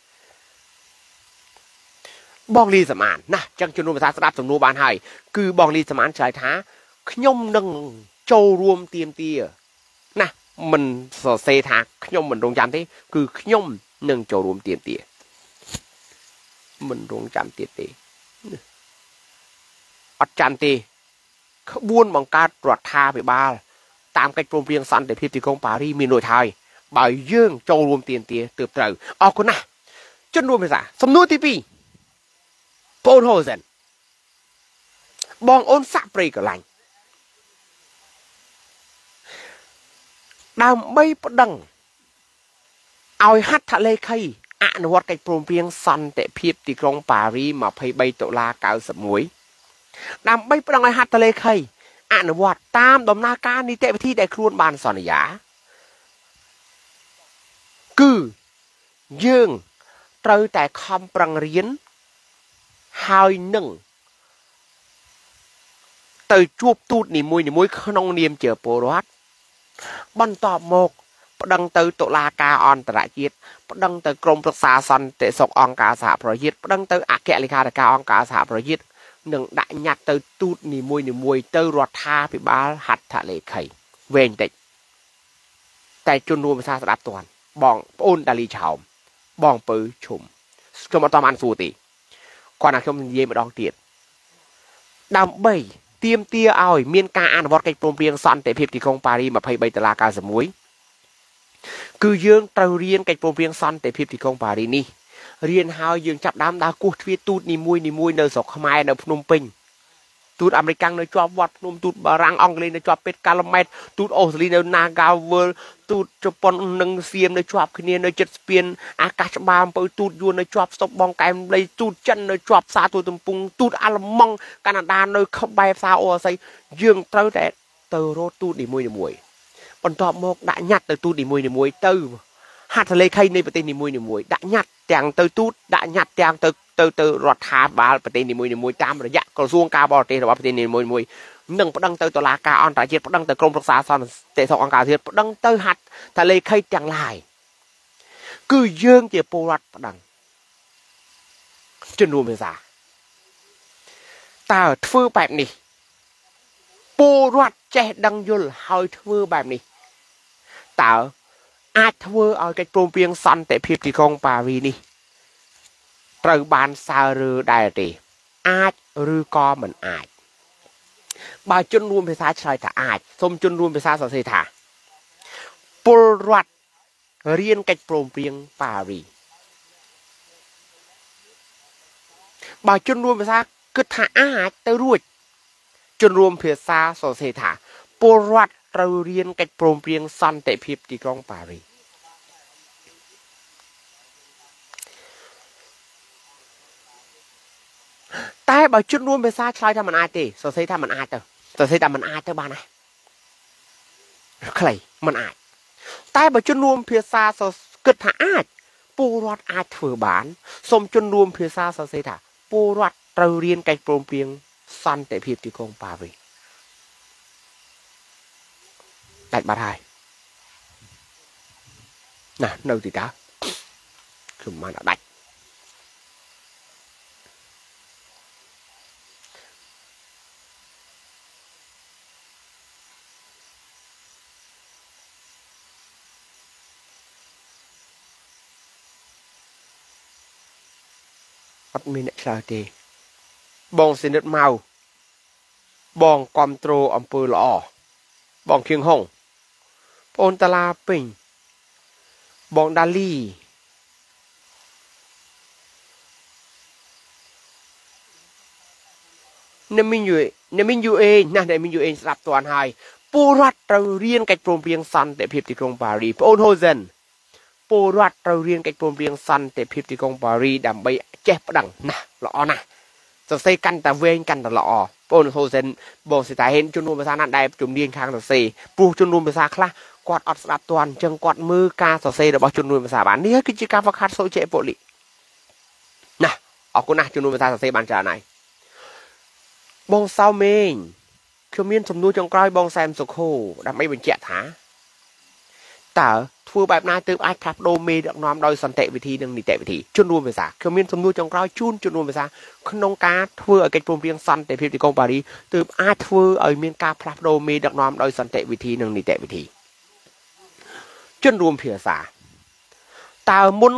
បងលីសមានណាចឹងជំនុំភាសាស្ដាប់សំណួរបានហើយគឺបងលីសមានឆ្លើយថាខ្ញុំនឹងចូលរួមទៀមទាណាមិនសរសេរថាខ្ញុំមិនរងចាំទេគឺខ្ញុំនឹងចូលរួមទៀមទាមិនរងចាំទៀតទេអត់ចាំទេក្បួនបង្កើតរដ្ឋាភិបាលតាមកិច្ចព្រមព្រៀងសន្តិភាពទីក្រុងប៉ារីមានដូចហើយបើយើងចូលរួមទៀមទាទើបត្រូវអរគុណណាស់ជនរួមភាសាសំណួរទី2ប៉ូនហូសិនបងអូនសាក់ព្រៃកលាញ់ដើម្បីប្តឹងឲ្យហត្ថលេខីអនុវត្តកិច្ចព្រមព្រៀងសន្តិភាពទីក្រុងប៉ារី23តុលា91ដើម្បីប្តឹងឲ្យហត្ថលេខីអនុវត្តតាមដំណើរការនីតិវិធីដែលខ្លួនបានសន្យាគឺយើងត្រូវតែខំប្រឹងរៀនហើយនឹងទៅជួបទូតនីមួយក្នុងនាមជាពលរដ្ឋបន្ទាប់មកប្តឹងទៅតុលាការអន្តរជាតិប្តឹងទៅក្រមប្រឹក្សាសន្តិសុខអង្គការសហប្រជាជាតិប្តឹងទៅអគ្គលេខាធិការអង្គការសហប្រជាជាតិនឹងដាក់ញត្តិទៅទូតនីមួយទៅរដ្ឋាភិបាលហត្ថលេខីវែងតិចតែជនរួមភាសាស្ដាប់តាន់បងប្អូនដាលីឆោមបងពៅឈុំខ្ញុំអត់តាមអានសួរទេគាត់ថាខ្ញុំនិយាយម្ដងទៀតដើម្បីទាមទារឲ្យមានការអនុវត្តកិច្ចព្រមព្រៀងសន្តិភាពទីក្រុងប៉ារី23តុលា91គឺយើងត្រូវរៀនកិច្ចព្រមព្រៀងសន្តិភាពទីក្រុងប៉ារីនេះរៀនហើយយើងចាប់ដើមដើរគោះទ្វារទូតនីមួយនៅស្រុកខ្មែរនៅភ្នំពេញទូតអាមេរិកនៅជាប់វត្តភ្នំទូតបារាំងអង់គ្លេសនៅជាប់ពេទ្យកាឡម៉ែតទូតអូស្ត្រាលីនៅ Nagawal ទូតជប៉ុននឹងសៀមនៅជាប់គ្នានៅចិត្តស្ពានអាកាសច្បារអំពៅទូតយួននៅជាប់ស្តុបបងកែមលីទូតចិននៅជាប់ផ្សារទូតទំពុងទូតអាល្លឺម៉ង់កាណាដានៅក្បែរផ្សារអូអាស័យយើងត្រូវតែទៅរកទូតនីមួយបន្ទាប់មកដាក់ញត្តិទៅទូតនីមួយទៅហត្ថលេខីនៃប្រទេសនីមួយដាក់ញត្តិទាំងទៅទូតដាក់ញត្តិទាំងទៅរដ្ឋាភិបាលប្រទេសនីមួយតាមរយៈក្រសួងការបរទេសរបស់ប្រទេសនីមួយនឹងប្តឹងទៅតុលាការអន្តរជាតិប្តឹងទៅក្រមប្រឹក្សាសន្តិសុខអង្គការជាតិប្តឹងទៅហត្ថលេខីទាំងឡាយគឺយើងជាពលរដ្ឋប្តឹងជនរួមភាសាតើធ្វើបែបនេះពលរដ្ឋចេះដឹងយល់ហើយធ្វើបែបនេះតើអាចធ្វើឲ្យកិច្ចព្រមព្រៀងសន្តិភាពទីក្រុងប៉ារីនេះត្រូវបានសើរើដែរទេអាចឬក៏មិនអាចបើជនរួមភាសាឆ្លើយថាអាចសូមជនរួមភាសាសរសេរថាពលរដ្ឋរៀនកិច្ចព្រមព្រៀងប៉ារីបើជនរួមភាសាគិតថាអាចទៅរួចជនរួមភាសាសរសេរថាពលរដ្ឋត្រូវរៀនកិច្ចព្រមព្រៀងសន្តិភាពទីក្រុងប៉ារីតែបើជនរួមភាសាឆ្លើយថាមិនអាចទេសរសេរថាមិនអាចទៅសរសេរថាមិនអាចទៅបានណាខ្លីមិនអាចតែបើជនរួមភាសាគិតថាអាចពលរដ្ឋអាចធ្វើបានសូមជនរួមភាសាសរសេរថាពលរដ្ឋត្រូវរៀនកិច្ចព្រមព្រៀងសន្តិភាពទីក្រុងប៉ារីដាច់បាត់ហើយណានៅទីតាខ្ញុំបានដាច់អត់មានអ្នកឆ្លើយទេបងសិនិតមកបងគ្រប់គ្រងអំពើល្អបងខៀងហុងបងអូនតាឡាពេញបងដាលីអ្នកមីងយូអេណាអ្នកមីងយូអេស្ដាប់តន់ហើយពលរដ្ឋត្រូវរៀនកិច្ចព្រមព្រៀងសន្តិភាពទីក្រុងប៉ារីបងអូនហូសិនពលរដ្ឋត្រូវរៀនកិច្ចព្រមព្រៀងសន្តិភាពទីក្រុងប៉ារីដើម្បីចេះប្តឹងណាល្អណាស់សរសេរកាន់តែវែងកាន់តែល្អបងអូនហូសិនបងសិតាហេនជំនួសភាសាណាដែលជំនាញខាងសរសេរព្រោះជំនួសភាសាខ្លះគាត់អត់ស្ដាប់តន់អញ្ចឹងគាត់មើលការសរសេររបស់ជំនួសភាសាបាននេះគឺជាការហ្វឹកហាត់សូចេប៉ូលីណាអរគុណណាស់ជំនួសភាសាសរសេរបានច្រើនហើយបងសៅមេងខ្ញុំមានសំណួរចុងក្រោយបងសែមសុខូដើម្បីបញ្ជាក់ថាតើធ្វើបែបណាទើបអាចផ្លាស់ប្ដូរមេដឹកនាំដោយសន្តិវិធីនិងនីតិវិធីជនរួមភាសាខ្ញុំមានសំណួរចុងក្រោយជូនជនរួមភាសាក្នុងការធ្វើឲ្យកិច្ចព្រមព្រៀងសន្តិភាពទីក្រុងប៉ារីទើបអាចធ្វើឲ្យមានការផ្លាស់ប្ដូរមេដឹកនាំដោយសន្តិវិធីនិងនីតិវិធីជនរួមភាសាតើមុន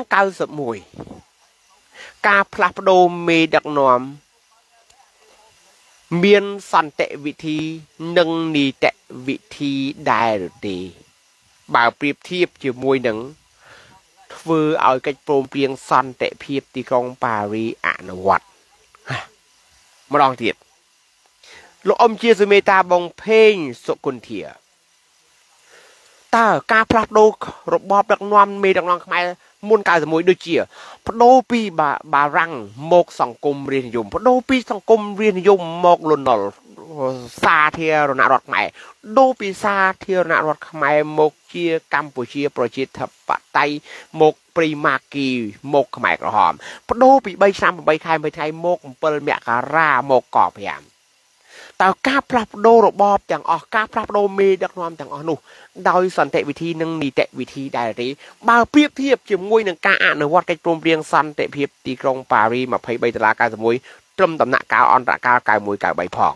91ការផ្លាស់ប្ដូរមេដឹកនាំមានសន្តិវិធីនិងនីតិវិធីដែរឬទេបើប្រៀបធៀបជាមួយនឹងធ្វើឲ្យកិច្ចព្រមព្រៀងសន្តិភាពទីក្រុងប៉ារីអនុវត្តម្ដងទៀតលោកអ៊ំជាសមេតាបងភេងសុគន្ធាតើការផ្លាស់ប្ដូររបបដឹកនាំមេដឹកនាំខ្មែរមុន91ដូចជាបដូរពីបារាំងមកសង្គមរាជនិយមបដូរពីសង្គមរាជនិយមមកលន់នល់សាធារណរដ្ឋខ្មែរដូរពីសាធារណរដ្ឋខ្មែរមកជាកម្ពុជាប្រជាធិបតេយ្យមកព្រីម៉ាគីមកខ្មែរក្រហមបដូរពី3ឆ្នាំ8ខែ20ថ្ងៃមក7មករាមកក5តើការផ្លាស់ប្ដូររបបទាំងអស់ការផ្លាស់ប្ដូរមេដឹកនាំទាំងអស់នោះដោយសន្តិវិធីនិងនីតិវិធីដែរទេបើប្រៀបធៀបជាមួយនឹងការអនុវត្តកិច្ចព្រមព្រៀងសន្តិភាពទីក្រុងប៉ារី23/91ត្រឹមដំណាក់កាលអន្តរកាល91-93ផង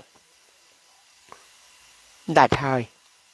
ដាច់ហើយ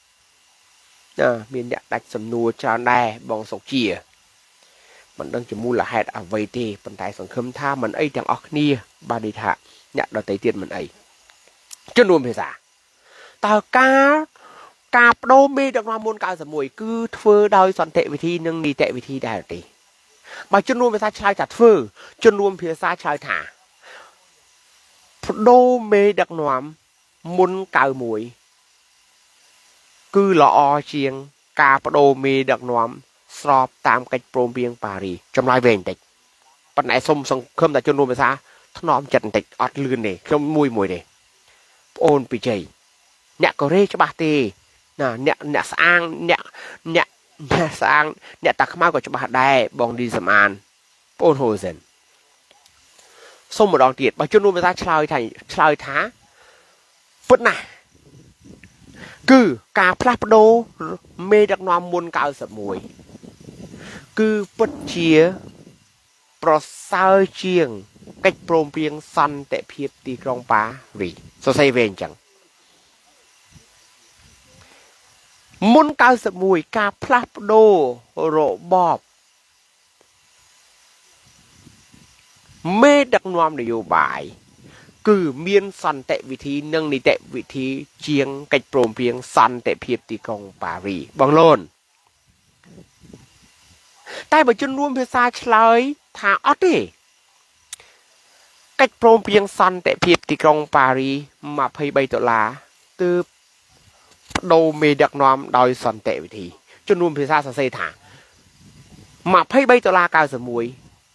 មានអ្នកដាច់សំណួរច្រើនដែរបងសុកជាមិនដឹងជាមូលហេតុអ្វីទេប៉ុន្តែសង្ឃឹមថាមិនអីទាំងអស់គ្នាបាននិយាយថាអ្នកដទៃទៀតមិនអីជនរួមភាសាតើការបដូរមេដឹកនាំមុន91គឺធ្វើដោយសន្តិវិធីនិងនីតិវិធីដែរទេបើជនរួមភាសាឆ្លើយថាធ្វើជនរួមភាសាឆ្លើយថាបដូរមេដឹកនាំមុន91គឺល្អជាងការបដូរមេដឹកនាំស្របតាមកិច្ចព្រមព្រៀងប៉ារីចម្លើយវែងបន្តិចប៉ុន្តែសូមសង្ឃឹមថាជនរួមភាសាថ្នមចិត្តបន្តិចអត់លឿនទេខ្ញុំមួយទេបងអូនពីជ័យអ្នកកូរ៉េច្បាស់ទេណាអ្នកស្អាងអ្នកស្អាងអ្នកតាខ្មៅក៏ច្បាស់ដែរបងឌីសំអានបងអូនហូសិនសូមម្ដងទៀតបើជនរួមភាសាឆ្លើយថាពុតណាស់គឺការផ្លាស់ប្ដូរមេដឹកនាំមុន91គឺពិតជាប្រសើរជាងកិច្ចព្រមព្រៀងសន្តិភាពទីក្រុងប៉ារីសរសេរវែងអញ្ចឹងមុន91ការផ្លាស់ប្ដូររបបមេដឹកនាំនយោបាយគឺមានសន្តិវិធីនិងនីតិវិធីជាងកិច្ចព្រមព្រៀងសន្តិភាពទីក្រុងប៉ារីបងលូនតែបើជនរួមភាសាឆ្លើយថាអត់ទេកិច្ចព្រមព្រៀងសន្តិភាពទីក្រុងប៉ារី$23ទើបបដូរមេដឹកនាំដោយសន្តិវិធីជនរួមភាសាសរសេរថា$23.91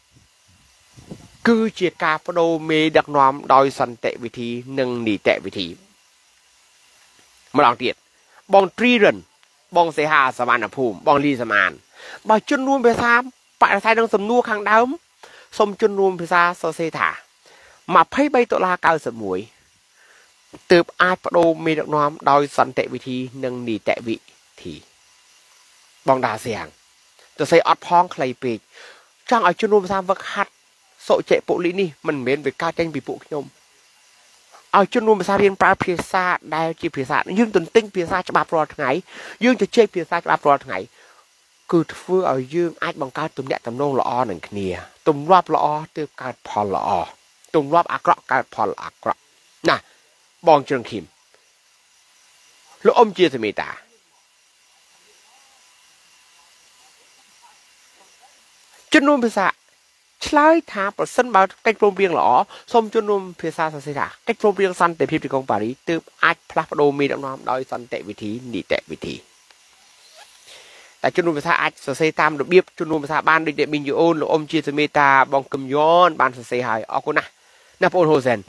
គឺជាការបដូរមេដឹកនាំដោយសន្តិវិធីនិងនីតិវិធីម្ដងទៀតបងទ្រីរិនបងសេហាសវណ្ណភូមិបងលីសមានបើជនរួមភាសាបរិស័យនឹងសំណួរខាងដើមសូមជនរួមភាសាសរសេរថា$23.91ទើបអាចបដូរមេដឹកនាំដោយសន្តិវិធីនិងនីតិវិធីបងដាសៀងសរសេរអត់ផងខ្លីពេកចង់ឲ្យជនរួមភាសាវឹកហាត់សុចេពុលីនេះមិនមែនវាកើតចេញពីពួកខ្ញុំឲ្យជនរួមភាសារៀនប្រើភាសាដែលជាភាសាយើងទន្ទិញភាសាច្បាប់រាល់ថ្ងៃយើងជជែកភាសាច្បាប់រាល់ថ្ងៃគឺធ្វើឲ្យយើងអាចបង្កើតទំនាក់ទំនងល្អនឹងគ្នាទម្លាប់ល្អទើបកើតផលល្អទម្លាប់អាក្រក់កើតផលអាក្រក់ណាបងជ្រឹងឃីមលោកអ៊ំជាសមេតាជំនុំភាសាឆ្លើយថាប្រសិនបើកិច្ចព្រមព្រៀងល្អសូមជំនុំភាសាសរសេរថាកិច្ចព្រមព្រៀងសន្តិភាពទីក្រុងប៉ារីទើបអាចផ្លាស់ប្ដូរមេដឹកនាំដោយសន្តិវិធីនីតិវិធីតែជំនុំភាសាអាចសរសេរតាមរបៀបជំនុំភាសាបានដូចអ្នកមីងយូអូនលោកអ៊ំជាសមេតាបងកឹមយ៉នបានសរសេរហើយអរគុណណាស់ណាបងអូនហ៊ូសែន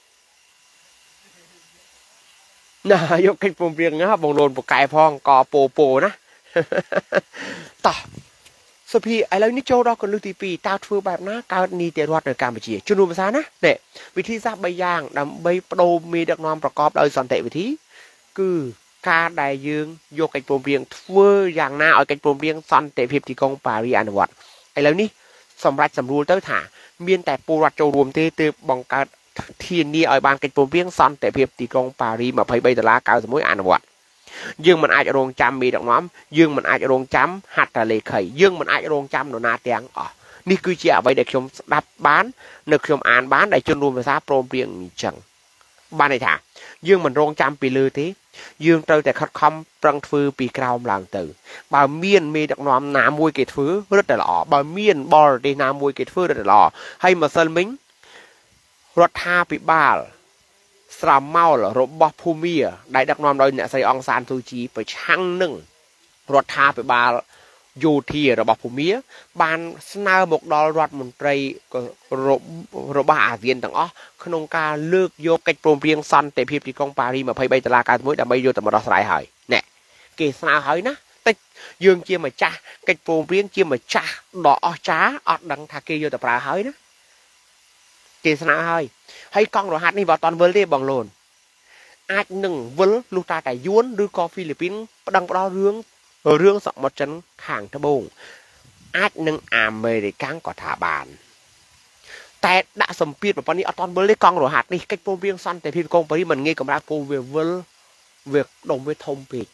ណាយកកិច្ចព្រមព្រៀងណាបងលូនបកែផងកពោណាតោះសុភីឥឡូវនេះចូលដល់កលឹះទី2តើធ្វើបែបណាកើតនីតិរដ្ឋនៅកម្ពុជាជំនុំភាសាណានេះវិធីសាស្ត្រ3យ៉ាងដើម្បីបដូរមេដឹកនាំប្រកបដោយសន្តិវិធីគឺការដែលយើងយកកិច្ចព្រមព្រៀងធ្វើយ៉ាងណាឲ្យកិច្ចព្រមព្រៀងសន្តិភាពទីក្រុងប៉ារីអនុវត្តឥឡូវនេះសម្រាប់សម្រួលទៅថាមានតែពលរដ្ឋចូលរួមទេទើបបង្កើតធានាឲ្យបានកិច្ចព្រមព្រៀងសន្តិភាពទីក្រុងប៉ារី$23.91អនុវត្តយើងមិនអាចរងចាំមេដឹកនាំយើងមិនអាចរងចាំហត្ថលេខីយើងមិនអាចរងចាំនរណាទាំងអស់នេះគឺជាអ្វីដែលខ្ញុំស្ដាប់បាននៅខ្ញុំអានបានដែលជនរួមភាសាព្រមព្រៀងអញ្ចឹងបានន័យថាយើងមិនរងចាំពីលើទេយើងត្រូវតែខិតខំប្រឹងធ្វើពីក្រោមឡើងទៅបើមានមេដឹកនាំណាមួយគេធ្វើរឹតតែល្អបើមានបរទេសណាមួយគេធ្វើរឹតតែល្អហើយម្សិលមិញរដ្ឋាភិបាលស្រមោលរបស់ភូមាដែលដឹកនាំដោយអ្នកស្រីអង្សានស៊ូជីប្រឆាំងនឹងរដ្ឋាភិបាលយោធារបស់ភូមាបានស្នើមកដល់រដ្ឋមន្ត្រីរបស់អាស៊ានទាំងអស់ក្នុងការលើកយកកិច្ចព្រមព្រៀងសន្តិភាពទីក្រុងប៉ារី$23.91ដើម្បីយកទៅដោះស្រាយហើយណែគេស្នើហើយណាតិចយើងជាម្ចាស់កិច្ចព្រមព្រៀងជាម្ចាស់ដ៏អស្ចារ្យអត់ដឹងថាគេយកទៅប្រើហើយណាគេស្នើហើយកង់រហាត់នេះបើអត់ទាន់វិលទេបងលូនអាចនឹងវិលលុះតាតែយួនឬក៏ហ្វីលីពីនប្តឹងផ្ដោរឿងសមុទ្រចិនខាងត្បូងអាចនឹងអាមេរិកក៏ថាបានតែដាក់សម្ពាធប្រព័ន្ធនេះអត់ទាន់វិលទេកង់រហាត់នេះកិច្ចព្រមព្រៀងសន្តិភាពក្រុងប៉ារីមិនងាយកម្រាស់ពូវាវិលវាដុំវាធំពេក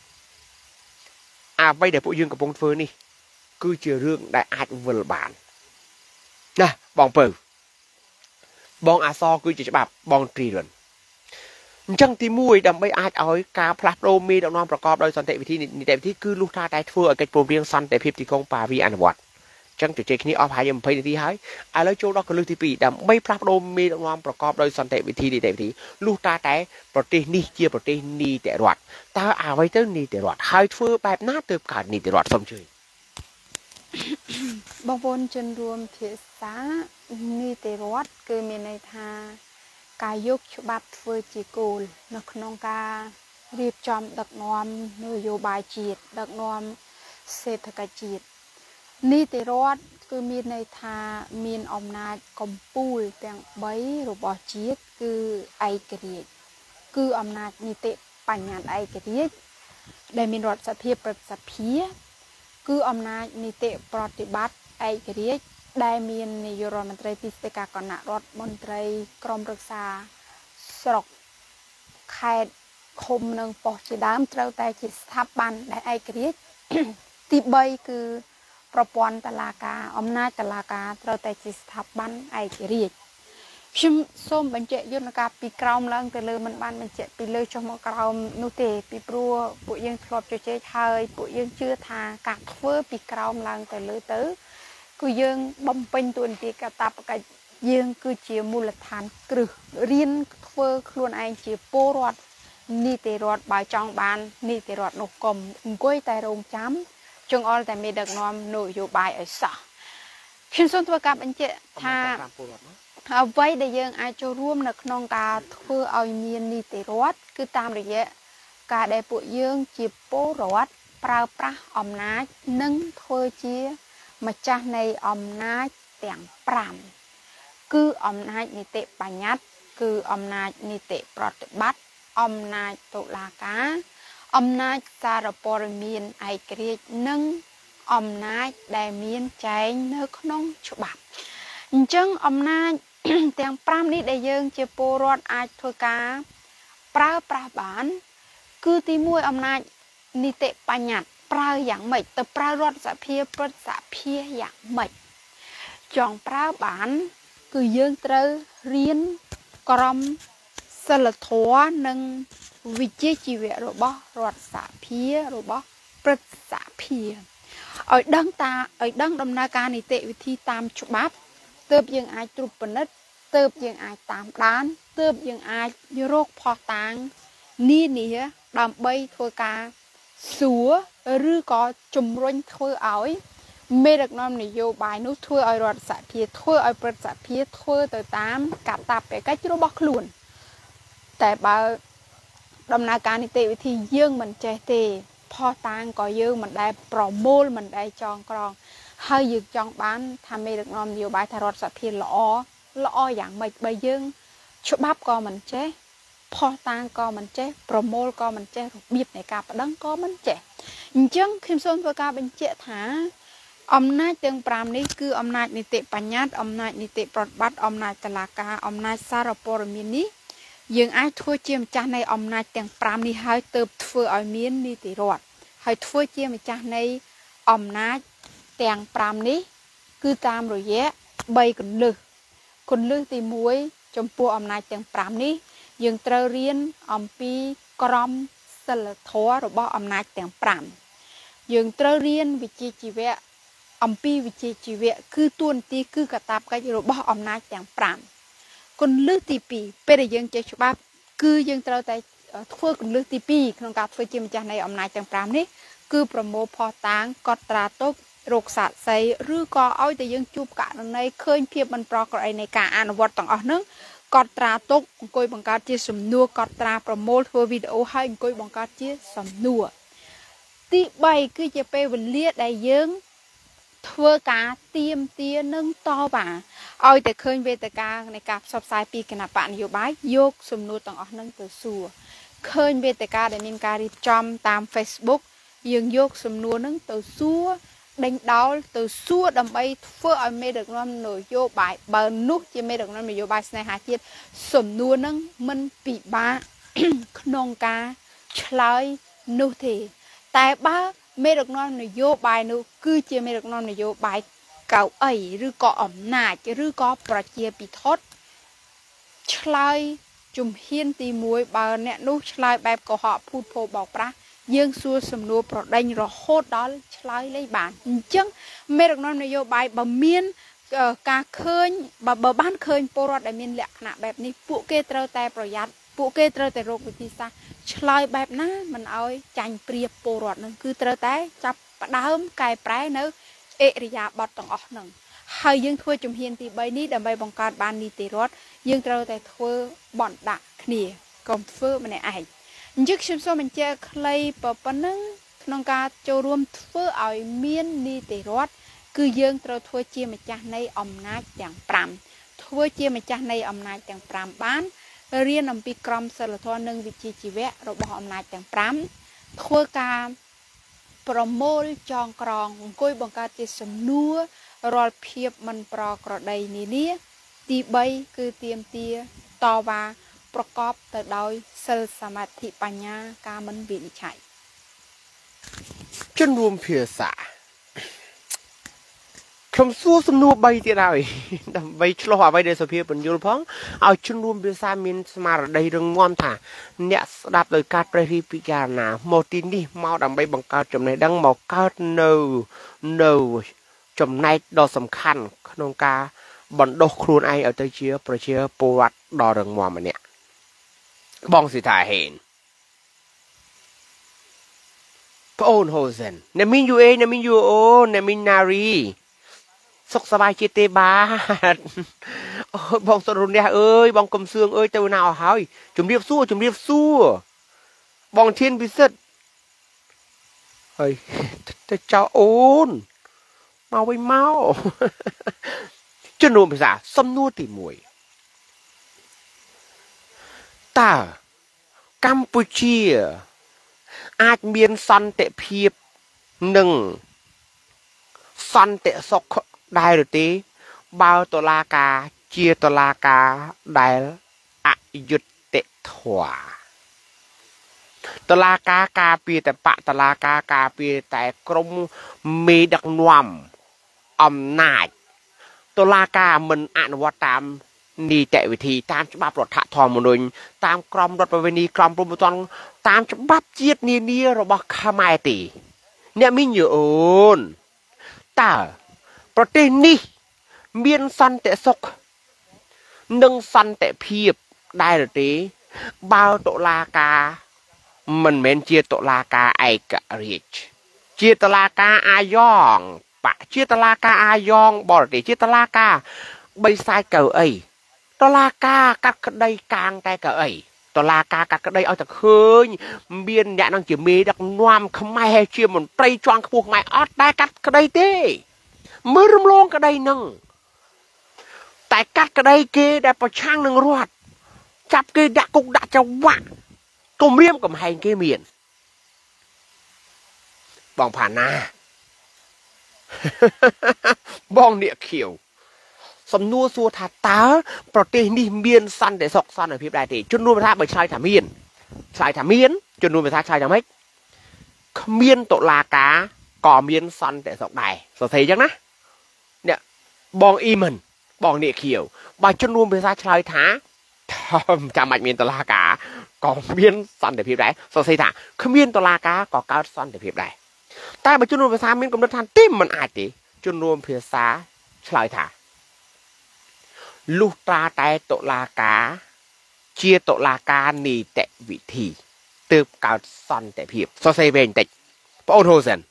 អ្វីដែលពួកយើងកំពុងធ្វើនេះគឺជារឿងដែលអាចវិលបានណាបងពៅបងអាសគឺជាច្បាប់បងទ្រីរិនអញ្ចឹងទី1ដើម្បីអាចឲ្យការផ្លាស់ប្ដូរមេដឹកនាំប្រកបដោយសន្តិវិធីនីតិវិធីគឺលុះត្រាតែធ្វើឲ្យកិច្ចព្រមព្រៀងសន្តិភាពទីក្រុងប៉ារីអនុវត្តអញ្ចឹងជជែកគ្នាអស់ប្រហែលជា20នាទីហើយឥឡូវចូលដល់កលឹះទី2ដើម្បីផ្លាស់ប្ដូរមេដឹកនាំប្រកបដោយសន្តិវិធីនីតិវិធីលុះត្រាតែប្រទេសនេះជាប្រទេសនីតិរដ្ឋតើអ្វីទៅនីតិរដ្ឋហើយធ្វើបែបណាទើបកើតនីតិរដ្ឋសូមជួយបងប្អូនជនរួមភាសានីតិរដ្ឋគឺមានន័យថាការយកច្បាប់ធ្វើជាគោលនៅក្នុងការរៀបចំដឹកនាំនយោបាយជាតិដឹកនាំសេដ្ឋកិច្ចជាតិនីតិរដ្ឋគឺមានន័យថាមានអំណាចកម្ពូលទាំង3របស់ជាតិគឺឯករាជ្យគឺអំណាចនីតិបញ្ញត្តិឯករាជ្យដែលមានរដ្ឋសភាប្រតិសភាគឺអំណាចនីតិប្រតិបត្តិឯករាជ្យដែលមាននាយករដ្ឋមន្ត្រីទីស្តីការគណៈរដ្ឋមន្ត្រីក្រមរក្សាស្រុកខេត្តឃុំនិងប៉ុស្តិ៍ជាដើមត្រូវតែជាស្ថាប័នដែលឯករាជ្យទី3គឺប្រព័ន្ធតុលាការអំណាចតុលាការត្រូវតែជាស្ថាប័នឯករាជ្យខ្ញុំសូមបញ្ជាក់យន្តការពីក្រោមឡើងទៅលើមិនបានបញ្ជាក់ពីលើចុះមកក្រោមនោះទេពីព្រោះពួកយើងធ្លាប់ជជែកហើយពួកយើងជឿថាការធ្វើពីក្រោមឡើងទៅលើទៅគឺយើងបំពេញតួនាទីកាតព្វកិច្ចយើងគឺជាមូលដ្ឋានគ្រឹះរៀនធ្វើខ្លួនឯងជាពលរដ្ឋនីតិរដ្ឋបើចង់បាននីតិរដ្ឋនោះកុំអង្គុយតែរងចាំចង្អុលតែមេដឹកនាំនយោបាយឲ្យសោះខ្ញុំសូមធ្វើការបញ្ជាក់ថាអ្វីដែលយើងអាចចូលរួមនៅក្នុងការធ្វើឲ្យមាននីតិរដ្ឋគឺតាមរយៈការដែលពួកយើងជាពលរដ្ឋប្រើប្រាស់អំណាចនិងធ្វើជាម្ចាស់នៃអំណាចទាំង5គឺអំណាចនីតិបញ្ញត្តិគឺអំណាចនីតិប្រតិបត្តិអំណាចតុលាការអំណាចសារព័ត៌មានឯករាជ្យនិងអំណាចដែលមានចែងនៅក្នុងច្បាប់អញ្ចឹងអំណាចទាំង5នេះដែលយើងជាពលរដ្ឋអាចធ្វើការប្រើប្រាស់បានគឺទី1អំណាចនីតិបញ្ញត្តិปลาอย่างไม่แต่ปลารสเพียปรสเพียอย่างไม่จองปลาบ้านคือยืงเตอเรียนกรมสลัดทัวนึงวิจิชีวะรบรสเพียรบปรสเพียở đăng ta ở đăng đầm na ca này tệวิธีตามฉบับเติบยังอายตรุปนิดเติบยังอายตามด้านเติบยังอายโรคพอตางนี่นี่ดำใบทัวกาสัวหรือก็จุ่มร้นทัวเอาเมดักน้อมนิโยบายนู้ทัวเอารสสะเพียทัวเอาประสะเพียทัวตัวตามกัดตับไปก็จะรู้บอกล้วนแต่บาดำนาการนิเตวิธียื่งมันใจเตพอตางก็ยื่งมันได้โปรโมลมันได้จองกรองให้ยึกจองบ้านทำเมดักน้อมนิโยบายทารสสะเพียล้ออย่างไม่ใบยื่งชุบบับก็มันเจ๊พอตางก็มันเจ๊โปรโมลก็มันเจ๊บีบในกาปดังก็มันเจ๊จังคิมซนเพื่อการเป็นเจ๊ถาอำนาจเตียงปรามนี้คืออำนาจนิติปัญญาอำนาจนิติปฏิบัติอำนาจตลาดกาอำนาจสารปรมินี้ยังไอ้ทั่วเจียมจ้าในอำนาจเตียงปรามนี้ให้เติบทั่วเอาเมียนนิติรอดให้ทั่วเจียมจ้าในอำนาจเตียงปรามนี้คือตามรอยแยะใบคนลึกตีมวยจมปัวอำนาจเตียงปรามนี้ยังเตรเรียนอมปีกรมสลัดทัวหรือบ่อำนาจเตียงปรามยังเตรเรียนวิจิชีวะอมปีวิจิชีวะคือตัวตีคือกระตับกันอยู่บ่อำนาจเตียงปรามคนลึกตีปีเป็นยังเจ้าฉบับคือยังเตรแต่ทั่วคนลึกตีปีขนมกาทั่วเจียมจ้าในอำนาจเตียงปรามนี้คือประโมพอตางกอตราตกโรคสะใสหรือก็เอาแต่ยังจูบกะในเคยเพียบมันปรากฏในการอ่านวัดต่างอ๋อนึงกอตราตกองคุยบังการเจียสมนัวกอตราประโมททัววิดีโอให้องคุยบังการเจียสมนัวที่ใบคือจะไปวันเลียได้ยังทัวกาเตรียมเตียนึ่งต่อบ่าเอาแต่เคยเวตกาในการสอบสายปีขณะปะนโยบายยกสมนัวต่างอ๋อนึงตัวสัวเคยเวตกาได้มีการรีจอมตาม Facebook ยังยกสมนัวนึงตัวสัวđánh đau từ xưa đầm bay phơi ở mê được năm nổi vô bài bờ nút chỉ mê được năm nổi vô bài này hả chị sầm nua nâng mình bị ba non cá chơi nô thì tại ba mê được năm nổi vô bài nô cứ chỉ mê được năm nổi vô bài cậu ấy rư có ẩm nà chứ rư có bờ chia bị thoát chơi chùm hiên tì muối bờ nè nút chơi bài của họ phun phô bọc ra dương xua sầm nua pro đanh rồi hốt đó chơi lấy bản chân mẹ được nói này vô bài bờ miên cà khơi bờ bán khơi poro đại miên lẹ nạ bẹp ní phụ kê trơ tay pro yết phụ kê trơ tay rục vì sao chơi bẹp ná mình ơi chành pria poro nâng cứ trơ tay chắp đám cài trái nữa area bọt tầng óc nâng hơi dương thua chùm hiền thì bay ní đầm bay bằng card ban ní tì rót dương trơ tay thua bọn đạn khnia còn phơ mà này aiยึกชิมโซมันเจอใครปะปนนึงนองกาโจรวมเพื่อเอาเมียนนิติรสคือยืงเราทัวเจียมจากในอำนาจอย่างปรามทัวเจียมจากในอำนาจอย่างปรามบ้านเรียนนำปีกรมสลัดทอนึงวิจิชีวะเราบอกอำนาจอย่างปรามทัวการโปรโมทจองกรองกุยบังการจิตสมนัวรอเพียบมันปรากฏใดนี้ตีใบคือเตรียมเตียต่อว่าประกอบแต่โดยเซลสมาธิปัญญาการมันวินิจฉัยจนรวมเพียสาคำสู้สมนัวใบที่ได้ใบชลอใบเดสเพียเป็นยุลพ้องเอาจนรวมเพียสามินสมาร์ได้เรื่องงอมถ่าเนี่ยสดับโดยการประทิพิจารณาโมตินนี่เมาดำใบบังการจำในดังหมอกการเนอจำในดอสำคัญขนมกาบอนโดครูนไอเอาใจเชื้อประเชื้อปวัดดอเรื่องงอมมันเนี่ยบองสิทาเห็นพระโอนโฮเซนเนมินยูเอเนมินยูโอเนมินนารีสุขสบายจิตเตบาดบองสรุนเนี่ยเอ้ยบองกลมเสืองเอ้ยเจ้าหน้าหายจุ่มเรียบสู้บองเทียนพิเศษเฮ้ยแต่เจ้าโอนเมาไปเมาจนรวมภาษาสำนวนตีมวยตากัมพูชีอาจมีสันเตเพียบหนึ่งสันเตศกได้หรือตีบาวตลากาเจียตลากาได้อายุเตถวาตลากากาปีแต่ปะตลากากาปีแต่กรมมีดักนวมอำนาจตลากามันอนุวัตตามนีแต่วิธีตามฉบับรัฐธรรมนูญตามกรมรัฐประเวณีกรมปรมตอนตามฉบับจีดนี้เราบอกขมายตีเนี่ยมีอยู่โอนแต่ประเทศนี้เมียนสันแต่ศกนึ่งสันแต่เพียบได้หรือตีบ่าวตลากามันเหม็นเจียตลากาไอกะริชเจียตลากาอายองปะเจียตลากาอายองบอดตีเจียตลากาใบไซเก่าไอตลากากัดกระไดกลางแต่เก่าไอตลากากัดกระไดเอาแต่เคยเบียนยานังจีมีดักนวมขมายให้เจียมันไตรจวงขบวกไม้ออดได้กัดกระไดเต้มือรำลงกระไดนั่งแต่กัดกระไดเกได้ประช่างหนึ่งรวดจับเกดักกุกดักจะวะกลมเรียมกับไฮเกเมียนบองผ่านหน้า บองเนี่ยเขียวสำนัวสัวถาตาประเทศนี้เมียนสันแต่ซอกสันในพิบได้ตีจนนู้นไปท่าไปชายถามีนชายถามีนจนนู้นไปท่าชายถาไม่เมียนตกลากาก่อเมียนสันแต่ซอกได้สดใสจังนะเนี่ยบองอีมันบองเนี่ยเขียวบางจนนู้นไปท่าชายถาจำมันเมียนตลากาก่อเมียนสันแต่พิบได้สดใสถาเมียนตลากาก่อการสันแต่พิบได้แต่บางจนนู้นไปท่าเมียนกำลังทานติ้มมันอาจตีจนนู้นเพียซาชายถาลูกตาแต่ตลากาเชียตลากาหนีแต่วิธีเติบกาวซันแต่เพียบโซเซเวนติพระโอโทเซน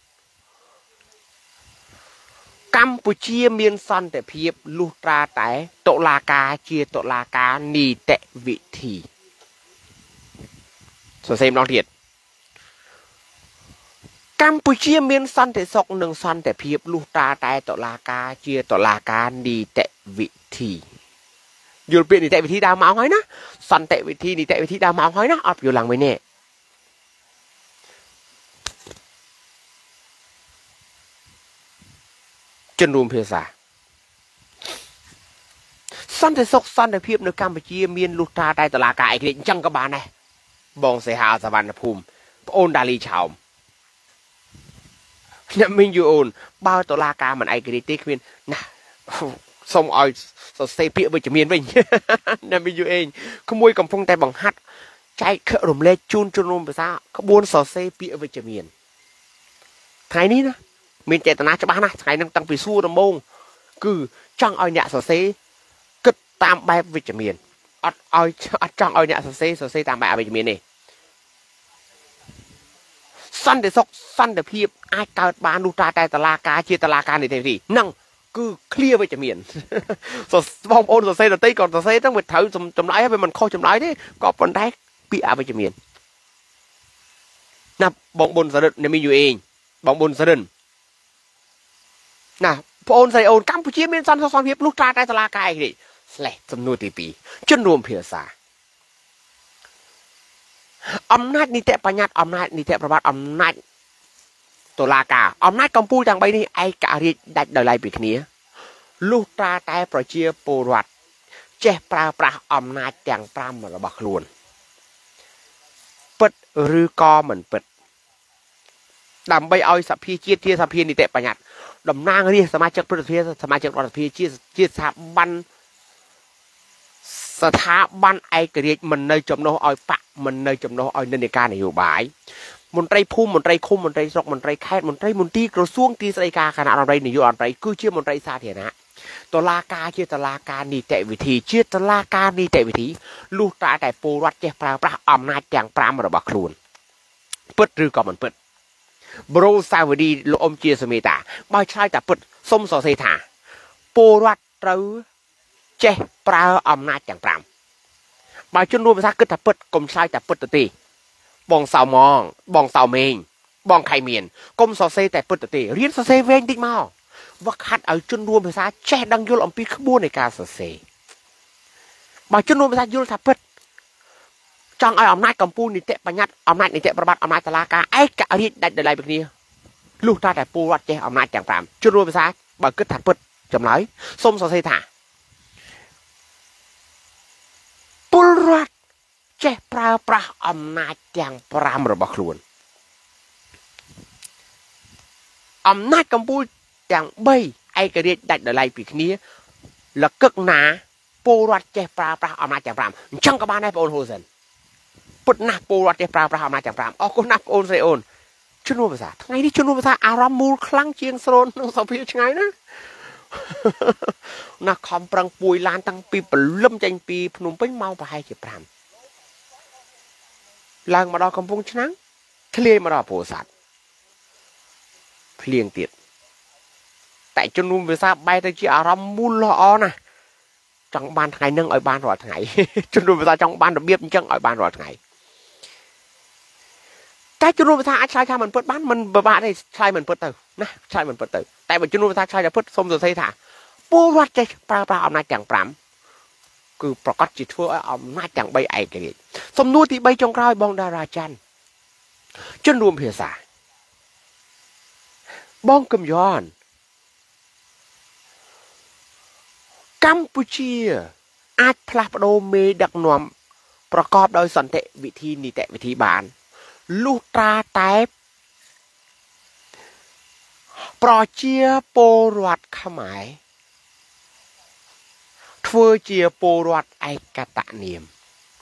กัมพูชีเมียนซันแต่เพียบลูกตาแต่ตลากาเชียตลากาหนีแต่วิธีโซเซมน้องเทียดกัมพูชีเมียนซันแต่ซอกหนึ่งซันแต่เพียบลูกตาแต่ตลากาเชียตลากาหนีแต่วิธีอยู่เปลี่ยนนี่แต่วิธีดาวมาห้อยนะสันแต่วิธีนี่แต่วิธีดาวมาห้อยนะอับอยู่หลังไว้เนี่ยจนรวมเพียซาสันแต่ซกสันแต่เพียบในกัมพูชีเมียนลูกตาได้ตลากาไอ้เด็กจังกบาลไงบองเสียหาสวรรณภูมิโอนดาลีชาวเนี่ยมินยูโอนบ้าตลากามันไอ้เด็กที่คือนะส่งเอาเซเปียไปจะเมียนไปนั่นเป็นอยู่เองขโมยกำพงแต่บังฮัดใจขรมเล่จูนจนรวมไปซะขบวนเซเปียไปจะเมียนไทยนี้นะมีเจตนาจะบ้านะไทยนั่งตั้งไปสู้ระมงคือจังเอาเนี่ยเซก็ตามแบบวิจเมียนเอาจังเอาเนี่ยเซตามแบบวิจเมียนนี่สั้นแต่ซอกสั้นแต่เพียบไอ้เกิดบานดูตาแต่ตลากาเชียตลากาในเทวีนั่งคือเคลียร์ไปจะเมียนสบองโอนสเซ่ตีก่อนสเซ่ต้องไปถือจำไรให้มันเข้าจำไรนี่ก็ปนได้ปีอาไปจะเมียนนะบองบนสะดุดเนี่ยมีอยู่เองบองบนสะดุดนะพอโอนใส่โอนกัมพูชีเมียนซันซ้อนเพียบลูกตาได้ตลากายดิสเลจำนวนตีปีจนรวมเพียซาอำนาจนิเตปัญญาอำนาจนิเตประวัติอำนาจตลากาอำนาจกัมพูจังไปนี่ไอ้กาลิดัดเดลัยปีนี้ลูกตาแต่ประเชียปูรัดเจ็บปราอำนาจจังปรามระบักลวนเปิดหรือกอเหมือนเปิดดำใบอ้อยสัพพีเจี๊ยเทียสัพพีนิเตปัญญาดำนางเรียสมาชิกประเทศสมาชิกรัฐพีเจี๊ยสถาบันไอกระเดียมันในจำนวนอ้อยปะมันในจำนวนอ้อยในการนโยบายมนตรีภูมิมนตรีคุมมนตรีสกมนตรีแคดมนตรีกระทรวงตีสายกาขณะอะไรนโยบายคือเชื่อมนตรีสาเถนะตลากาเชื่อตลากานี่แต่วิธีเชื่อตลากานี่แต่วิธีลูกตาแต่ปูรัดเจ้าปราอำนาจอย่างปรามระบักครูนเปิดหรือก็มันเปิดบรูซาวดีโลอมเจียสมิตาไม่ใช่แต่เปิดส้มสอเซธาปูรัดหรือเจ้าปราอำนาจอย่างปรามบางจนรวมไปสักก็แต่เปิดกลมใช่แต่เปิดตีบองสาวมองบองสาวเมงบองไข่เมียนกลมสอเซแต่เปิดตีเรียนสอเซเวงติ๊กมาว่าคัดเอาจนรวมไปซะแช่ดังยุลอมปีขบวนในการสอเซบางจนรวมไปซะยุลทับเปิดจังเอาอำนาจกัมพูนิเตปัญญาอำนาจนิเตประบัติอำนาจตลากาไอ้กะเรียนได้อะไรแบบนี้ลูกตาแต่ปูรัดเจ้อำนาจอย่างปรามจนรวมไปซะบางก็ทับเปิดจำไรส้มสอเซถาปูรัดចេះប្រើប្រាស់អំណាចទាំង5របស់ខ្លួនអំណាចកម្ពុជាទាំង3ឯករាជ្យដាច់ដោយឡែកពីគ្នាលកឹកណាពលរដ្ឋចេះប្រើប្រាស់អំណាចទាំង5អញ្ចឹងក៏បានដែរបងអូនហ៊ូសិនពុតណាស់ពលរដ្ឋចេះប្រើប្រាស់អំណាចទាំង5អរគុណណាស់បងអូនស្រីអូនជំនួសភាសាថ្ងៃនេះជំនួសភាសាអារម្មណ៍មូលខ្លាំងជាងស្រនក្នុងសភាឆ្ងាយណាណាខំប្រឹងពួយឡានតាំងពីព្រលឹមចេញពីភ្នំពេញមកប្រហែលជា5ឡើងមកដល់កំពង់ឆ្នាំងធ្លាយមកដល់ពោធិ៍សាត់ភ្លៀងទៀតតែជំនុំភាសាបែរទៅជាអារម្មណ៍មូលល្អណាស់ចង់បានថ្ងៃនឹងឲ្យបានរាល់ថ្ងៃជំនុំភាសាចង់បានរបៀបអញ្ចឹងឲ្យបានរាល់ថ្ងៃតែជំនុំភាសាអាចឆ្លើយថាមិនពិតបានមិនពិបាកទេឆ្លើយមិនពិតទៅណាឆ្លើយមិនពិតទៅតែបើជំនុំភាសាឆ្លើយថាពិតសូមសរសេរថាពលរដ្ឋចេះប្រើប្រាស់អំណាចទាំង5គឺប្រកាសជាធ្វើឲ្យអំណាចទាំង3ឯករាជ្យសំណួរទី3ចុងក្រោយបងតារាច័ន្ទជនរួមភាសាបងកឹមយន់កម្ពុជាអាចផ្លាស់ប្ដូរមេដឹកនាំប្រកបដោយសន្តិវិធីនីតិវិធីបានលុះត្រាតែប្រជាពលរដ្ឋខ្មែរធ្វើជាពលរដ្ឋឯកតនាម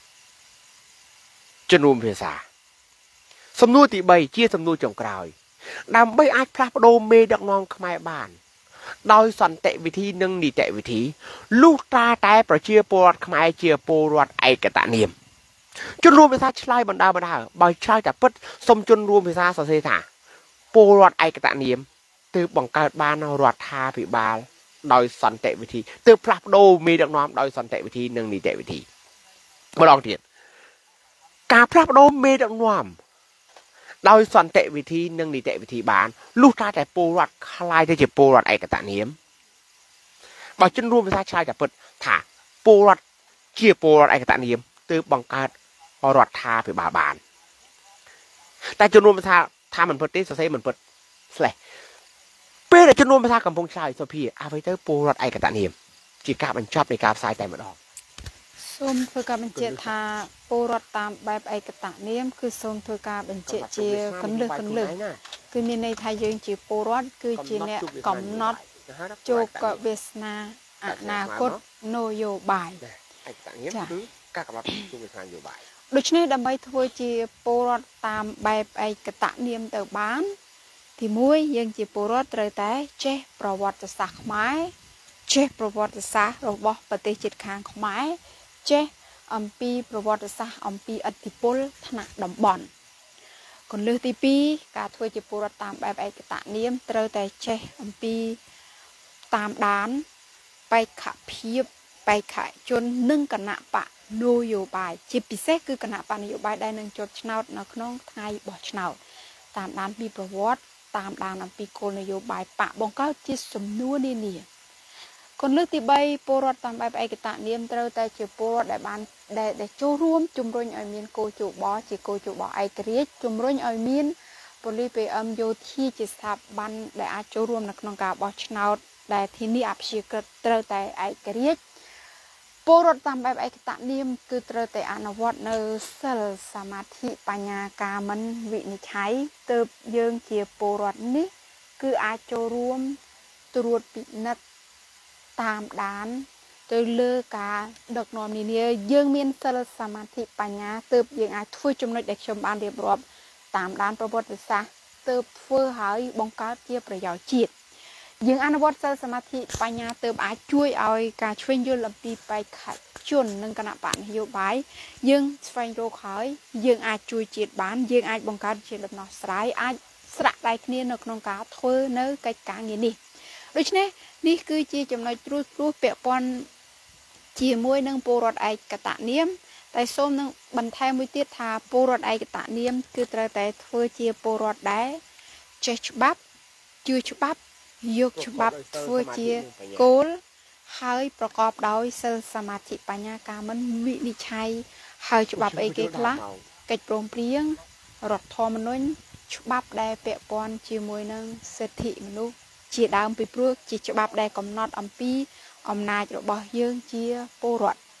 ជំនុំភាសាសំណួរទី3ជាសំណួរចុងក្រោយដើម្បីអាចផ្លាស់ប្ដូរមេដឹកនាំខ្មែរបានដោយសន្តិវិធីនិងនីតិវិធីលុះត្រាតែប្រជាពលរដ្ឋខ្មែរជាពលរដ្ឋឯកតនាមជនរួមភាសាឆ្លើយបណ្ដាបើឆ្លើយតែពិតសូមជនរួមភាសាសរសេរថាពលរដ្ឋឯកតនាមទើបបង្កើតបានរដ្ឋាភិបាលដោយសន្តិវិធីទើបផ្លាស់ប្ដូរមេដឹកនាំដោយសន្តិវិធីនិងនីតិវិធីម្ដងទៀតការផ្លាស់ប្ដូរមេដឹកនាំដោយសន្តិវិធីនិងនីតិវិធីបានលុះត្រាតែពលរដ្ឋคล้ายទៅជាពលរដ្ឋឯកតនាមបើជនរួមភាសាឆ្លើយតែពិតថាពលរដ្ឋជាពលរដ្ឋឯកតនាមទើបបង្កើតរដ្ឋាភិបាលបានតែជនរួមភាសាថាមិនពិតទេសរសេរមិនពិតពេលដែលជនរួមភាសាកំពុងឆ្លើយសុភាអ្វីទៅពលរដ្ឋឯកតនាមជាការបញ្ចប់នៃការផ្សាយតែម្ដងសូមធ្វើការបញ្ជាក់ថាពលរដ្ឋតាមបែបឯកតនាមគឺសូមធ្វើការបញ្ជាក់ជាកន្លឹះគឺមានន័យថាយើងជាពលរដ្ឋគឺជាអ្នកកំណត់ជោគវាសនាអនាគតនយោបាយឯកតនាមគឺការកំណត់ជោគវាសនានយោបាយដូច្នេះដើម្បីធ្វើជាពលរដ្ឋតាមបែបឯកតនាមទៅបានទី1យើងជាពលរដ្ឋត្រូវតែចេះប្រវត្តិសាស្ត្រខ្មែរចេះប្រវត្តិសាស្ត្ររបស់ប្រទេសជិតខាងខ្មែរចេះអំពីប្រវត្តិសាស្ត្រអំពីឥទ្ធិពលថ្នាក់តំបន់គន្លឹះទី2ការធ្វើជាពលរដ្ឋតាមបែបឯកតនាមត្រូវតែចេះអំពីតាមដានបេក្ខភាពបេក្ខជននិងគណៈបកនយោបាយជាពិសេសគឺគណៈបកនយោបាយដែលនឹងចុះឆ្នោតនៅក្នុងថ្ងៃបោះឆ្នោតតាមដានពីប្រវត្តិតាមដានអំពីគោលនយោបាយបកបង្កើតជាសំណួរនានាគន្លឹះទី3ពលរដ្ឋតាមបែបឯកតនាមត្រូវតែជាពលរដ្ឋដែលចូលរួមជំរុញឲ្យមានគោលយោបល់ជាគោលយោបល់ឯករាជ្យជំរុញឲ្យមានប៉ូលីស PM យោធាជាស្ថាប័នដែលអាចចូលរួមនៅក្នុងការបោះឆ្នោតដែលធានាអព្យាក្រឹតត្រូវតែឯករាជ្យពលរដ្ឋតាមបែបឯកតនាមគឺត្រូវតែអនុវត្តនៅសិលសមាធិបញ្ញាការមិនវិនិច្ឆ័យទើបយើងជាពលរដ្ឋនេះគឺអាចចូលរួមត្រួតពិនិត្យតាមដានទៅលើការដឹកនាំនានាយើងមានសិលសមាធិបញ្ញាទើបយើងអាចធ្វើចំណុចដែលខ្ញុំបានរៀបរាប់តាមដានប្រវត្តិសាស្ត្រទើបធ្វើឲ្យបង្កើតជាប្រយោជន៍ជាតិយើងអនុវត្តសិលសមាធិបញ្ញាទើបអាចជួយឲ្យការឆ្វេងយល់អំពីបេក្ខជននិងគណៈបកនយោបាយយើងស្វែងរកហើយយើងអាចជួយជាតិបានយើងអាចបង្កើតជាដំណោះស្រាយអាចស្រាក់ដៃគ្នានៅក្នុងការធ្វើនៅកិច្ចការងារនេះដូច្នេះនេះគឺជាចំណុចត្រួសត្រាសពាក់ព័ន្ធជាមួយនឹងពលរដ្ឋឯកតនាមតែសូមនឹងបន្ថែមមួយទៀតថាពលរដ្ឋឯកតនាមគឺត្រូវតែធ្វើជាពលរដ្ឋដែលចេះច្បាប់ជឿច្បាប់យកច្បាប់ធ្វើជាគោលហើយប្រកបដោយសិលសមាធិបញ្ញាការមិនវិនិច្ឆ័យហើយច្បាប់អីគេខ្លះកិច្ចព្រមព្រៀងរដ្ឋធម្មនុញ្ញច្បាប់ដែលពាក់ព័ន្ធជាមួយនឹងសិទ្ធិមនុស្សជាដើមពីព្រោះជាច្បាប់ដែលកំណត់អំពីអំណាចរបស់យើងជាពលរដ្ឋ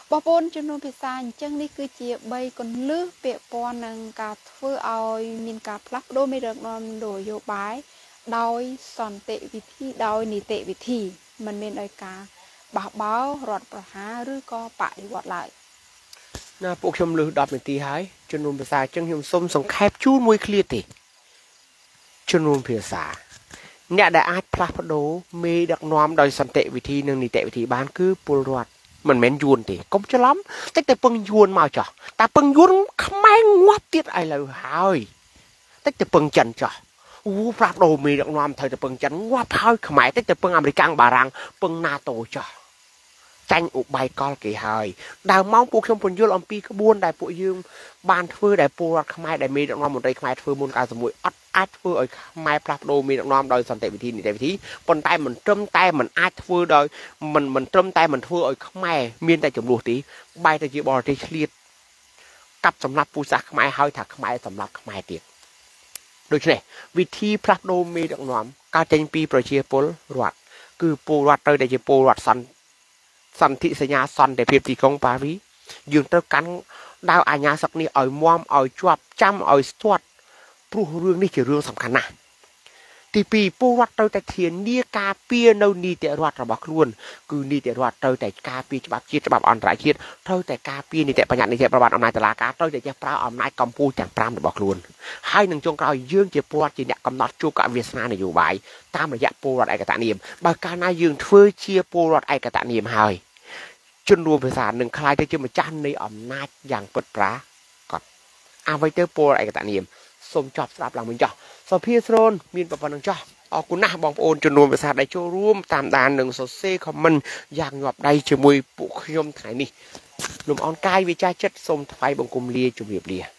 บอปนจำนวนภาษาจังนี่คือเจียใบก่อนเลือกเปียปอนนังกาเพื่อเอามีนกาพลักโดไม่เดินนอนโดยโยบายโดยสอนเตะวิธีโดยนิเตะวิธีมันเป็นโดยการบาเบารอดประหาหรือก็ปะดีวัดเลยน่าพวกชมลือดับเป็นตีหายจำนวนภาษาจังยมส้มส่งแคบชูมวยเคลียร์ติจำนวนภาษาเนี่ยได้อาจพลักโดมีดักน้อมโดยสันเตะวิธีหนึ่งนิเตะวิธีบ้านคือปุรวัดมันเหม็นยวนติก็จะล้ำแต่เพิ่งยวนมาจ้ะแต่เพิ่งยวนขมายงวดติดไอ้เลยหายแต่เพิ่งจันจ้ะพลักโดมีดักน้อมเธอแต่เพิ่งจันงวดหายขมายแต่เพิ่งอเมริกันบารังเพิ่งนาโตจ้ะจังอุบายกอลกี่หายดาวมองพวกชมพูยุลอมปีขบวนได้พวกยืมบานฟื้นได้ปูรัดขมายได้มีดักน้อมหมดเลยขมายฟื้นมูลการสมุยอัดอาจฟื้นไอ้ขมายพลักโดมีดักน้อมโดยสันเตะวิธีนิเตะวิธีปนใต้มันจมใต้มันอาจฟื้นโดยมันจมใต้มันฟื้นไอ้ขมายมีแต่จมลูกตีใบแต่จีบอลที่เคลียดกับสำหรับผู้สักขมายหายถักขมายสำหรับขมายเตียโดยเฉพาะวิธีพลักโดมีดักน้อมการเจนปีประเชียปลรัดคือปูรัดโดยได้จีปูรัดสันติสัญญาสันแต่เพียบตีของปารียืนเท่ากันดาวอาญาสักนี้อ่อยมอมอ่อยจวบจำอ่อยสวดผู้เรื่องนี้คือเรื่องสำคัญนะที่ปีปูรัดโดยแต่เทียนเนียกาเปียโนนีแต่รัดระบักล้วนคือนีแต่รัดโดยแต่กาเปียฉบับคิดฉบับอ่อนไรคิดโดยแต่กาเปียนี่แต่ปัญญาในเจ้าประวัติอำนาจตลาดการโดยแต่เจ้าพระอำนาจกำปูจากพรามระบักล้วนให้หนึ่งจงกล่าวยื่นเจ้าปูรัดจีเนี่ยกำหนดจูกับเวียสนาในอยู่ใบตามระยะปูรัดไอกตะเนียมบางการนายยื่นเฟื่อเชียปูรัดไอกตะเนียมหายจนรวมภาษาหนึ่งคลายจะจะมาจันในอำนาจอย่างเปิดปราก่อนเอาไว้เจอโปรไอกตะเนียมสมจอบสลับหลังมือจ่อสพีสโรนมีนประพันธ์จ่ออกุนะบองโอนจนรวมภาษาได้โชว์ร่วมตามด่านหนึ่งโซเซ่คอมมันอย่างหยอบได้เฉมวยปุขยมถ่ายนี่หนุ่มออนกายวิจัยจัดสมไฟบงกุมเลียจุเรียบเลีย